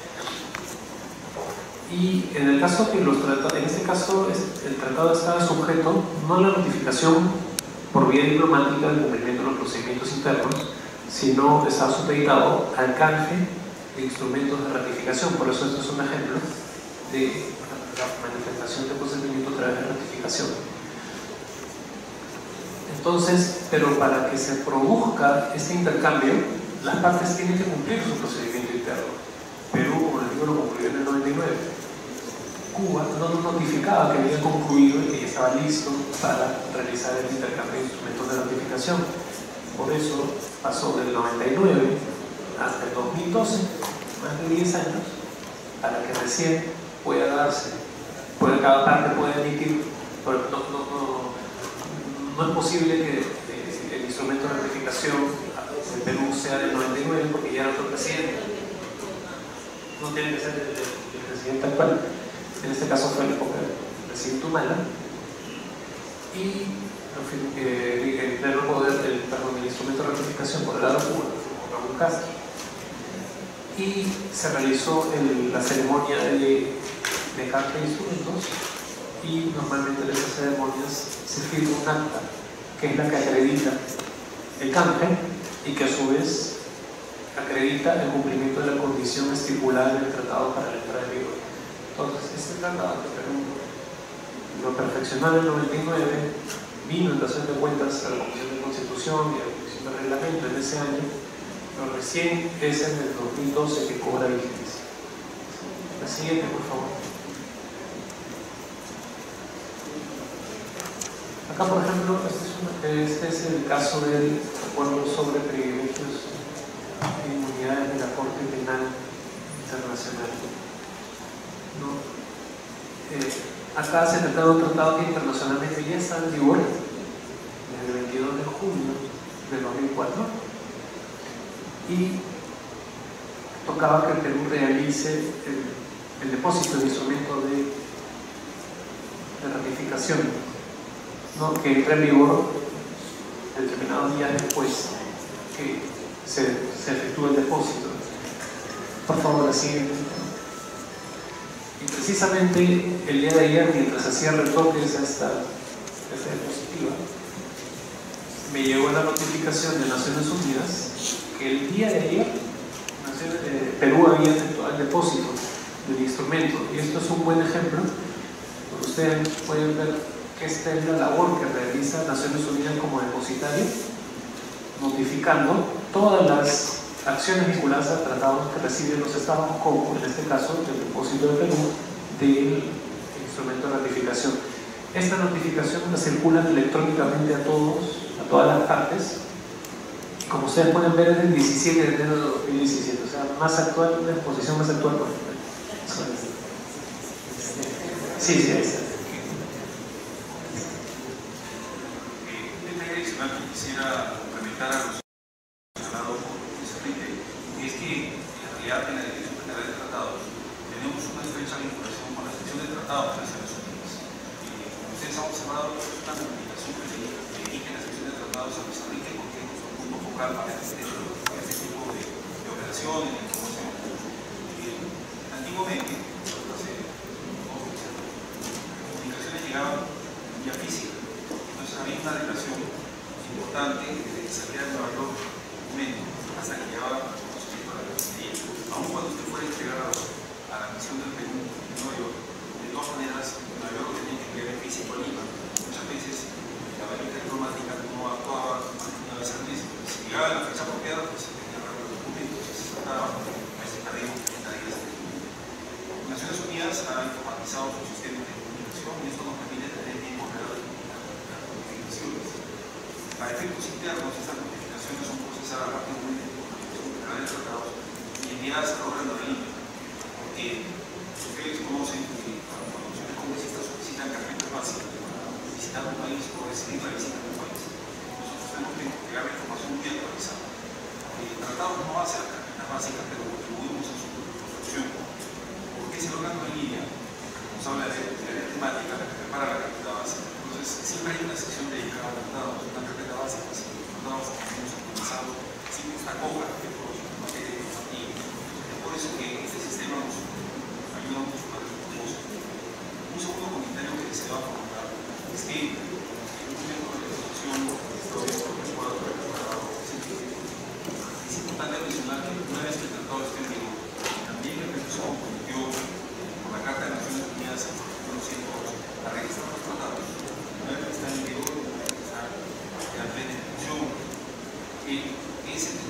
Y en el caso que en este caso el tratado está sujeto no a la notificación por vía diplomática del cumplimiento de los procedimientos internos, sino está supeditado al canje de instrumentos de ratificación. Por eso esto es un ejemplo de la manifestación de procedimiento a través de ratificación. Entonces, pero para que se produzca este intercambio, las partes tienen que cumplir su procedimiento interno. Perú, como les digo, lo concluyó en el 99. Cuba no nos notificaba que había concluido y que ya estaba listo para realizar el intercambio de instrumentos de ratificación. Por eso pasó del 99 hasta el 2012, más de 10 años, para que recién pueda darse, cada parte pueda emitir, pero no es posible que el instrumento de ratificación en Perú sea del 99 porque ya era otro presidente. No tiene que ser el presidente actual. En este caso fue la época del presidente Humala. Y el pleno poder el instrumento de ratificación por el lado de Cuba, por Raúl Castro. Y se realizó la ceremonia de canje de instrumentos, y normalmente en esas ceremonias se firma un acta que es la que acredita el canje y que a su vez acredita el cumplimiento de la condición estipulada en el tratado para la entrada en vigor. Entonces, este tratado que Perú lo perfeccionó en el 99, vino en relación de cuentas a la Comisión de Constitución y a la Comisión de Reglamento en ese año, pero recién es en el 2012 que cobra vigencia. La siguiente, por favor. Acá, por ejemplo, este es el caso del acuerdo sobre privilegios e inmunidades de la Corte Penal Internacional. Acá se trata de un tratado que internacionalmente ya está en vigor desde el 22 de junio de 2004 y tocaba que el Perú realice el depósito de instrumento de ratificación, ¿no? Que entre en vigor determinados días después que se efectúe el depósito. Por favor, la siguiente. Y precisamente el día de ayer, mientras hacía retoques a esta diapositiva, me llegó la notificación de Naciones Unidas que el día de ayer Perú había efectuado el depósito del instrumento. Y esto es un buen ejemplo, donde ustedes pueden ver que esta es la labor que realiza Naciones Unidas como depositario, notificando todas las acciones vinculadas a tratados que reciben los estados, como en este caso el depósito de Perú del instrumento de ratificación. Esta notificación la circulan electrónicamente a todas las partes. Como ustedes pueden ver, es del 17 de enero de 2017, o sea, más actual, una exposición más actual. Sí, ahí está. Adicional que quisiera complementar a los mencionados por Luis Enrique, es que en realidad en la Dirección General de Tratados tenemos una estrecha vinculación con la sección de tratados de Naciones Unidas. Como ustedes han observado, es una comunicación que se dirige en la sección de tratados a Luis Enrique porque es un punto focal para este tipo de operaciones y información. Antiguamente, las comunicaciones llegaban vía física, entonces había una relación importante desde que salía de Nueva York un documento hasta que llegaba al conocimiento de la Cancillería. Aún cuando usted fuera entregado a la misión del Perú en Nueva York, de todas maneras, Nueva York lo tenía que enviar en físico a Lima. Muchas veces la varita diplomática no actuaba una vez al mes. Si llegaba a la fecha apropiada, pues se tenía que agarrar los documentos y se trataba a ese periodo de 30 días. Naciones Unidas ha informatizado sus sistemas de comunicación y esto nos permite tener tiempo real de las notificaciones. Para efectos internos, estas notificaciones son procesadas rápidamente por la Dirección General de Tratados y enviadas al órgano de Lima. Porque ustedes conocen que cuando los congresistas solicitan carpetas básicas para visitar un país o decidir la visita de un país, nosotros tenemos que entregar la información muy actualizada. El tratado no hace las carpetas básicas, pero contribuimos a su construcción. Porque es el órgano de línea responsable de la temática que prepara la carpeta básica. Entonces, siempre hay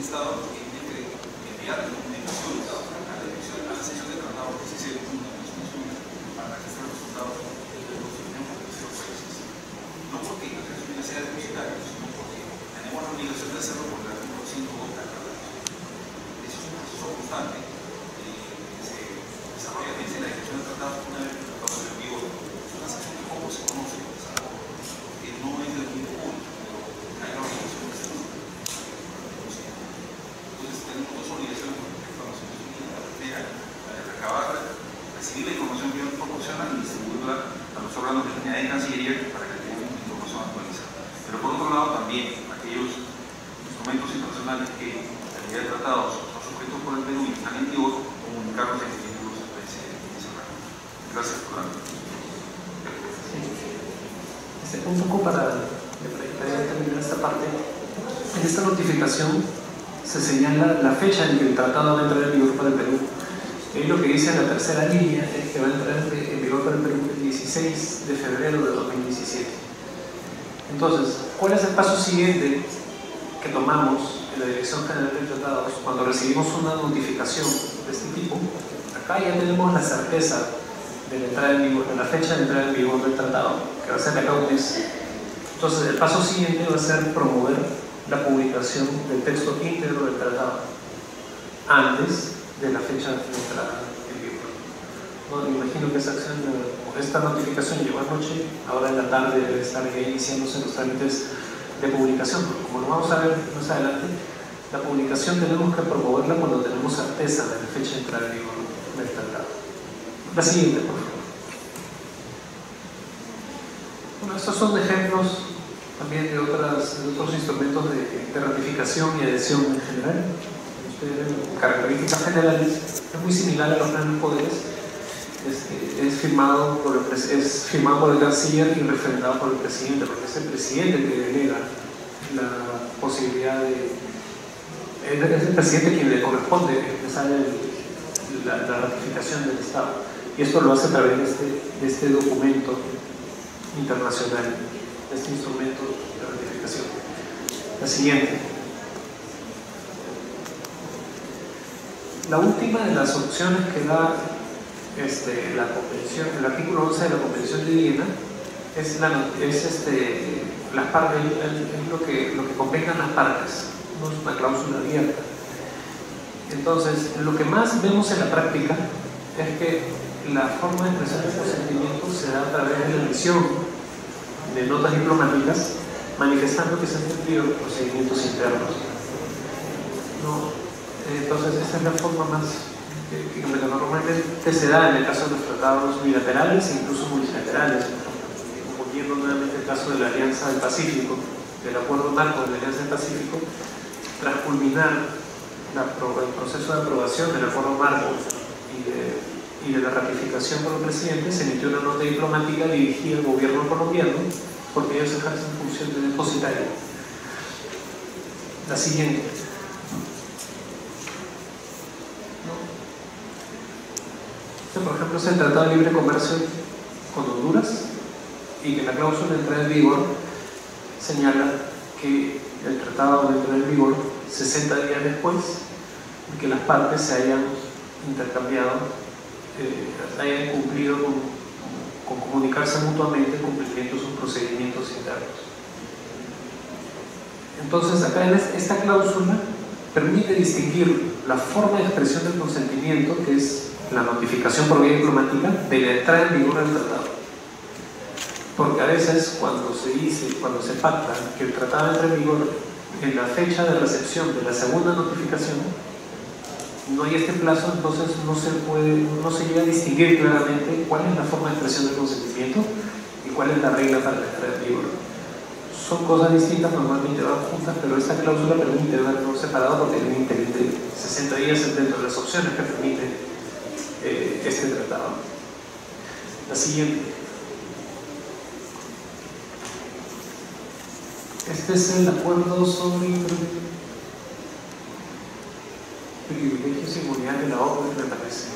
Estado tiene que enviar comunicaciones a la sección de tratado que se hicieron en las Naciones Unidas para que sean resultados de los miembros de terceros países. No porque las Naciones Unidas sean depositarios, sino porque tenemos la obligación de hacerlo por el artículo 5 del tratado. Eso es un proceso constante que se desarrolla desde la ejecución del tratado una vez que el tratado se envió. Es una sección que poco se conoce, porque no es del mundo público, pero hay la obligación de hacerlo. Entonces tenemos dos obligaciones con respecto a las Naciones Unidas. La primera, la de recabar, recibir la información que ellos proporcionan y distribuirla a los órganos de línea de Cancillería para que tengan información actualizada. Pero por otro lado también, aquellos instrumentos internacionales que en calidad de tratados son suscritos por el Perú y están en vigor, comunicarlos en títulos de ese rango. Gracias por la un poco para terminar esta parte. En esta notificación se señala la fecha en que el tratado va a entrar en vigor para el Perú. Y lo que dice en la tercera línea es que va a entrar en vigor para el Perú el 16 de febrero de 2017. Entonces, ¿cuál es el paso siguiente que tomamos en la Dirección General de Tratados cuando recibimos una notificación de este tipo? Acá ya tenemos la certeza de la entrada en vigor, de la fecha de entrada en vigor del tratado, que va a ser de acá un mes. Entonces, el paso siguiente va a ser promover la publicación del texto íntegro del tratado antes de la fecha de entrada en vigor. No, me imagino que esa acción, esta notificación llegó anoche, ahora en la tarde debe estar ya iniciándose los trámites de publicación. Como lo vamos a ver más adelante, la publicación tenemos que promoverla cuando tenemos certeza de la fecha de entrada en vigor del tratado. La siguiente, por favor. Bueno, estos son ejemplos también de otros instrumentos de ratificación y adhesión en general. Ustedes ven características generales, es muy similar a los grandes poderes. Es firmado por el canciller y refrendado por el presidente, porque es el presidente que delega la posibilidad de... Es el presidente quien le corresponde empezar la ratificación del Estado. Y esto lo hace a través de este documento internacional, de este instrumento de ratificación. La siguiente. La última de las opciones que da la convención, el artículo 11 de la Convención de Viena, es lo que convengan las partes, no es una cláusula abierta. Entonces, lo que más vemos en la práctica es que la forma de expresión de consentimiento se da a través de la emisión de notas diplomáticas manifestando que se han cumplido los procedimientos internos. ¿No? Entonces, esta es la forma más que normalmente se da en el caso de los tratados bilaterales e incluso multilaterales. Volviendo nuevamente el caso de la Alianza del Pacífico, del Acuerdo Marco de la Alianza del Pacífico, tras culminar el proceso de aprobación del Acuerdo Marco y de la ratificación por el presidente, se emitió una nota diplomática dirigida al gobierno colombiano porque ellos ejercen función de depositario. La siguiente. Este, por ejemplo, es el Tratado de Libre Comercio con Honduras y que la cláusula de entrada en vigor señala que el tratado va a entrar en vigor 60 días después de que las partes se hayan intercambiado, hayan cumplido con comunicarse mutuamente el cumplimiento de sus procedimientos internos. Entonces, acá en esta cláusula permite distinguir la forma de expresión del consentimiento, que es la notificación por vía diplomática, de la entrada en vigor del tratado. Porque a veces cuando se pacta que el tratado entra en vigor en la fecha de recepción de la segunda notificación, no hay este plazo, entonces no se llega a distinguir claramente cuál es la forma de expresión del consentimiento y cuál es la regla para la entrada en vigor. Son cosas distintas, normalmente van juntas, pero esta cláusula permite verlo separado porque hay un interés de 60 días dentro de las opciones que permite este tratado. La siguiente. Este es el acuerdo sobre privilegios y inmunidad de la ONU, me parece.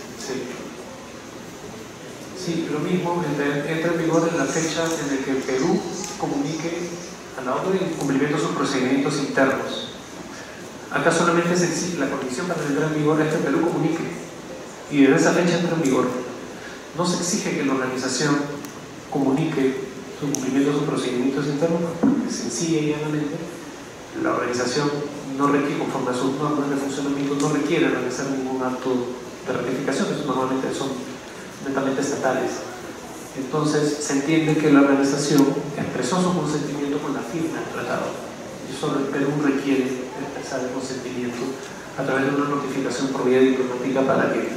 Sí, lo mismo, entra en vigor en la fecha en la que el Perú comunique a la ONU el cumplimiento de sus procedimientos internos. Acá solamente se exige la condición para entrar en vigor es que Perú comunique y desde esa fecha entra en vigor. No se exige que la organización comunique su cumplimiento de sus procedimientos internos, porque sencilla y llanamente la organización no requiere, conforme a sus normas de funcionamiento, no requiere realizar ningún acto de ratificación, que normalmente son netamente estatales. Entonces se entiende que la organización expresó su consentimiento con la firma del tratado, y solo el Perú requiere expresar el consentimiento a través de una notificación por vía diplomática para que,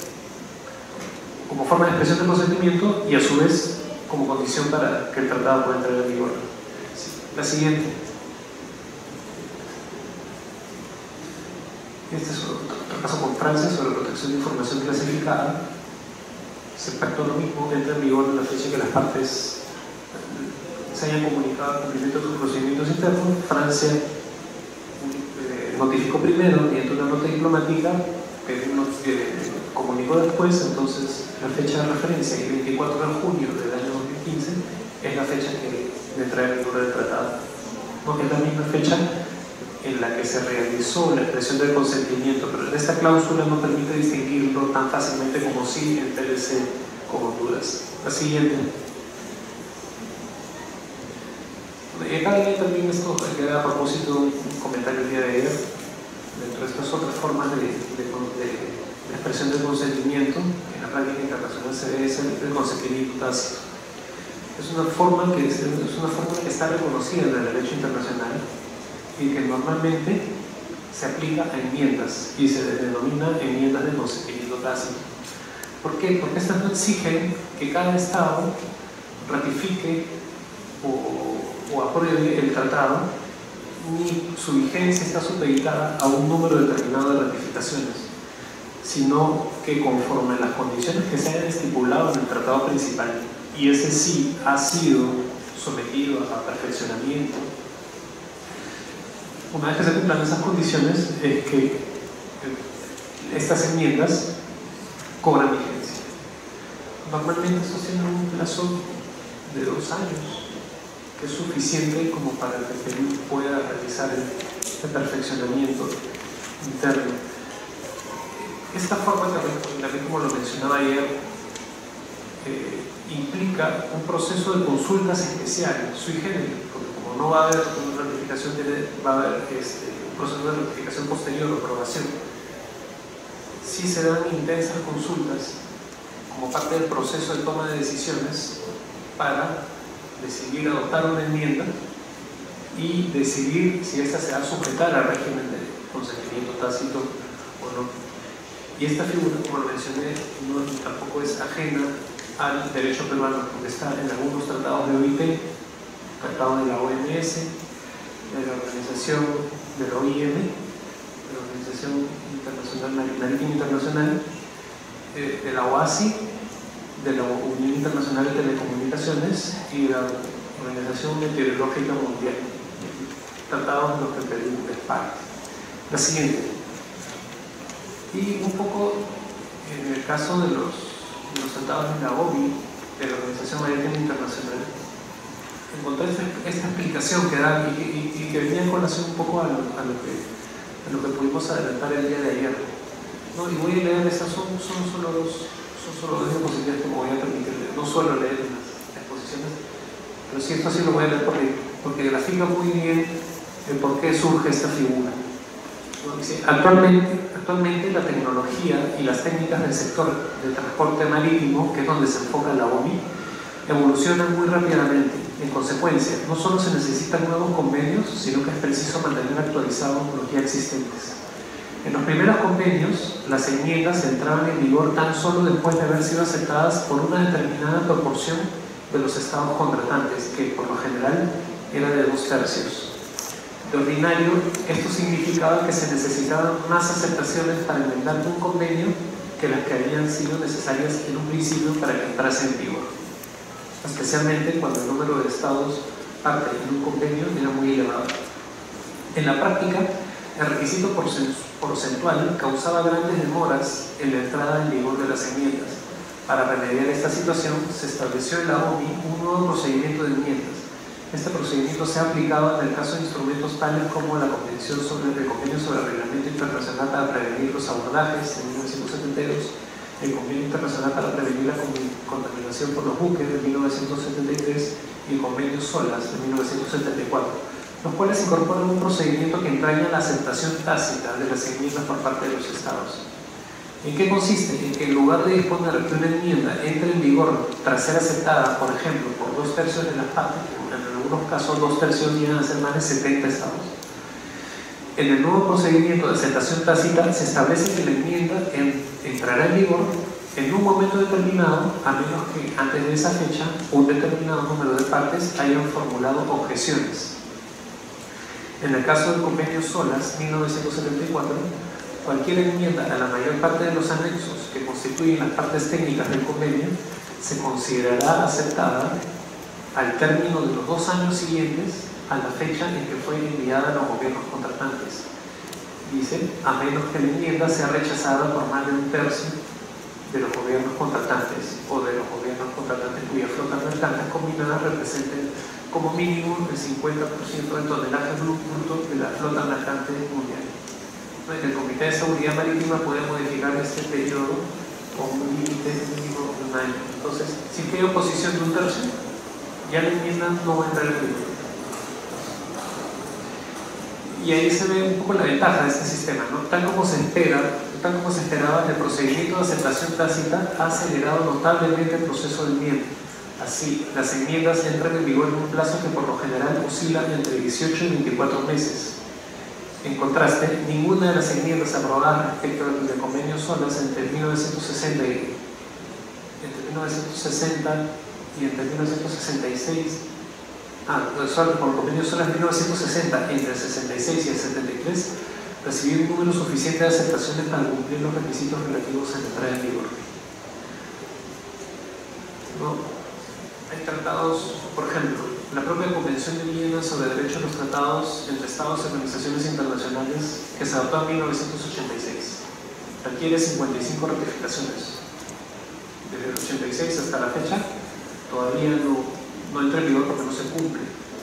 como forma de expresión de consentimiento y a su vez como condición para que el tratado pueda entrar en vigor. Sí. La siguiente. Este es otro caso con Francia sobre protección de información clasificada. Se pactó lo mismo, entra en vigor en la fecha que las partes se hayan comunicado el cumplimiento de sus procedimientos internos. Francia notificó primero mediante una nota diplomática, Perú comunicó después, entonces la fecha de referencia, el 24 de junio del año 2015, es la fecha de entrada en vigor del tratado. No es la misma fecha en la que se realizó la expresión del consentimiento, pero en esta cláusula no permite distinguirlo tan fácilmente como si en TLC con Honduras. La siguiente. Acá también esto queda a propósito un comentario el día de ayer, dentro de estas otras formas de expresión del consentimiento, que en la práctica internacional se ve, es el consentimiento tácito. Es una forma que está reconocida en el derecho internacional y que normalmente se aplica a enmiendas y se denomina enmiendas de consentimiento tácito. ¿Por qué? Porque estas no exigen que cada Estado ratifique o apruebe el tratado, ni su vigencia está supeditada a un número determinado de ratificaciones, sino que conforme a las condiciones que se hayan estipulado en el tratado principal, y ese sí ha sido sometido a perfeccionamiento, una vez que se cumplan esas condiciones, es que estas enmiendas cobran vigencia. Normalmente esto tiene un plazo de 2 años, que es suficiente como para que Perú pueda realizar el perfeccionamiento interno. Esta forma también como lo mencionaba ayer, implica un proceso de consultas especiales, sui generis, porque como no va a haber una ratificación, va a haber un proceso de ratificación posterior o aprobación. Sí se dan intensas consultas como parte del proceso de toma de decisiones para decidir adoptar una enmienda y decidir si esta se va a sujetar al régimen de consentimiento tácito o no. Y esta figura, como lo mencioné, tampoco es ajena al derecho peruano, porque está en algunos tratados de OIT, tratado de la OMS, de la Organización de la OIM, de la Organización Marítima Internacional, de la OASI, de la Unión Internacional de Telecomunicaciones y de la Organización Meteorológica Mundial, tratados de los que Perú es parte. La siguiente. Y un poco en el caso de los tratados de la OMI, de la Organización Marítima Internacional, encontré esta explicación que da y que venía en colación un poco a lo que pudimos adelantar el día de ayer. ¿No? Y voy a leer estas, son solo dos diapositivas que me voy a permitir leer. No suelo leer las exposiciones, pero sí, esto sí lo voy a leer porque grafica muy bien el por qué surge esta figura. Dice, actualmente la tecnología y las técnicas del sector del transporte marítimo, que es donde se enfoca la OMI, evolucionan muy rápidamente. En consecuencia, no solo se necesitan nuevos convenios, sino que es preciso mantener actualizados los ya existentes. En los primeros convenios, las enmiendas entraban en vigor tan solo después de haber sido aceptadas por una determinada proporción de los estados contratantes, que por lo general era de 2/3. De ordinario, esto significaba que se necesitaban más aceptaciones para enmendar un convenio que las que habían sido necesarias en un principio para que entrase en vigor, especialmente cuando el número de estados parte en un convenio era muy elevado. En la práctica, el requisito porcentual causaba grandes demoras en la entrada en vigor de las enmiendas. Para remediar esta situación, se estableció en la OMI un nuevo procedimiento de enmiendas, Este procedimiento se ha aplicado en el caso de instrumentos tales como la Convención sobre el Convenio sobre el Reglamento Internacional para prevenir los abordajes de 1972, el Convenio Internacional para prevenir la contaminación por los buques de 1973 y el Convenio SOLAS de 1974, los cuales incorporan un procedimiento que entraña la aceptación tácita de las enmiendas por parte de los Estados. ¿En qué consiste? En que en lugar de disponer que una enmienda entre en vigor tras ser aceptada, por ejemplo, por 2/3 de las partes, en algunos casos 2/3 llegan a ser más de 70 Estados, en el nuevo procedimiento de aceptación tácita se establece que la enmienda entrará en vigor en un momento determinado, a menos que antes de esa fecha un determinado número de partes hayan formulado objeciones. En el caso del Convenio SOLAS 1974, cualquier enmienda a la mayor parte de los anexos que constituyen las partes técnicas del convenio se considerará aceptada al término de los 2 años siguientes a la fecha en que fue enviada a los gobiernos contratantes. Dice, a menos que la enmienda sea rechazada por más de 1/3 de los gobiernos contratantes o de los gobiernos contratantes cuya flota mercante combinada represente como mínimo el 50% del tonelaje bruto de la flota mercante mundial. El Comité de Seguridad Marítima puede modificar este periodo con un límite mínimo de 1 año. Entonces, si hay oposición de 1/3, ya la enmienda no va a entrar en vigor. Y ahí se ve un poco la ventaja de este sistema, ¿no? Tal como se esperaba, el procedimiento de aceptación tácita ha acelerado notablemente el proceso de enmienda. Así, las enmiendas entran en vigor en un plazo que por lo general oscila entre 18 y 24 meses. En contraste, ninguna de las enmiendas aprobadas respecto del convenio SOLAS entre 1960 y entre 1966, por el convenio SOLAS 1960, entre el 66 y el 73, recibió un número suficiente de aceptaciones para cumplir los requisitos relativos a la entrada en vigor. ¿No? Hay tratados, por ejemplo, la propia Convención de Viena sobre Derecho a los Tratados entre Estados y Organizaciones Internacionales, que se adoptó en 1986, requiere 55 ratificaciones. Desde el 86 hasta la fecha, todavía no entra en vigor porque no se cumple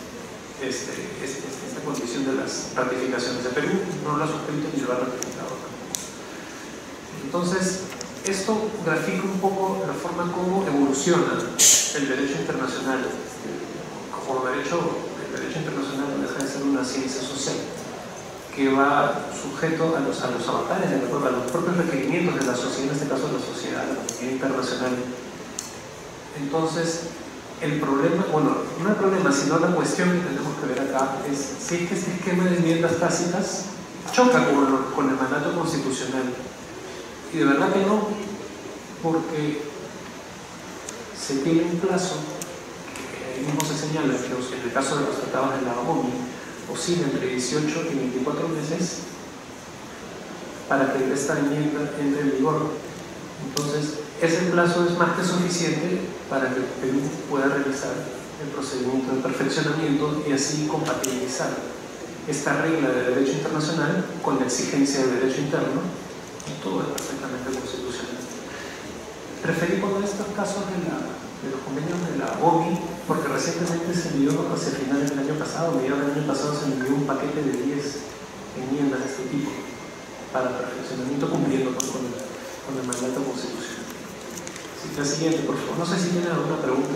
esta condición de las ratificaciones. De Perú no lo ha suscrito ni lo ha ratificado. Entonces, esto grafica un poco la forma como evoluciona el derecho internacional. Como el derecho internacional no deja de ser una ciencia social que va sujeto a los avatares, a los propios requerimientos de la sociedad, en este caso de la sociedad, de la comunidad internacional. Entonces, el problema, bueno, no el problema, sino la cuestión que tenemos que ver acá es si es que este esquema de enmiendas tácitas choca con el mandato constitucional. Y de verdad que no, porque se tiene un plazo, que ahí mismo se señala que en el caso de los tratados de la ONU oscila entre 18 y 24 meses para que esta enmienda entre en vigor. Entonces, ese plazo es más que suficiente para que Perú pueda realizar el procedimiento de perfeccionamiento y así compatibilizar esta regla de derecho internacional con la exigencia de derecho interno, y todo es perfectamente constitucional. Preferí poner estos casos de los convenios de la OMI porque recientemente se envió, hacia finales del año pasado, mediados del año pasado, se envió un paquete de 10 enmiendas de este tipo para perfeccionamiento cumpliendo con el mandato constitucional. La siguiente, por favor. No sé si tienen alguna pregunta.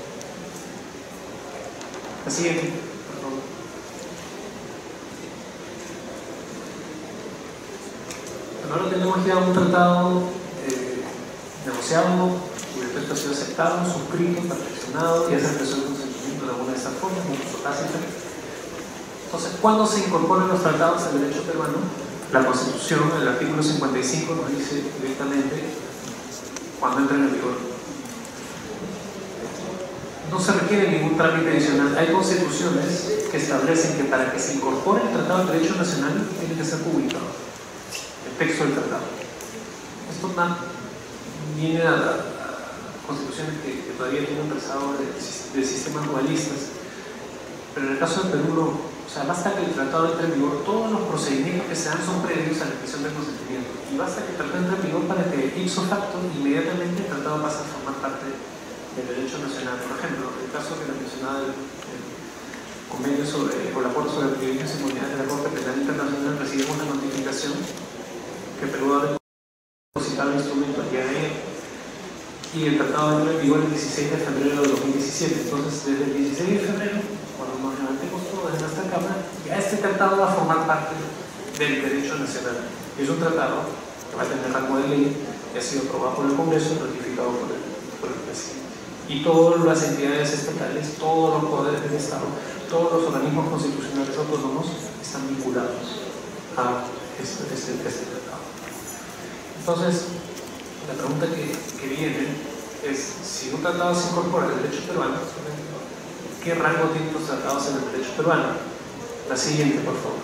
La siguiente, por favor. Bueno, ahora tenemos ya un tratado negociado, cuyo texto ha sido aceptado, suscrito, perfeccionado, ya se expresó el consentimiento de alguna de estas formas, incluso tácita. Entonces, ¿cuándo se incorporan los tratados al derecho peruano? La Constitución, el artículo 55, nos dice directamente cuando entran en vigor. No se requiere ningún trámite adicional. Hay constituciones que establecen que para que se incorpore el Tratado de Derecho Nacional tiene que ser publicado el texto del tratado. Esto viene a constituciones que todavía tienen un trazado de sistemas dualistas, pero en el caso de Perú no. O sea, basta que el tratado entre en vigor, todos los procedimientos que se dan son previos a la emisión del consentimiento, y basta que el tratado entre en vigor para que ipso facto inmediatamente el tratado pase a formar parte del derecho nacional. Por ejemplo, el caso que le mencionaba convenio sobre, o el acuerdo sobre privilegios y inmunidades de la Corte Penal Internacional, recibimos una notificación que Perú ha depositado el instrumento al día de ayer y el tratado entró en vigor el 16 de febrero de 2017. Entonces, desde el 16 de febrero, cuando nos levantemos todos en esta Cámara, ya este tratado va a formar parte del derecho nacional. Es un tratado que va a tener rango de ley, que ha sido aprobado por el Congreso y ratificado por el presidente. Y todas las entidades estatales, todos los poderes del Estado, todos los organismos constitucionales autónomos están vinculados a este tratado. Entonces, la pregunta que viene es, si un tratado se incorpora al derecho peruano, ¿qué rango tienen los tratados en el derecho peruano? La siguiente, por favor.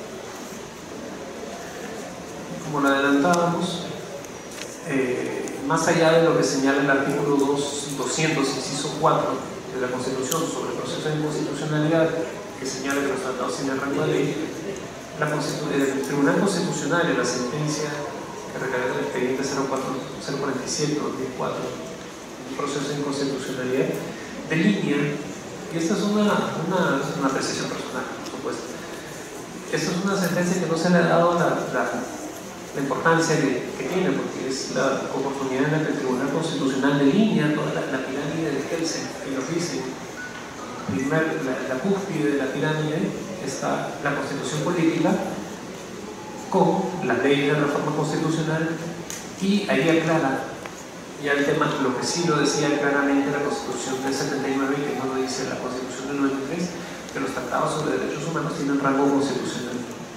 Como lo adelantábamos, más allá de lo que señala el artículo 200, inciso 4 de la Constitución sobre el proceso de inconstitucionalidad, que señala que los tratados tienen rango de ley, el Tribunal Constitucional en la sentencia que recae del expediente 047-2004, el proceso de inconstitucionalidad, delinea, y esta es una apreciación personal, por supuesto, esta es una sentencia que no se le ha dado la importancia que tiene, porque es la oportunidad en la que el Tribunal Constitucional delinea toda la pirámide de Kelsen, que nos dicen, la cúspide de la pirámide está la Constitución política con la ley de reforma constitucional, y ahí aclara ya el tema, lo que sí lo decía claramente la Constitución del 79 y que no lo dice la Constitución del 93, que los tratados sobre derechos humanos tienen rango constitucional.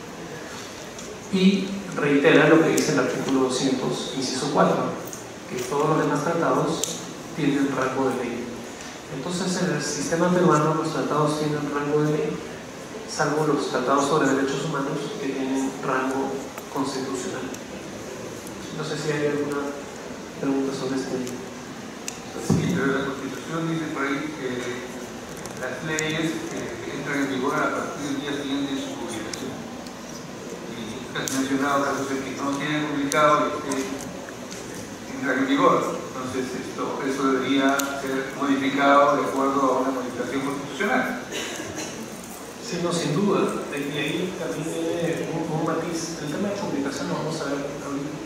Y reitera lo que dice el artículo 200, inciso 4, que todos los demás tratados tienen rango de ley. Entonces, en el sistema peruano los tratados tienen rango de ley, salvo los tratados sobre derechos humanos que tienen rango constitucional. No sé si hay alguna pregunta sobre este tema. Sí, pero la Constitución dice por ahí que las leyes entran en vigor a partir del día siguiente de su publicación. Y has mencionado casos en que no tienen publicado y entran en vigor. Entonces, eso debería ser modificado de acuerdo a una modificación constitucional. Sí, no, sin duda. Y ahí también viene un matiz. El tema de publicación lo vamos a ver ahorita.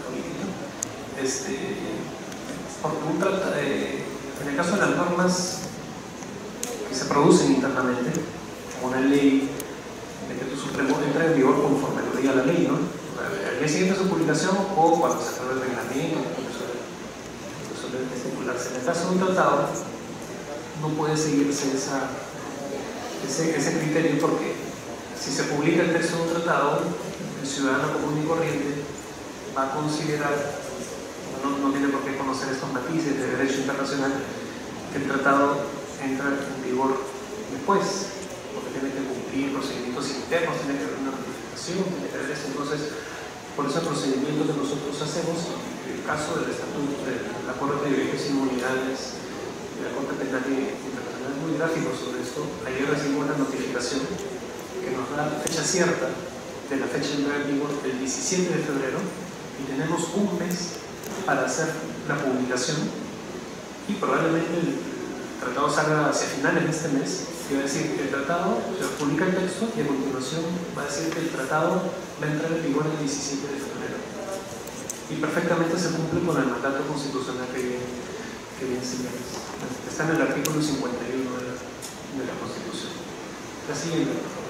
Porque en el caso de las normas que se producen internamente, como una ley, el decreto supremo entra en vigor conforme lo diga la ley, ¿no? Al día siguiente de su publicación o cuando se apruebe el reglamento, cuando suele estipularse. En el caso de un tratado, no puede seguirse ese criterio, porque si se publica el texto de un tratado, el ciudadano común y corriente va a considerar, no tiene por qué conocer estos matices de derecho internacional, que el tratado entra en vigor después, porque tiene que cumplir procedimientos internos, tiene que haber una ratificación, tiene que haber eso. Entonces, por ese procedimiento que nosotros hacemos, en el caso del estatuto, del acuerdo de privilegios y inmunidades de la Corte Penal Internacional, es muy gráfico sobre esto. Ayer recibimos una notificación que nos da la fecha cierta de la fecha de entrada en vigor, el 17 de febrero, y tenemos un mes para hacer la publicación, y probablemente el tratado salga hacia finales de este mes, y va a decir que el tratado, se publica el texto y a continuación va a decir que el tratado va a entrar en vigor el 17 de febrero. Y perfectamente se cumple con el mandato constitucional que viene señalado. Está en el artículo 51 de la Constitución. La siguiente, por favor.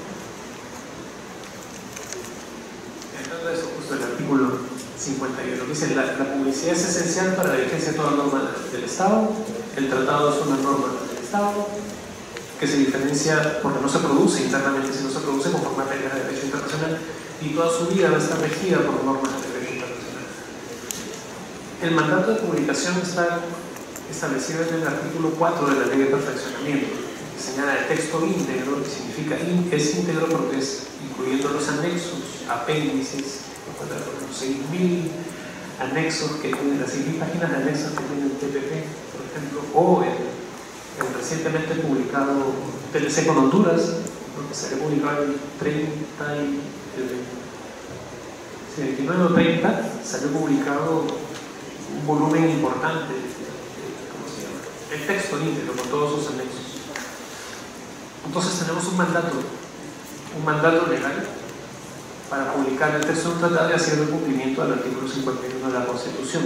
Entrando a eso, justo el artículo 51, que dice la publicidad es esencial para la vigencia de toda norma del Estado. El tratado es una norma del Estado que se diferencia porque no se produce internamente, sino se produce conforme a reglas de derecho internacional, y toda su vida va a estar regida por normas de derecho internacional. El mandato de publicación está establecido en el artículo 4 de la Ley de Perfeccionamiento, que señala el texto íntegro, que significa es íntegro porque es incluyendo los anexos, apéndices, los 6.000 anexos que tienen, las 6.000 páginas de anexos que tiene el TPP, por ejemplo, o el recientemente publicado TLC con Honduras, que salió publicado el 29 o 30, salió publicado un volumen importante, ¿cómo se llama? El texto íntegro con todos sus anexos. Entonces tenemos un mandato legal para publicar el texto de un tratado y hacer el cumplimiento del artículo 51 de la Constitución.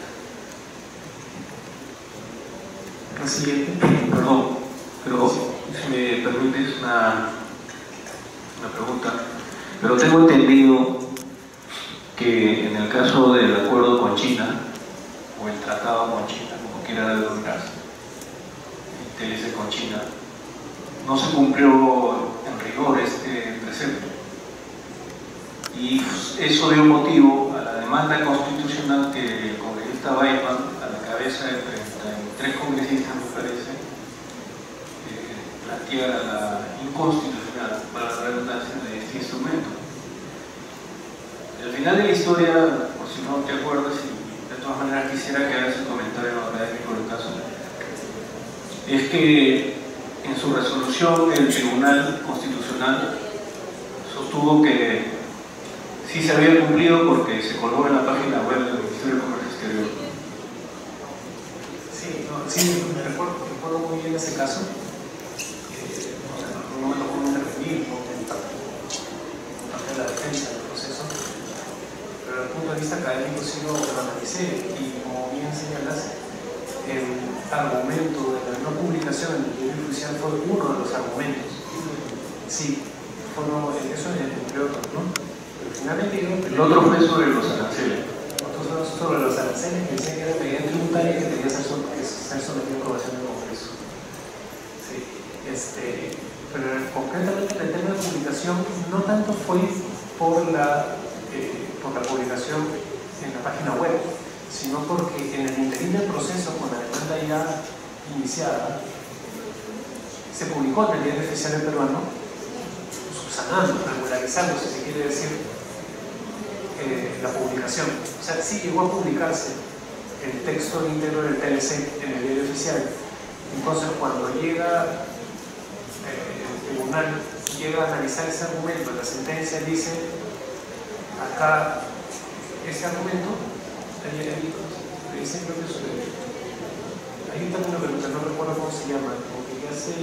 El siguiente. Perdón, pero si me permites una pregunta. Pero tengo entendido que en el caso del acuerdo con China, o el tratado con China, como quiera denominarse, el TLC con China, no se cumplió en rigor este precepto. Y eso dio motivo a la demanda constitucional que el congresista Weissman, a la cabeza de 33 congresistas, me parece, planteara la inconstitucional, para la redundancia, de este instrumento. Al final de la historia, por si no te acuerdas, y de todas maneras quisiera que hagas un comentario académico del caso, es que en su resolución el Tribunal Constitucional sostuvo que sí se había cumplido porque se colgó en la página web del Ministerio de Comercio Exterior. Sí, me recuerdo muy bien ese caso. No me tocó intervenir, no parte de la defensa del proceso, pero desde el punto de vista académico sí lo analicé, y como bien señalas, el argumento de la no publicación en el diario oficial fue uno de los argumentos. Sí, eso entre otros, ¿no? Pero finalmente el otro fue sobre los aranceles. Otros sobre los aranceles que decían que era medida tributaria que tenía que ser sometido a aprobación del Congreso. Sí, pero concretamente el tema de publicación no tanto fue por la publicación en la página web, sino porque en el interín del proceso, con la demanda ya iniciada, se publicó en el diario oficial peruano, subsanando, regularizando, si se quiere decir, la publicación. O sea, sí llegó a publicarse el texto íntegro del TLC en el diario oficial. Entonces, cuando llega el tribunal, llega a analizar ese argumento, la sentencia dice, acá, ese argumento, dicen creo que hay un término que no recuerdo cómo se llama, porque ya se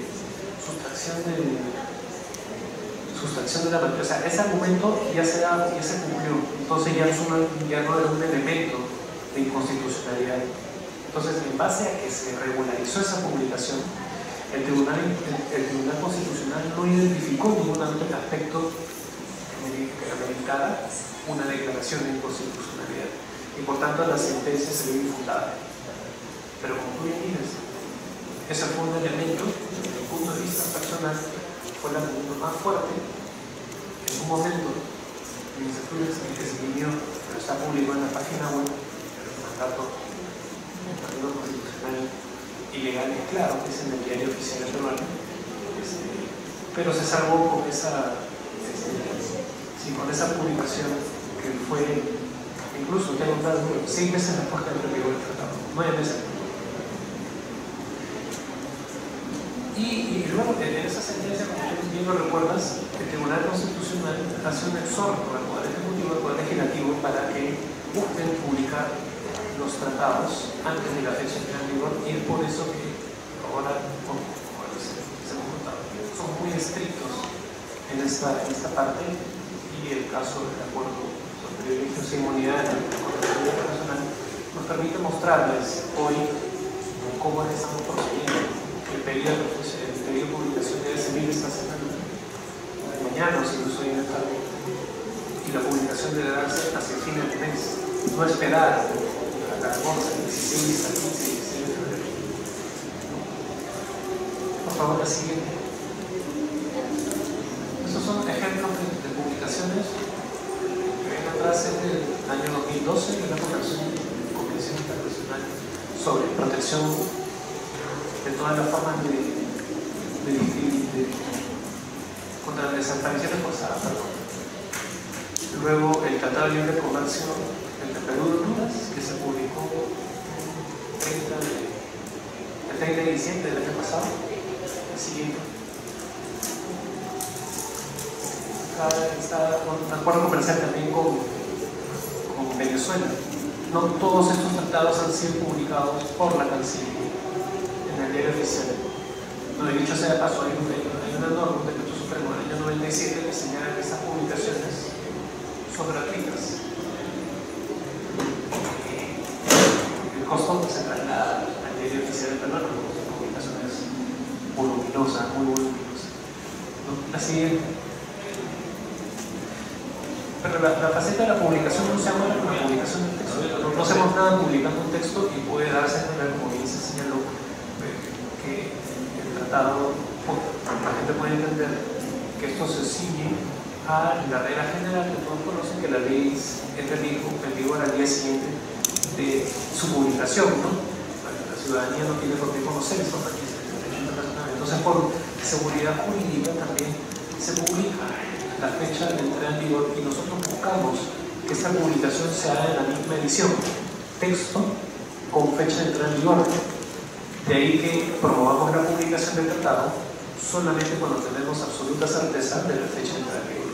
sustracción de la materia, o sea, ese argumento ya se cumplió, entonces ya no era un elemento de inconstitucionalidad. Entonces, en base a que se regularizó esa publicación, el Tribunal Constitucional no identificó ningún aspecto que ameritara una declaración de inconstitucionalidad, y por tanto la sentencia se vio infundada. Pero como tú bien dices, ese fue un elemento, desde mi punto de vista personal, fue el argumento más fuerte. En un momento, en mis estudios, en que se vinió, pero está publicado en la página web, pero el mandato constitucional y legal es claro, que es en el diario oficial peruano, pero se salvó con esa publicación que fue, incluso tengo un dato, 6 meses después que entró el tratado, 9 meses. Y luego, en esa sentencia, como tú bien lo recuerdas, el Tribunal Constitucional hace un exhorto al Poder Ejecutivo y al Poder Legislativo para que busquen publicar los tratados antes de la fecha de vigor, y es por eso que ahora son muy estrictos en esta parte, y el caso del acuerdo sobre privilegios e inmunidad en la Constitución Internacional nos permite mostrarles hoy cómo es que estamos procediendo. El periodo de publicación debe servir esta semana, mañana o si no soy en el tarde, y la publicación debe darse hacia el fin del mes, no esperar a la cosa del 16 al 15 y 16 de febrero. Por favor, la siguiente. Estos son ejemplos de publicaciones que ven atrás. Es del año 2012 de la Convención Internacional sobre protección de todas las formas contra las desapariciones forzadas. Luego el Tratado de Libre Comercio entre Perú y Honduras, que se publicó el 30 de diciembre del año pasado. El siguiente. Está un acuerdo comercial también con Venezuela. No todos estos tratados han sido publicados por la Cancillería en el diario oficial. No, dicho sea de paso, hay una norma, un decreto supremo del año 97 que señala que estas publicaciones son gratuitas. El costo se traslada al diario oficial del Perú, porque son publicaciones voluminosas, muy voluminosas. ¿No? La siguiente. Pero la faceta de la publicación no se llama una publicación del texto. No hacemos nada publicando un texto y puede darse a entender, como bien se señaló, que el tratado, la gente puede entender que esto se ciñe a la regla general que todos conocen, que la ley entra en vigor al día siguiente de su publicación, ¿no? La ciudadanía no tiene por qué conocer eso aquí en el derecho internacional. Entonces, por seguridad jurídica también se publica la fecha de entrada en vigor y nosotros buscamos que esta publicación se haga en la misma edición, texto con fecha de entrada en vigor. De ahí que promovamos la publicación del tratado solamente cuando tenemos absoluta certeza de la fecha de entrada en vigor.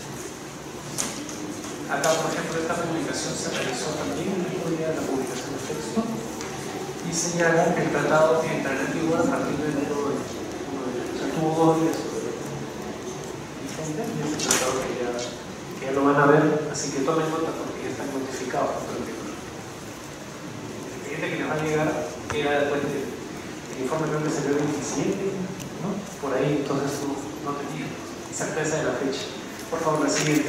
Acá, por ejemplo, esta publicación se realizó también el mismo día de la publicación del texto y señala que el tratado entrará en vigor a partir del enero de 1 de enero. O sea, tuvo 2 días. Y ese tratado que ya lo van a ver, así que tomen nota porque ya están notificados. El siguiente que les va a llegar queda después del informe, creo que salió el 27, ¿no? Por ahí, entonces no tenía certeza de la fecha. Por favor, la siguiente.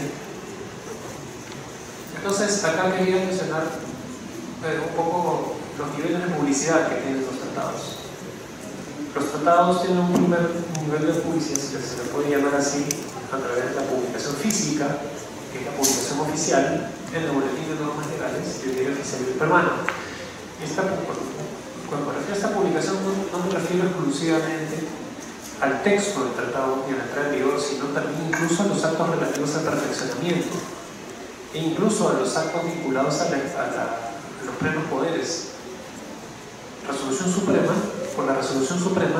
Entonces, acá quería mencionar un poco los niveles de publicidad que tienen los tratados. Los tratados tienen un primer nivel de publicidad, que se le puede llamar así, a través de la publicación física, que es la publicación oficial, en el boletín de normas legales y el diario oficial peruano. Cuando me refiero a esta publicación, no me refiero exclusivamente al texto del tratado y a la entrada en vigor, sino también incluso a los actos relativos al perfeccionamiento e incluso a los actos vinculados a los plenos poderes. Con la resolución suprema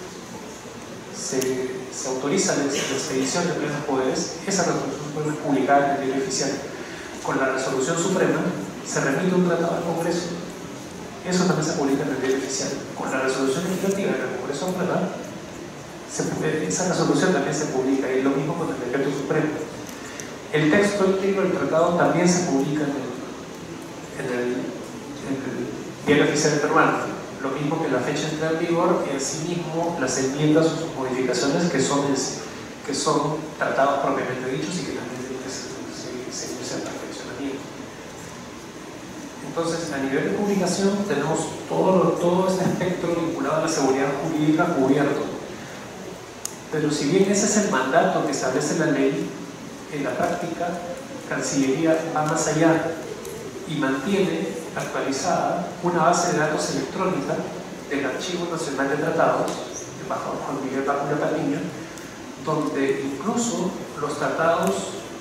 se autoriza la expedición de plenos poderes. Esa resolución suprema es publicada en el diario oficial. Con la resolución suprema se remite un tratado al Congreso. Eso también se publica en el diario oficial. Con la resolución legislativa del Congreso aprueba, esa resolución también se publica, y lo mismo con el decreto supremo. El texto íntegro del tratado también se publica en el diario oficial peruano. Lo mismo que la fecha de entrada en vigor y asimismo las enmiendas o sus modificaciones que son tratados propiamente dichos y que también tienen que seguirse al perfeccionamiento. Entonces, a nivel de publicación tenemos todo este espectro vinculado a la seguridad jurídica cubierto. Pero si bien ese es el mandato que establece la ley, en la práctica Cancillería va más allá y mantiene actualizada una base de datos electrónica del Archivo Nacional de Tratados, bajo Juan Miguel Bácula Patiño, donde incluso los tratados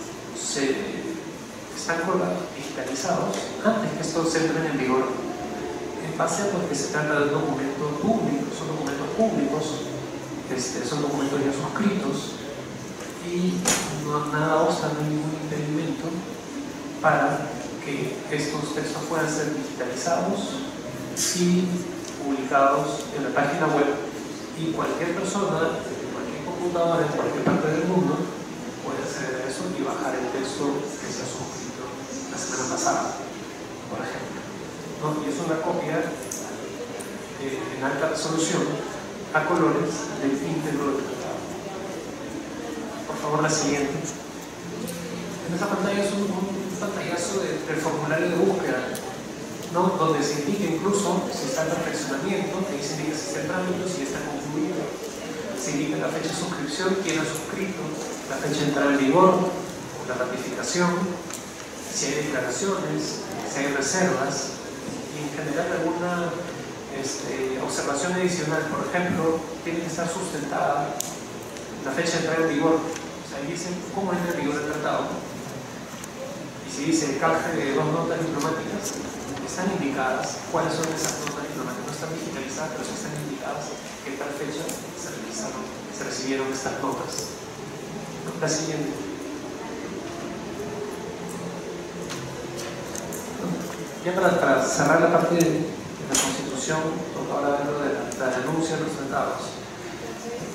están colgados, digitalizados, antes que estos entren en vigor, en base a porque se trata de documentos públicos, son documentos públicos, son documentos ya suscritos, y nada obsta, no hay ningún impedimento para que estos textos puedan ser digitalizados y publicados en la página web, y cualquier persona, en cualquier computadora, en cualquier parte del mundo puede acceder a eso y bajar el texto que se ha suscrito la semana pasada, por ejemplo, ¿no? Y es una copia en alta resolución a colores del íntegro del tratado. Por favor, la siguiente. En esta pantalla es un pantallazo del formulario de búsqueda, ¿no? Donde se indica incluso si está en perfeccionamiento, ahí se indica si está en trámite, si está concluido, se indica la fecha de suscripción, quién ha suscrito, la fecha de entrada en vigor, la ratificación, si hay declaraciones, si hay reservas, y en general alguna observación adicional. Por ejemplo, tiene que estar sustentada la fecha de entrada en vigor. O sea, ahí dice cómo entra en vigor el tratado. Y si dice canje de 2 notas diplomáticas, están indicadas cuáles son esas notas diplomáticas. No están digitalizadas, pero sí están indicadas que tal fecha se recibieron estas notas. La siguiente. Ya para cerrar la parte de la Constitución, toca ahora ver lo de la denuncia de los tratados.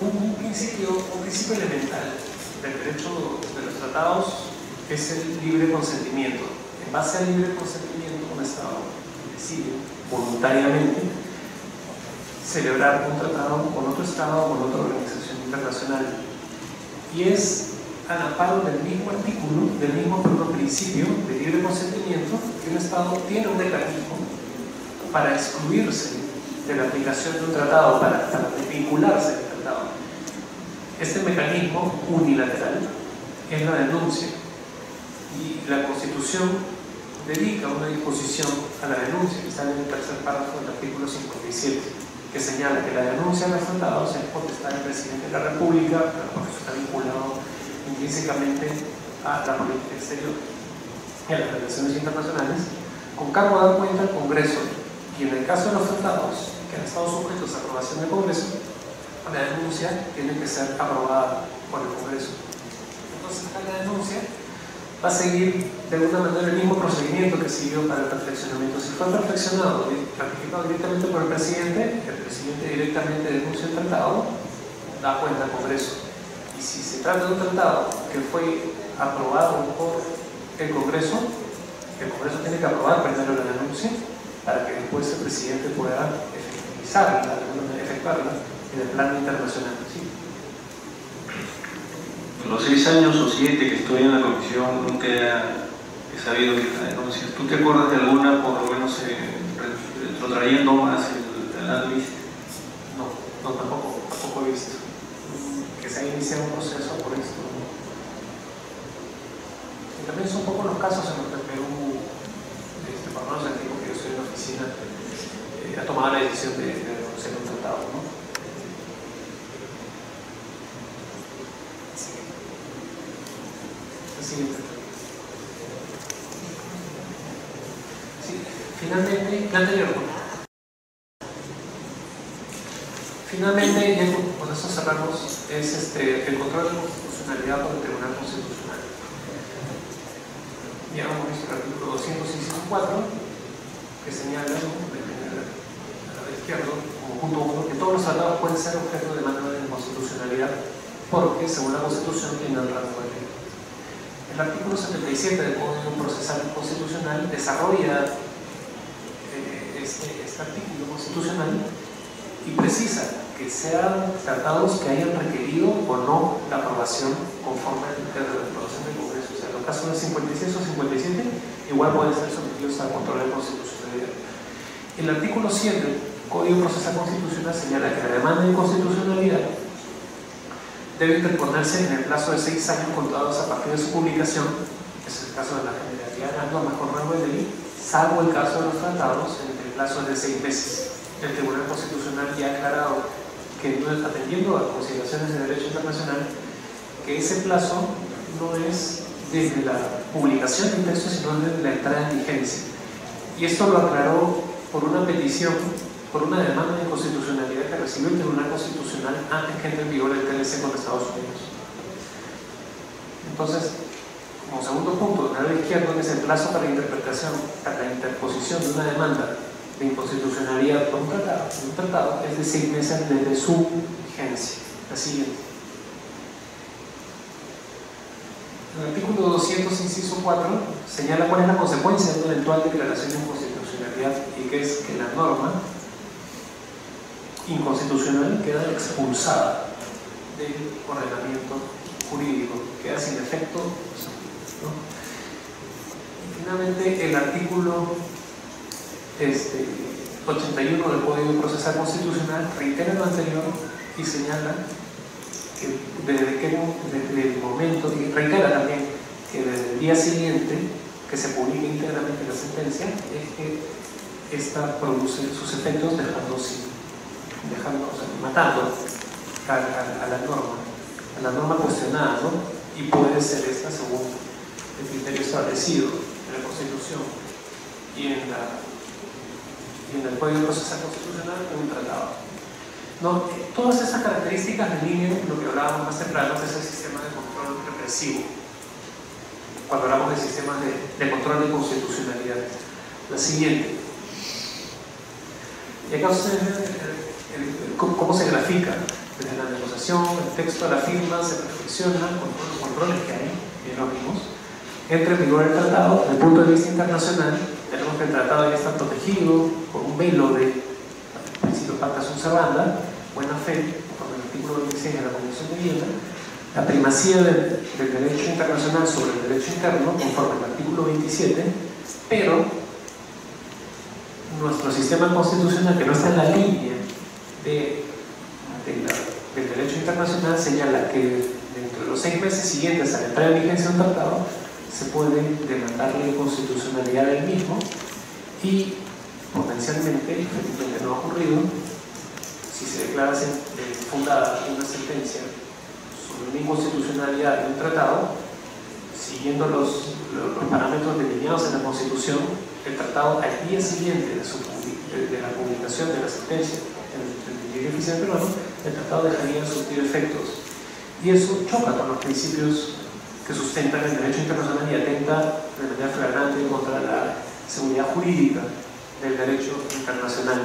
Un principio elemental del derecho de los tratados es el libre consentimiento. En base al libre consentimiento, un Estado decide voluntariamente celebrar un tratado con otro Estado o con otra organización internacional. Y es al amparo del mismo artículo, del mismo principio de libre consentimiento, que un Estado tiene un mecanismo para excluirse de la aplicación de un tratado, para desvincularse del tratado. Este mecanismo unilateral es la denuncia, y la Constitución dedica una disposición a la denuncia que está en el tercer párrafo del artículo 57, que señala que la denuncia de los tratados es potestad del presidente de la República, porque eso está vinculado intrínsecamente a la política exterior y a las relaciones internacionales, con cargo de dar cuenta al Congreso. Y en el caso de los tratados que han estado sujetos a aprobación del Congreso, la denuncia tiene que ser aprobada por el Congreso. Entonces, la denuncia va a seguir de alguna manera el mismo procedimiento que siguió para el perfeccionamiento. Si fue perfeccionado y ratificado directamente por el presidente directamente denuncia el tratado, da cuenta al Congreso. Y si se trata de un tratado que fue aprobado por el Congreso tiene que aprobar primero la denuncia para que después el presidente pueda efectuarla en el plano internacional. ¿Sí? En los 6 años o 7 que estoy en la comisión nunca he sabido de la denuncia. ¿Tú te acuerdas de alguna, por lo menos retrotrayendo más el análisis? No, tampoco he visto que se haya iniciado un proceso por esto. Y también son pocos los casos en los que el Perú, por lo menos el tiempo que yo estoy en la oficina, ha tomado la decisión de denunciar un tratado, ¿no? Siguiente. Sí, finalmente, la anterior. Finalmente, ya con eso cerramos, es el control de constitucionalidad por el Tribunal Constitucional. Ya hemos visto el artículo 204, que señala, a la izquierda, como punto 1, que todos los tratados pueden ser objeto de demanda de inconstitucionalidad porque, según la Constitución, tienen el rango de ley. El artículo 77 del Código Procesal Constitucional desarrolla este artículo constitucional y precisa que sean tratados que hayan requerido o no la aprobación conforme a la aprobación del Congreso. O sea, en los casos de 56 o 57 igual pueden ser sometidos al control de constitucionalidad. El artículo 7 del Código Procesal Constitucional señala que la demanda de inconstitucionalidad debe interponerse en el plazo de 6 años contados a partir de su publicación, que es el caso de la Generalidad de normas con rango de ley, salvo el caso de los tratados en el plazo de 6 meses. El Tribunal Constitucional ya ha aclarado que, atendiendo a consideraciones de derecho internacional, que ese plazo no es desde la publicación del texto, sino desde la entrada en vigencia. Y esto lo aclaró por una petición, por una demanda de inconstitucionalidad que recibió el Tribunal Constitucional antes que entre en vigor el TLC con Estados Unidos. Entonces, como segundo punto, del lado izquierdo, que es el plazo para la interpretación, para la interposición de una demanda de inconstitucionalidad por un tratado es de 6 meses desde su vigencia. La siguiente. El artículo 200, inciso 4, señala cuál es la consecuencia de una eventual declaración de inconstitucionalidad, y que es que la norma inconstitucional queda expulsada del ordenamiento jurídico, queda sin efecto, ¿no? Y finalmente, el artículo 81 del Código Procesal Constitucional reitera lo anterior y señala que desde el momento, y reitera también que desde el día siguiente que se publique íntegramente la sentencia es que esta produce sus efectos matando a la norma cuestionada, ¿no? Y puede ser esta según el criterio establecido en la Constitución y en el Código Procesal Constitucional en un tratado. No, todas esas características delinean lo que hablábamos más temprano, que es el sistema de control represivo, cuando hablamos de sistemas de control de constitucionalidad. La siguiente. Y acá ustedes ven cómo se grafica desde la negociación redacción, el texto de la firma se perfecciona con todos los controles que hay, bien lo vimos. Entra en vigor el tratado. Desde el punto de vista internacional, tenemos que el tratado ya está protegido por un velo de principio pacta sunt servanda, buena fe, conforme al artículo 26 de la Convención de Viena, la primacía del derecho internacional sobre el derecho interno, conforme al artículo 27, pero nuestro sistema constitucional, que no está en la línea del derecho internacional, señala que dentro de los 6 meses siguientes a la entrada en vigencia de un tratado se puede demandar la inconstitucionalidad del mismo y potencialmente, efectivamente no ha ocurrido, si se declara fundada una sentencia sobre una inconstitucionalidad de un tratado, siguiendo los parámetros delineados en la Constitución, el tratado al día siguiente de la publicación de la sentencia en el diario oficial peruano, el tratado dejaría de surtir efectos. Y eso choca con los principios que sustentan el derecho internacional y atenta de manera flagrante contra la seguridad jurídica del derecho internacional.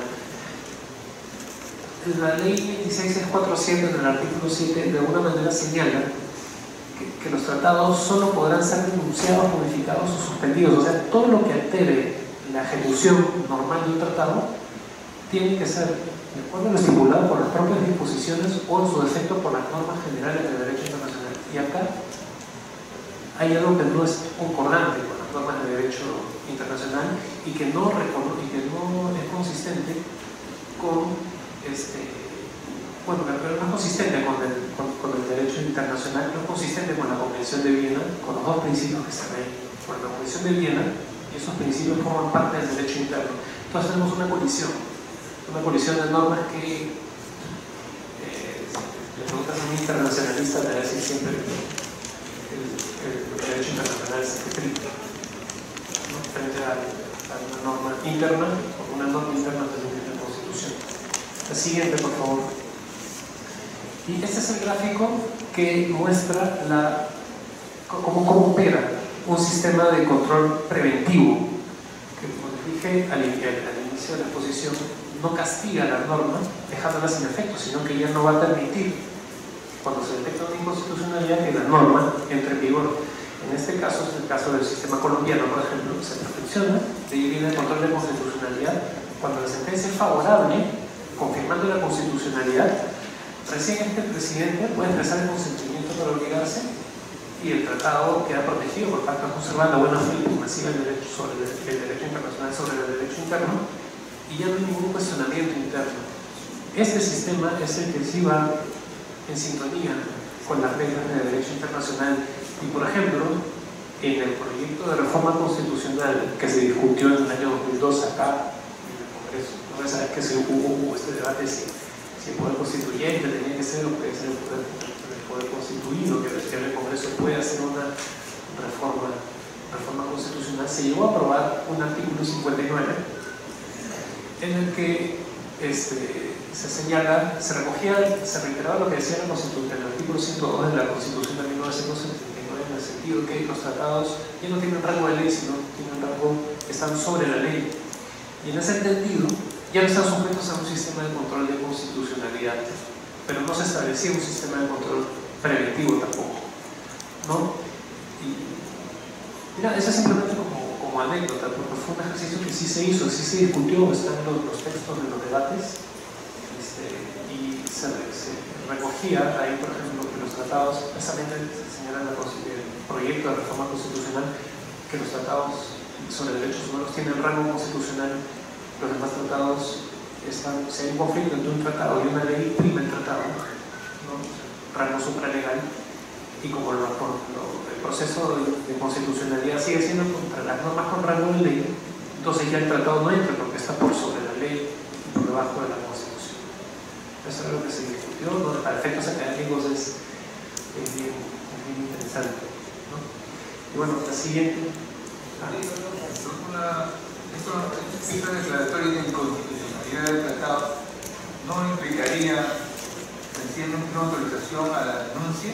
La ley 26647 en el artículo 7 de alguna manera señala que los tratados solo podrán ser denunciados, modificados o suspendidos. O sea, todo lo que altere la ejecución normal de un tratado tiene que ser de acuerdo a lo estipulado por las propias disposiciones o en su defecto por las normas generales del derecho internacional. Y acá hay algo que no es concordante con las normas de derecho internacional y que no es consistente con bueno, pero no es consistente con el derecho internacional, no es consistente con la Convención de Viena, con los dos principios que están ahí. Con la Convención de Viena, y esos principios forman parte del derecho interno. Entonces tenemos una colisión de normas que le preguntas a un internacionalista, te va a decir siempre que el derecho internacional es estricto, ¿no? Frente a una norma interna, o una norma interna de la Constitución. La siguiente, por favor. Y este es el gráfico que muestra cómo opera un sistema de control preventivo, que, como dije al inicio de la exposición, no castiga las normas dejándolas sin efecto, sino que ya no va a permitir, cuando se detecta una inconstitucionalidad, que la norma entre en vigor. En este caso, es el caso del sistema colombiano, por ejemplo, se perfecciona, de ahí viene el control de constitucionalidad. Cuando la sentencia es favorable, confirmando la constitucionalidad, recién el presidente puede expresar el consentimiento para obligarse y el tratado queda protegido por pacta sunt servanda, buena fe y primacía del derecho sobre el derecho internacional sobre el derecho interno, y ya no hay ningún cuestionamiento interno. Este sistema es el que sí va en sintonía con las reglas de derecho internacional. Y por ejemplo, en el proyecto de reforma constitucional que se discutió en el año 2002 acá en el Congreso, no es sabes que se hubo este debate si el poder constituyente tenía que ser o puede ser el poder constituido, que el Congreso puede hacer una reforma constitucional. Se llegó a aprobar un artículo 59 en el que se señala, se reiteraba lo que decía el artículo 102 de la Constitución de 1979, en el sentido que los tratados ya no tienen rango de ley, sino están sobre la ley. Y en ese entendido, ya no están sujetos a un sistema de control de constitucionalidad, pero no se establecía un sistema de control preventivo tampoco, ¿no? Y mira, eso es simplemente como anécdota, porque fue un ejercicio que sí se hizo, sí se discutió, están los textos de los debates, y se recogía ahí, por ejemplo, que los tratados, precisamente se señala en el proyecto de reforma constitucional, que los tratados sobre derechos humanos tienen rango constitucional. Los demás tratados si hay un conflicto entre un tratado y una ley, prima el tratado, ¿no? Rango supralegal, y como el proceso de constitucionalidad sigue siendo contra las normas con rango de ley, entonces ya el tratado no entra porque está por sobre la ley y por debajo de la Constitución. Eso es lo que se discutió, ¿no? Para efectos académicos es bien interesante, ¿no? Y bueno, la siguiente. Esta declaratoria de inconstitucionalidad del tratado no implicaría sencillamente una autorización a la denuncia.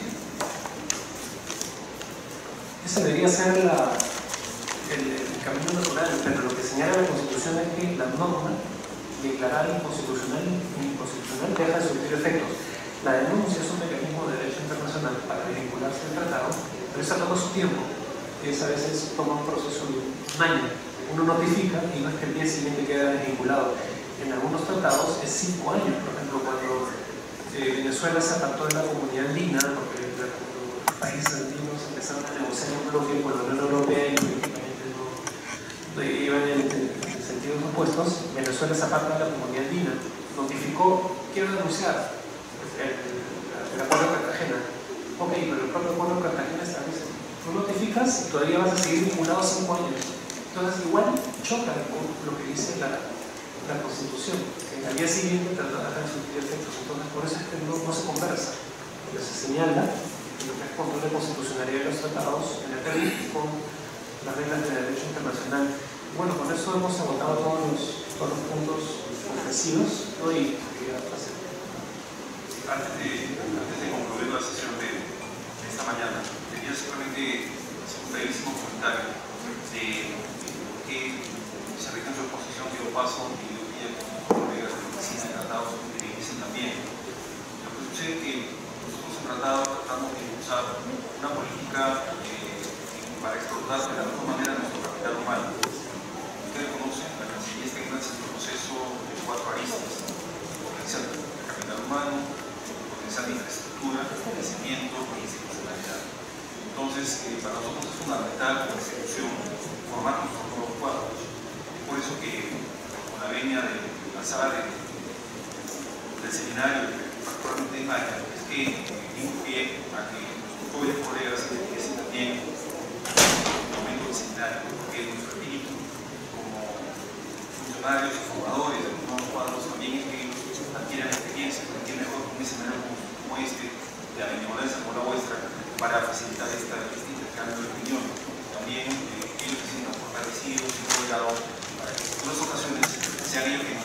Ese debería ser el camino natural, pero lo que señala la Constitución es que la norma declarada inconstitucional deja de surtir efectos. La denuncia es un mecanismo de derecho internacional para vincularse al tratado, pero eso toma su tiempo. A veces toma un proceso de un año. Uno notifica y no es que el día siguiente queda desvinculado. En algunos tratados es 5 años. Por ejemplo, cuando Venezuela se apartó de la comunidad andina, porque los países andinos empezaron a negociar un bloque con la Unión Europea y políticamente no iban en sentidos opuestos, Venezuela se aparta de la comunidad andina, notificó, quiero denunciar el acuerdo de Cartagena. Ok, pero el propio acuerdo de Cartagena establece, tú notificas y todavía vas a seguir vinculado 5 años. Entonces igual choca con lo que dice la Constitución, que al día siguiente trata de surtir efectos. Entonces por eso es que no se conversa, porque se señala lo que es control de constitucionalidad de los tratados en el término con las reglas de derecho internacional. Bueno, con eso hemos agotado todos los puntos ofrecidos, ¿no? Y antes de concluir la sesión de esta mañana, quería simplemente hacer un brevísimo comentario de que se rige en su exposición dio paso y yo quería que los colegas de la oficina de tratados me dicen también. Lo que sucede es que nosotros en tratado tratamos de impulsar una política para explotar de la mejor manera nuestro capital humano. Ustedes conocen, la Cancillería está en un proceso de 4 aristas: potencial de capital humano, potencial de infraestructura, crecimiento e institucionalidad. Entonces, para nosotros es fundamental como institución formar nuestros nuevos cuadros. Es por eso que, con la venia de la sala del seminario, particularmente en Maya, es que dimos pie a que nuestros jóvenes colegas empiecen también el momento del seminario, porque nuestro espíritu como funcionarios y formadores de los nuevos cuadros también es que ellos adquieran experiencia, porque mejor un escenario como este, de la benevolencia como la vuestra, para facilitar este intercambio de opinión. También ellos se sientan fortalecidos y empoderados para que en todas ocasiones sean ellos que